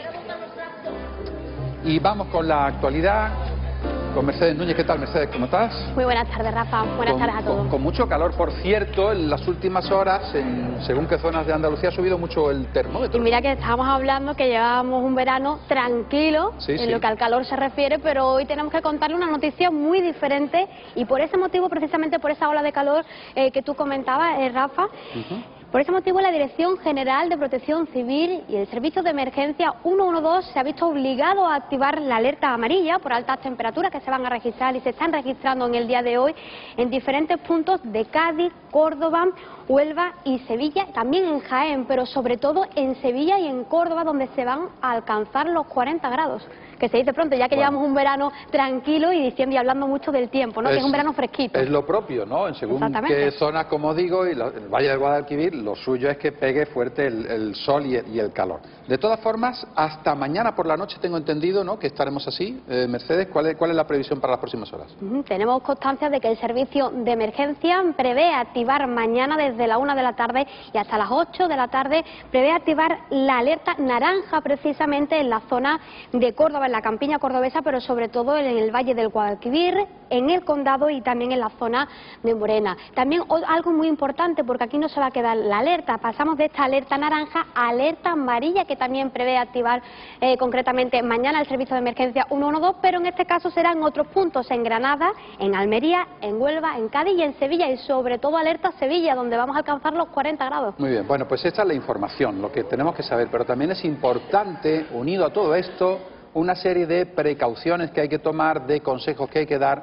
y vamos con la actualidad. Con Mercedes Núñez. ¿Qué tal, Mercedes? ¿Cómo estás? Muy buenas tardes, Rafa. Buenas con, tardes a todos. Con, con mucho calor, por cierto, en las últimas horas, en según qué zonas de Andalucía, ha subido mucho el Y termómetro. mira que estábamos hablando que llevábamos un verano tranquilo Sí, en sí. lo que al calor se refiere, pero hoy tenemos que contarle una noticia muy diferente y por ese motivo, precisamente por esa ola de calor eh, que tú comentabas, eh, Rafa, Ujú. por ese motivo la Dirección General de Protección Civil y el Servicio de Emergencia ciento doce se ha visto obligado a activar la alerta amarilla por altas temperaturas que se van a registrar y se están registrando en el día de hoy en diferentes puntos de Cádiz, Córdoba, Huelva y Sevilla, también en Jaén, pero sobre todo en Sevilla y en Córdoba, donde se van a alcanzar los cuarenta grados. Que se dice pronto, ya que Bueno. llevamos un verano tranquilo y diciendo y hablando mucho del tiempo, ¿no? Que es un verano fresquito. Es lo propio, ¿no? En según Exactamente. qué zonas, como digo, y la- el Valle del Guadalquivir, lo suyo es que pegue fuerte el, el sol y el, y el calor. De todas formas, hasta mañana por la noche tengo entendido, ¿no?, que estaremos así. Eh, Mercedes, ¿cuál es, ¿cuál es la previsión para las próximas horas? Ujú, Tenemos constancia de que el servicio de emergencia prevé activar mañana desde la una de la tarde y hasta las ocho de la tarde, prevé activar la alerta naranja precisamente en la zona de Córdoba, en la campiña cordobesa, pero sobre todo en el Valle del Guadalquivir, en el Condado y también en la zona de Morena. También o- algo muy importante, porque aquí no se va a quedar la alerta, pasamos de esta alerta naranja a alerta amarilla, que también prevé activar eh, concretamente mañana el servicio de emergencia ciento doce, pero en este caso será en otros puntos, en Granada, en Almería, en Huelva, en Cádiz y en Sevilla, y sobre todo alerta Sevilla, donde vamos a alcanzar los cuarenta grados. Muy bien, bueno, pues esta es la información, lo que tenemos que saber, pero también es importante, unido a todo esto, una serie de precauciones que hay que tomar, de consejos que hay que dar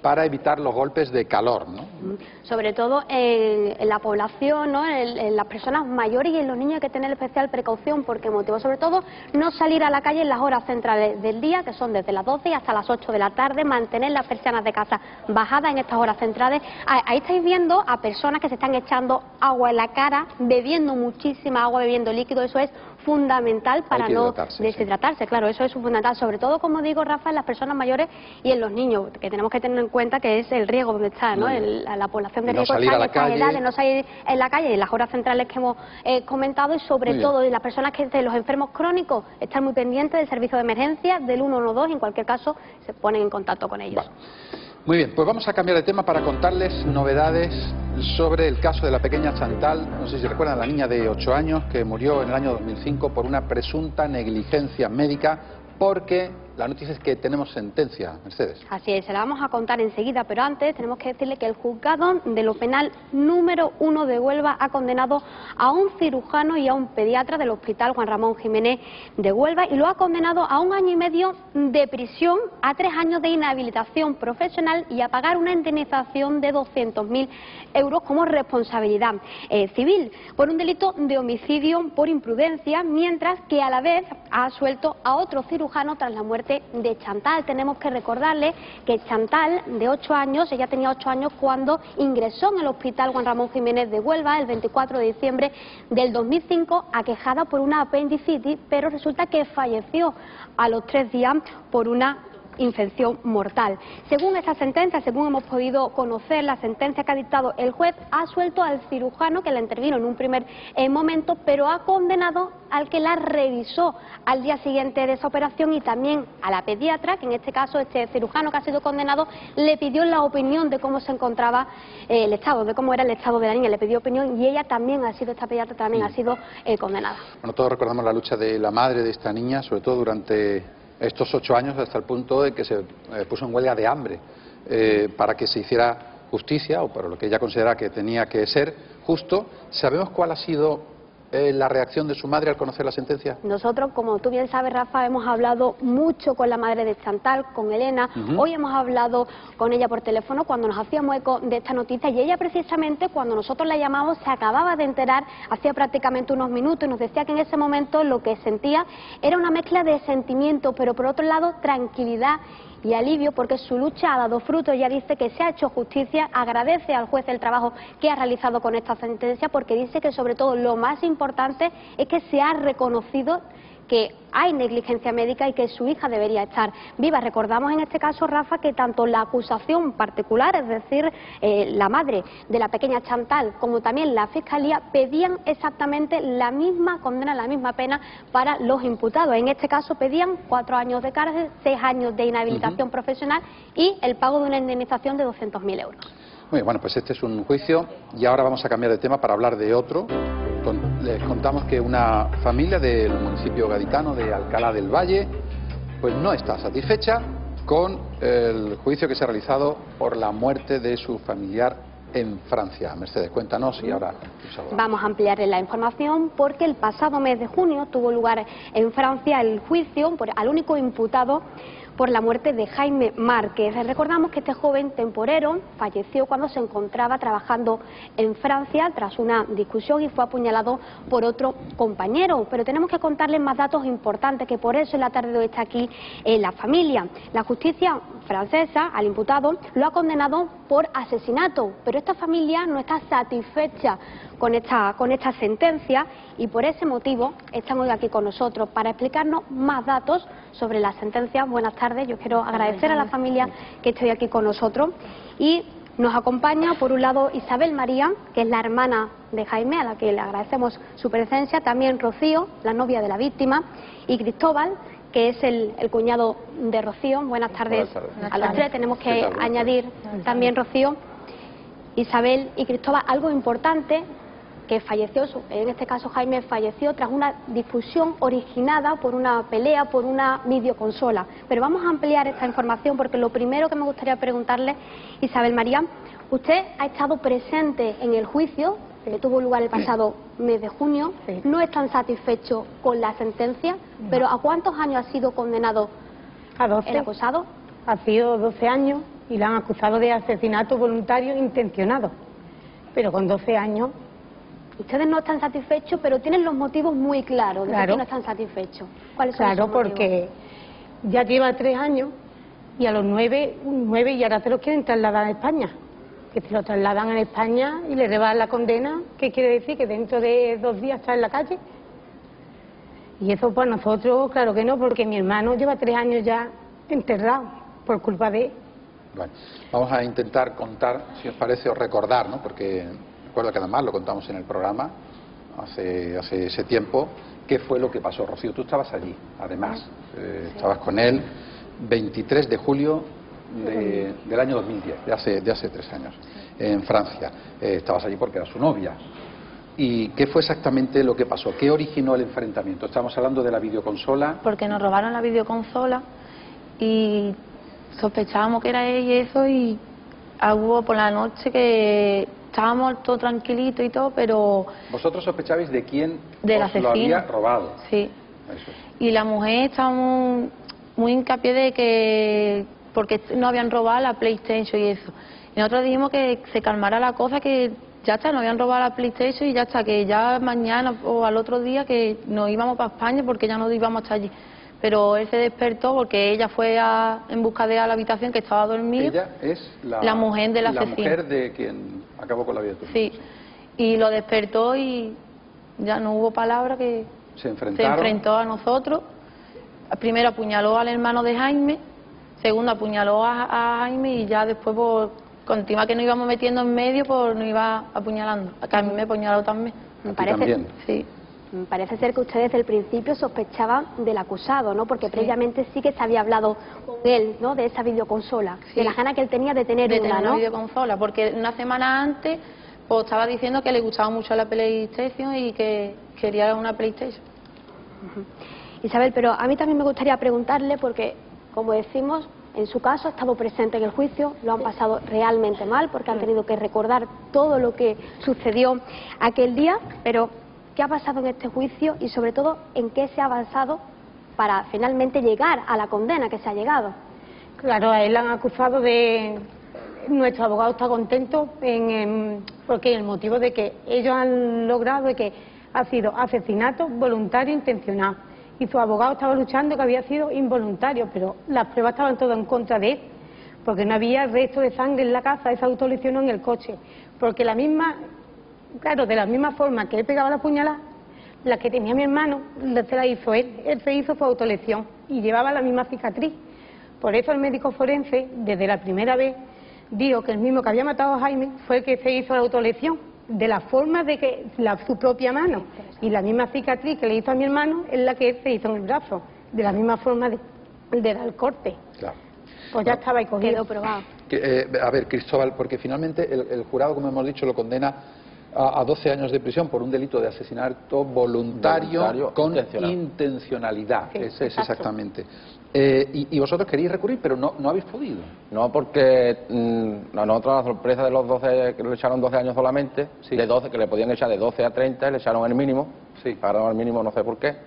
para evitar los golpes de calor, ¿no? Sobre todo en, en la población, ¿no? En, en las personas mayores y en los niños hay que tener especial precaución porque motivo sobre todo no salir a la calle en las horas centrales del día, que son desde las doce hasta las ocho de la tarde, mantener las persianas de casa bajadas en estas horas centrales. Ahí estáis viendo a personas que se están echando agua en la cara, bebiendo muchísima agua, bebiendo líquido, eso es fundamental para no deshidratarse, sí. Claro, eso es fundamental, sobre todo, como digo, Rafa, en las personas mayores y en los niños, que tenemos que tener en cuenta que es el riesgo donde está, ¿no? El, la población de riesgo está en estas edades, no salir en la calle, en las horas centrales que hemos eh, comentado, y sobre todo, y las personas que de los enfermos crónicos, están muy pendientes del servicio de emergencia, del uno uno dos, y en cualquier caso se ponen en contacto con ellos. Vale. Muy bien, pues vamos a cambiar de tema para contarles novedades sobre el caso de la pequeña Chantal. No sé si recuerdan, la niña de ocho años que murió en el año dos mil cinco por una presunta negligencia médica, porque la noticia es que tenemos sentencia, Mercedes. Así es, se la vamos a contar enseguida, pero antes tenemos que decirle que el juzgado de lo penal número uno de Huelva ha condenado a un cirujano y a un pediatra del Hospital Juan Ramón Jiménez de Huelva, y lo ha condenado a un año y medio de prisión, a tres años de inhabilitación profesional y a pagar una indemnización de doscientos mil euros como responsabilidad eh, civil por un delito de homicidio por imprudencia, mientras que a la vez ha suelto a otro cirujano tras la muerte de Chantal. Tenemos que recordarle que Chantal, de ocho años, ella tenía ocho años cuando ingresó en el Hospital Juan Ramón Jiménez de Huelva el veinticuatro de diciembre del dos mil cinco, aquejada por una apendicitis, pero resulta que falleció a los tres días por una infección mortal. Según esta sentencia, según hemos podido conocer, la sentencia que ha dictado el juez ha suelto al cirujano que la intervino en un primer eh, momento, pero ha condenado al que la revisó al día siguiente de esa operación, y también a la pediatra, que en este caso este cirujano que ha sido condenado le pidió la opinión de cómo se encontraba eh, el estado, de cómo era el estado de la niña, le pidió opinión, y ella también ha sido, esta pediatra también ha sido eh, condenada. Bueno, todos recordamos la lucha de la madre de esta niña, sobre todo durante estos ocho años, hasta el punto de que se eh, puso en huelga de hambre eh, para que se hiciera justicia, o para lo que ella considera que tenía que ser justo. ¿Sabemos cuál ha sido eh, la reacción de su madre al conocer la sentencia? Nosotros, como tú bien sabes, Rafa, hemos hablado mucho con la madre de Chantal, con Elena. Uh-huh. Hoy hemos hablado con ella por teléfono cuando nos hacíamos eco de esta noticia, y ella precisamente, cuando nosotros la llamamos, se acababa de enterar hacía prácticamente unos minutos, y nos decía que en ese momento lo que sentía era una mezcla de sentimientos, pero por otro lado tranquilidad y alivio, porque su lucha ha dado fruto. Ella dice que se ha hecho justicia, agradece al juez el trabajo que ha realizado con esta sentencia, porque dice que sobre todo lo más importante es que se ha reconocido que hay negligencia médica y que su hija debería estar viva. Recordamos en este caso, Rafa, que tanto la acusación particular, es decir, eh, la madre de la pequeña Chantal, como también la Fiscalía, pedían exactamente la misma condena, la misma pena para los imputados. En este caso pedían cuatro años de cárcel, seis años de inhabilitación uh-huh. profesional y el pago de una indemnización de doscientos mil euros. Muy bien, bueno, pues este es un juicio, y ahora vamos a cambiar de tema para hablar de otro. Les contamos que una familia del municipio gaditano de Alcalá del Valle pues no está satisfecha con el juicio que se ha realizado por la muerte de su familiar en Francia. Mercedes, cuéntanos y ahora... Vamos a ampliarle la información, porque el pasado mes de junio tuvo lugar en Francia el juicio por, al único imputado por la muerte de Jaime Márquez. Recordamos que este joven temporero falleció cuando se encontraba trabajando en Francia tras una discusión y fue apuñalado por otro compañero. Pero tenemos que contarles más datos importantes, que por eso en la tarde de hoy está aquí eh, la familia. La justicia francesa al imputado lo ha condenado por asesinato, pero esta familia no está satisfecha con esta, con esta sentencia, y por ese motivo están hoy aquí con nosotros para explicarnos más datos sobre la sentencia. Buenas tardes, yo quiero agradecer a la familia que esté aquí con nosotros, y nos acompaña por un lado Isabel María, que es la hermana de Jaime, a la que le agradecemos su presencia, también Rocío, la novia de la víctima, y Cristóbal, que es el, el cuñado de Rocío. Buenas tardes, Buenas tardes. a los tres. Tenemos que añadir también, Rocío, Isabel y Cristóbal, algo importante, que falleció, en este caso Jaime falleció tras una discusión originada por una pelea por una videoconsola. Pero vamos a ampliar esta información, porque lo primero que me gustaría preguntarle, Isabel María, usted ha estado presente en el juicio que tuvo lugar el pasado mes de junio, sí. No es tan satisfecho con la sentencia, pero ¿a cuántos años ha sido condenado a doce. el acusado? Ha sido doce años, y la han acusado de asesinato voluntario intencionado, pero con doce años. Ustedes no están satisfechos, pero tienen los motivos muy claros de Claro. por qué no están satisfechos. ¿Cuáles son Claro, esos motivos? porque ya lleva tres años y a los nueve, nueve y ahora te los quieren trasladar a España. Que te lo trasladan a España y le rebajan la condena. ¿Qué quiere decir? Que dentro de dos días está en la calle. Y eso para nosotros, claro que no, porque mi hermano lleva tres años ya enterrado por culpa de él. Bueno, vamos a intentar contar, si os parece, o recordar, ¿no? Porque recuerdo que además lo contamos en el programa hace, hace ese tiempo, qué fue lo que pasó. Rocío, tú estabas allí, además, eh, Sí. estabas con él veintitrés de julio de, del año dos mil diez, de hace, de hace tres años, en Francia. Eh, estabas allí porque era su novia. ¿Y qué fue exactamente lo que pasó? ¿Qué originó el enfrentamiento? Estamos hablando de la videoconsola. Porque nos robaron la videoconsola y sospechábamos que era ella y eso, y hubo por la noche que estábamos todo tranquilito y todo, pero ¿Vosotros sospechabais de quién del os lo asesino. había robado? Sí. Eso es. Y la mujer estaba muy, muy hincapié de que porque no habían robado la PlayStation y eso. Y nosotros dijimos que se calmara la cosa, que ya está, no habían robado la PlayStation y ya está, que ya mañana o al otro día que nos íbamos para España porque ya no íbamos hasta allí. Pero él se despertó porque ella fue a, en busca de a la habitación que estaba dormida. Ella es la, La mujer del la asesino. mujer de quien acabó con la vida de tu Sí. Y lo despertó y ya no hubo palabra, que Se se enfrentaron. enfrentó a nosotros. Primero apuñaló al hermano de Jaime, segundo apuñaló a, a Jaime y ya después por continua que nos íbamos metiendo en medio, pues nos iba apuñalando. Que a mí me apuñaló también. Me parece, también. Sí. Parece ser que ustedes desde el principio sospechaban del acusado, ¿no? Porque Sí. previamente sí que se había hablado con él, ¿no? De esa videoconsola, Sí. de la gana que él tenía de tener de una, tener ¿no? una videoconsola, porque una semana antes pues estaba diciendo que le gustaba mucho la PlayStation y que quería una PlayStation. Isabel, pero a mí también me gustaría preguntarle, porque, como decimos, en su caso ha estado presente en el juicio, lo han pasado realmente mal, porque han tenido que recordar todo lo que sucedió aquel día, pero ¿qué ha pasado en este juicio y, sobre todo, en qué se ha avanzado para finalmente llegar a la condena que se ha llegado? Claro, a él le han acusado de... Nuestro abogado está contento en, en- porque el motivo de que ellos han logrado es que ha sido asesinato voluntario intencional. Y su abogado estaba luchando que había sido involuntario, pero las pruebas estaban todas en contra de él, porque no había resto de sangre en la casa, él se autolesionó en el coche. Porque la misma, claro, de la misma forma que él pegaba la puñalada, la que tenía mi hermano, la- se la hizo él. Él se hizo su autolesión y llevaba la misma cicatriz. Por eso el médico forense, desde la primera vez, dijo que el mismo que había matado a Jaime fue el que se hizo la autolesión, de la forma de que la, su propia mano, y la misma cicatriz que le hizo a mi hermano es la que él se hizo en el brazo, de la misma forma de, de dar el corte. Claro. Pues ya estaba ahí cogido. Quedó probado. Que, eh, a ver, Cristóbal, porque finalmente el, el jurado, como hemos dicho, lo condena a, a doce años de prisión por un delito de asesinato voluntario, Voluntario, con intencional. intencionalidad. Sí, Ese es exacto. exactamente. Eh, y, y vosotros queréis recurrir, pero no, no habéis podido. No, porque mm, a nosotros la sorpresa de los doce, que le echaron doce años solamente, Sí. de doce, que le podían echar de doce a treinta, le echaron el mínimo, Sí. pagaron el mínimo, no sé por qué.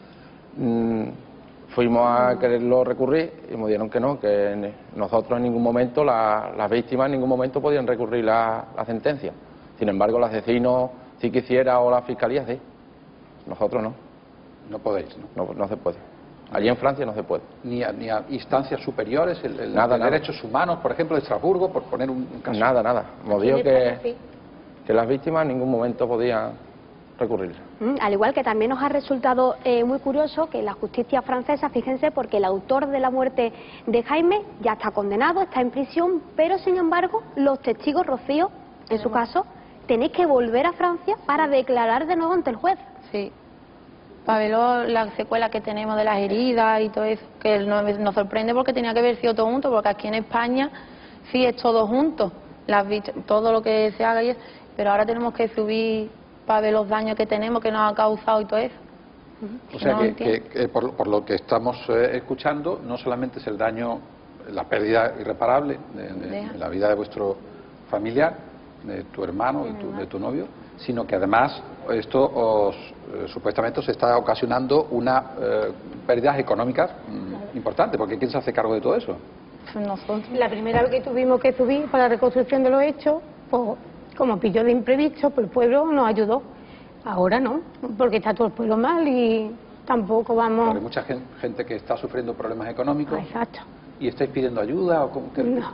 Mm, fuimos a quererlo recurrir y me dijeron que no, que ni- nosotros en ningún momento, la- las víctimas en ningún momento podían recurrir la, la sentencia. Sin embargo, el asesino sí quisiera o la fiscalía sí. Nosotros no, No podéis, ¿no? no, no se puede. Allí en Francia no se puede. Ni a, ni a instancias superiores, el, el Nada, de nada. derechos humanos, por ejemplo, de Estrasburgo, por poner un, un caso. Nada, nada. Nos Aquí en dijo España, que, sí. que las víctimas en ningún momento podían recurrir. Mm, Al igual que también nos ha resultado eh, muy curioso que la justicia francesa, fíjense, porque el autor de la muerte de Jaime ya está condenado, está en prisión, pero sin embargo los testigos, Rocío, en su caso, tenéis que volver a Francia para declarar de nuevo ante el juez. Sí. Para ver lo- la secuela que tenemos de las heridas y todo eso, que nos, nos sorprende porque tenía que haber sido todo junto, porque aquí en España sí es todo junto, las vich- todo lo que se haga y eso, pero ahora tenemos que subir para ver los daños que tenemos, que nos ha causado y todo eso. O sea No que, entiendo. que- que por, por lo que estamos eh, escuchando, no solamente es el daño, la pérdida irreparable de, de- Deja. de la vida de vuestro familiar, de tu hermano, de tu, de tu novio, sino que además esto os, eh, supuestamente os está ocasionando una eh, pérdidas económicas mm, importante, porque ¿quién se hace cargo de todo eso? Nosotros, la primera vez que tuvimos que subir para la reconstrucción de los hechos, pues como pilló de imprevisto, pues el pueblo nos ayudó. Ahora no, porque está todo el pueblo mal y tampoco vamos... Pero hay mucha gente, gente que está sufriendo problemas económicos. Ah, exacto. ¿Y estáis pidiendo ayuda o cómo que...? No.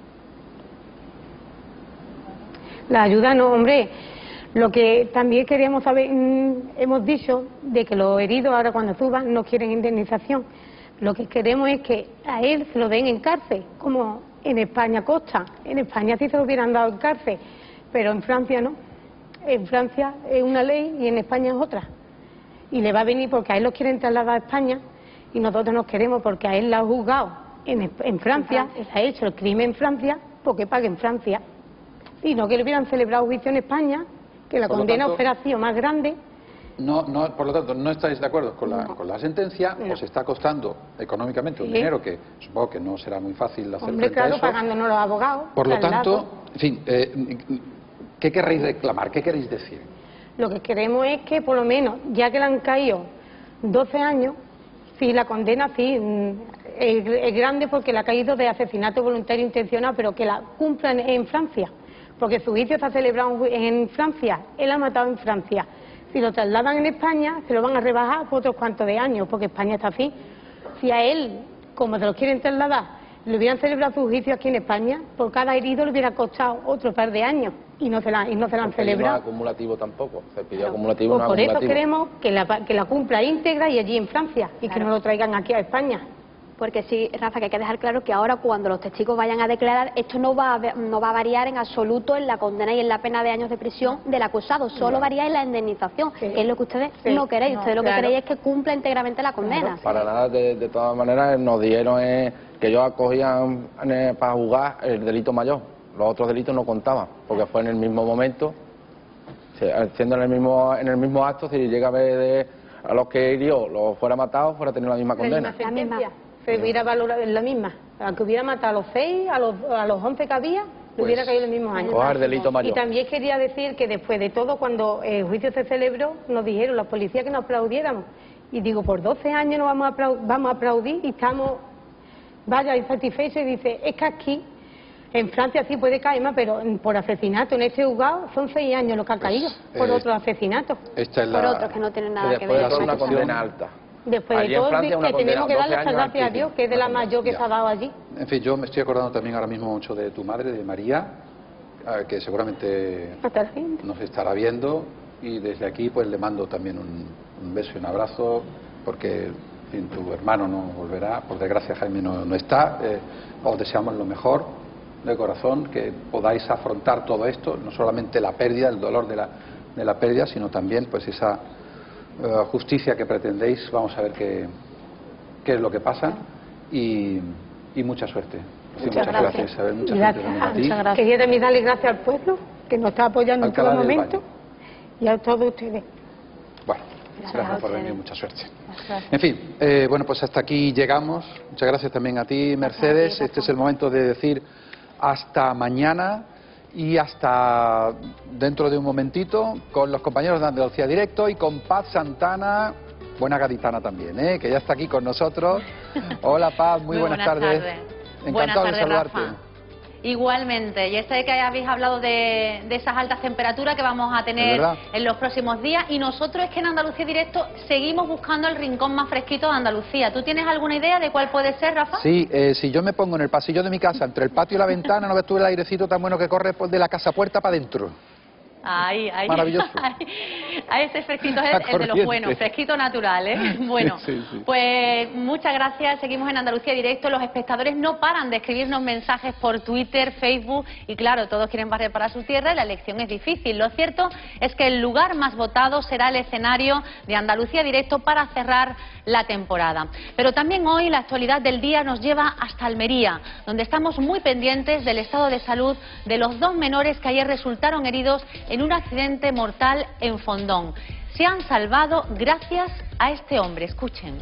La ayuda no, hombre. Lo que también queríamos saber, mmm, hemos dicho de que los heridos ahora cuando suban no quieren indemnización. Lo que queremos es que a él se lo den en cárcel, como en España consta. En España sí se lo hubieran dado en cárcel, pero en Francia no. En Francia es una ley y en España es otra. Y le va a venir porque a él lo quieren trasladar a España y nosotros nos queremos porque a él la ha juzgado en, en Francia, él ha hecho el crimen en Francia, porque pague en Francia. Y no que le hubieran celebrado juicio en España, que la condena hubiera sido más grande. No, no, por lo tanto, no estáis de acuerdo con la, No. con la sentencia, No. os está costando económicamente un Sí. dinero que supongo que no será muy fácil hacer Hombre, frente a claro, eso. pagándonos los abogados. Por lo traslados. tanto, en fin, eh, ¿qué querréis reclamar? ¿Qué queréis decir? Lo que queremos es que, por lo menos, ya que le han caído doce años, sí, la condena sí mm, es, es grande porque le ha caído de asesinato voluntario intencional, pero que la cumplan en Francia, porque su juicio está celebrado en Francia, él ha matado en Francia. Si lo trasladan en España, se lo van a rebajar por otros cuantos de años, porque España está así. Si a él, como se lo quieren trasladar, le hubieran celebrado su juicio aquí en España, por cada herido le hubiera costado otro par de años y no se la, y no se la han Porque no celebrado. es acumulativo tampoco, se pidió acumulativo, Pues no por eso acumulativo. queremos que la, que la cumpla íntegra y allí en Francia, y que no lo traigan aquí a España. Porque sí, Rafa, que hay que dejar claro que ahora cuando los testigos vayan a declarar, esto no va a, ve- no va a variar en absoluto en la condena y en la pena de años de prisión del acusado, solo varía en la indemnización, que es lo que ustedes Sí. no queréis. No, Ustedes lo que claro. queréis es que cumpla íntegramente la condena. Para nada, de, de todas maneras, nos dijeron eh, que ellos acogían eh, para jugar el delito mayor. Los otros delitos no contaban, porque fue en el mismo momento, se- siendo en el mismo en el mismo acto, si llega a ver de, a los que hirió, los fuera matado, fuera a tener la misma condena. La misma sentencia, se hubiera valorado la misma. A que hubiera matado a los seis, a los, a los once que había, le Pues, hubiera caído el mismo año. coger delito mayor. Y también quería decir que después de todo, cuando el juicio se celebró, nos dijeron los policías que nos aplaudiéramos. Y digo, por doce años no vamos a, aplau- vamos a aplaudir y estamos, vaya, insatisfechos. Y dice, es que aquí, en Francia sí puede caer más, pero por asesinato en este juzgado son seis años los que ha caído, por eh, otro asesinato. Esta es Por la... otros que no tienen nada Y que después ver. de una con eso. condena alta. Después Allí de en todo, Francia una que tenemos que condena, dar doce las años gracias a altísimo. Dios, que es de la mayor que Ya. se ha dado allí. En fin, yo me estoy acordando también ahora mismo mucho de tu madre, de María, eh, que seguramente Hasta el fin. nos estará viendo, y desde aquí pues le mando también un, un beso y un abrazo, porque en fin, tu hermano no volverá, por desgracia Jaime no, no está. Eh, os deseamos lo mejor de corazón, que podáis afrontar todo esto, no solamente la pérdida, el dolor de la, de la pérdida, sino también pues esa eh, justicia que pretendéis. Vamos a ver qué, qué es lo que pasa, y, y mucha suerte. Sí, Muchas gracias. Isabel, mucha Gracias. suerte también a ti. Muchas gracias. Quería también darle gracias al pueblo, que nos está apoyando en todo Alcalá del momento, y a todos ustedes. Bueno, Gracias gracias a por ustedes. venir, mucha suerte. Gracias. En fin, eh, bueno, pues hasta aquí llegamos. Muchas gracias también a ti, Mercedes. Este es el momento de decir hasta mañana y hasta dentro de un momentito con los compañeros de Andalucía Directo y con Paz Santana, buena gaditana también, ¿eh? Que ya está aquí con nosotros. Hola Paz, muy, Muy buenas, buenas tardes. tardes. Encantado Buenas de tardes, saludarte. Rafa. Igualmente, ya sé que habéis hablado de, de esas altas temperaturas que vamos a Es tener verdad. en los próximos días, y nosotros es que en Andalucía Directo seguimos buscando el rincón más fresquito de Andalucía. ¿Tú tienes alguna idea de cuál puede ser, Rafa? Sí, eh, si yo me pongo en el pasillo de mi casa, entre el patio y la ventana, no ves tú el airecito tan bueno que corre por de la casa puerta para adentro. Ahí, ahí. Maravilloso. A ese fresquito es La el de los corriente. buenos, fresquito natural, ¿eh? Bueno, Sí, sí. pues muchas gracias. Seguimos en Andalucía Directo. Los espectadores no paran de escribirnos mensajes por Twitter, Facebook, y claro, todos quieren barrer para su tierra y la elección es difícil. Lo cierto es que el lugar más votado será el escenario de Andalucía Directo para cerrar la temporada. Pero también hoy la actualidad del día nos lleva hasta Almería, donde estamos muy pendientes del estado de salud de los dos menores que ayer resultaron heridos en un accidente mortal en Fondón. Se han salvado gracias a este hombre. Escuchen.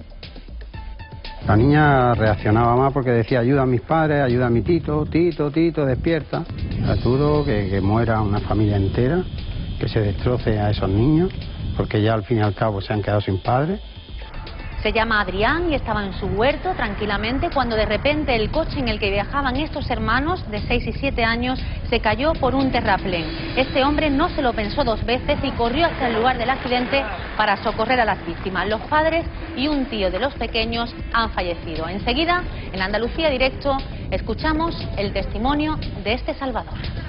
La niña reaccionaba más porque decía ayuda a mis padres, ayuda a mi Tito, Tito, Tito, despierta. Es duro que, que muera una familia entera, que se destroce a esos niños, porque ya al fin y al cabo se han quedado sin padres. Se llama Adrián y estaba en su huerto tranquilamente cuando de repente el coche en el que viajaban estos hermanos de seis y siete años se cayó por un terraplén. Este hombre no se lo pensó dos veces y corrió hacia el lugar del accidente para socorrer a las víctimas. Los padres y un tío de los pequeños han fallecido. Enseguida, en Andalucía Directo, escuchamos el testimonio de este salvador.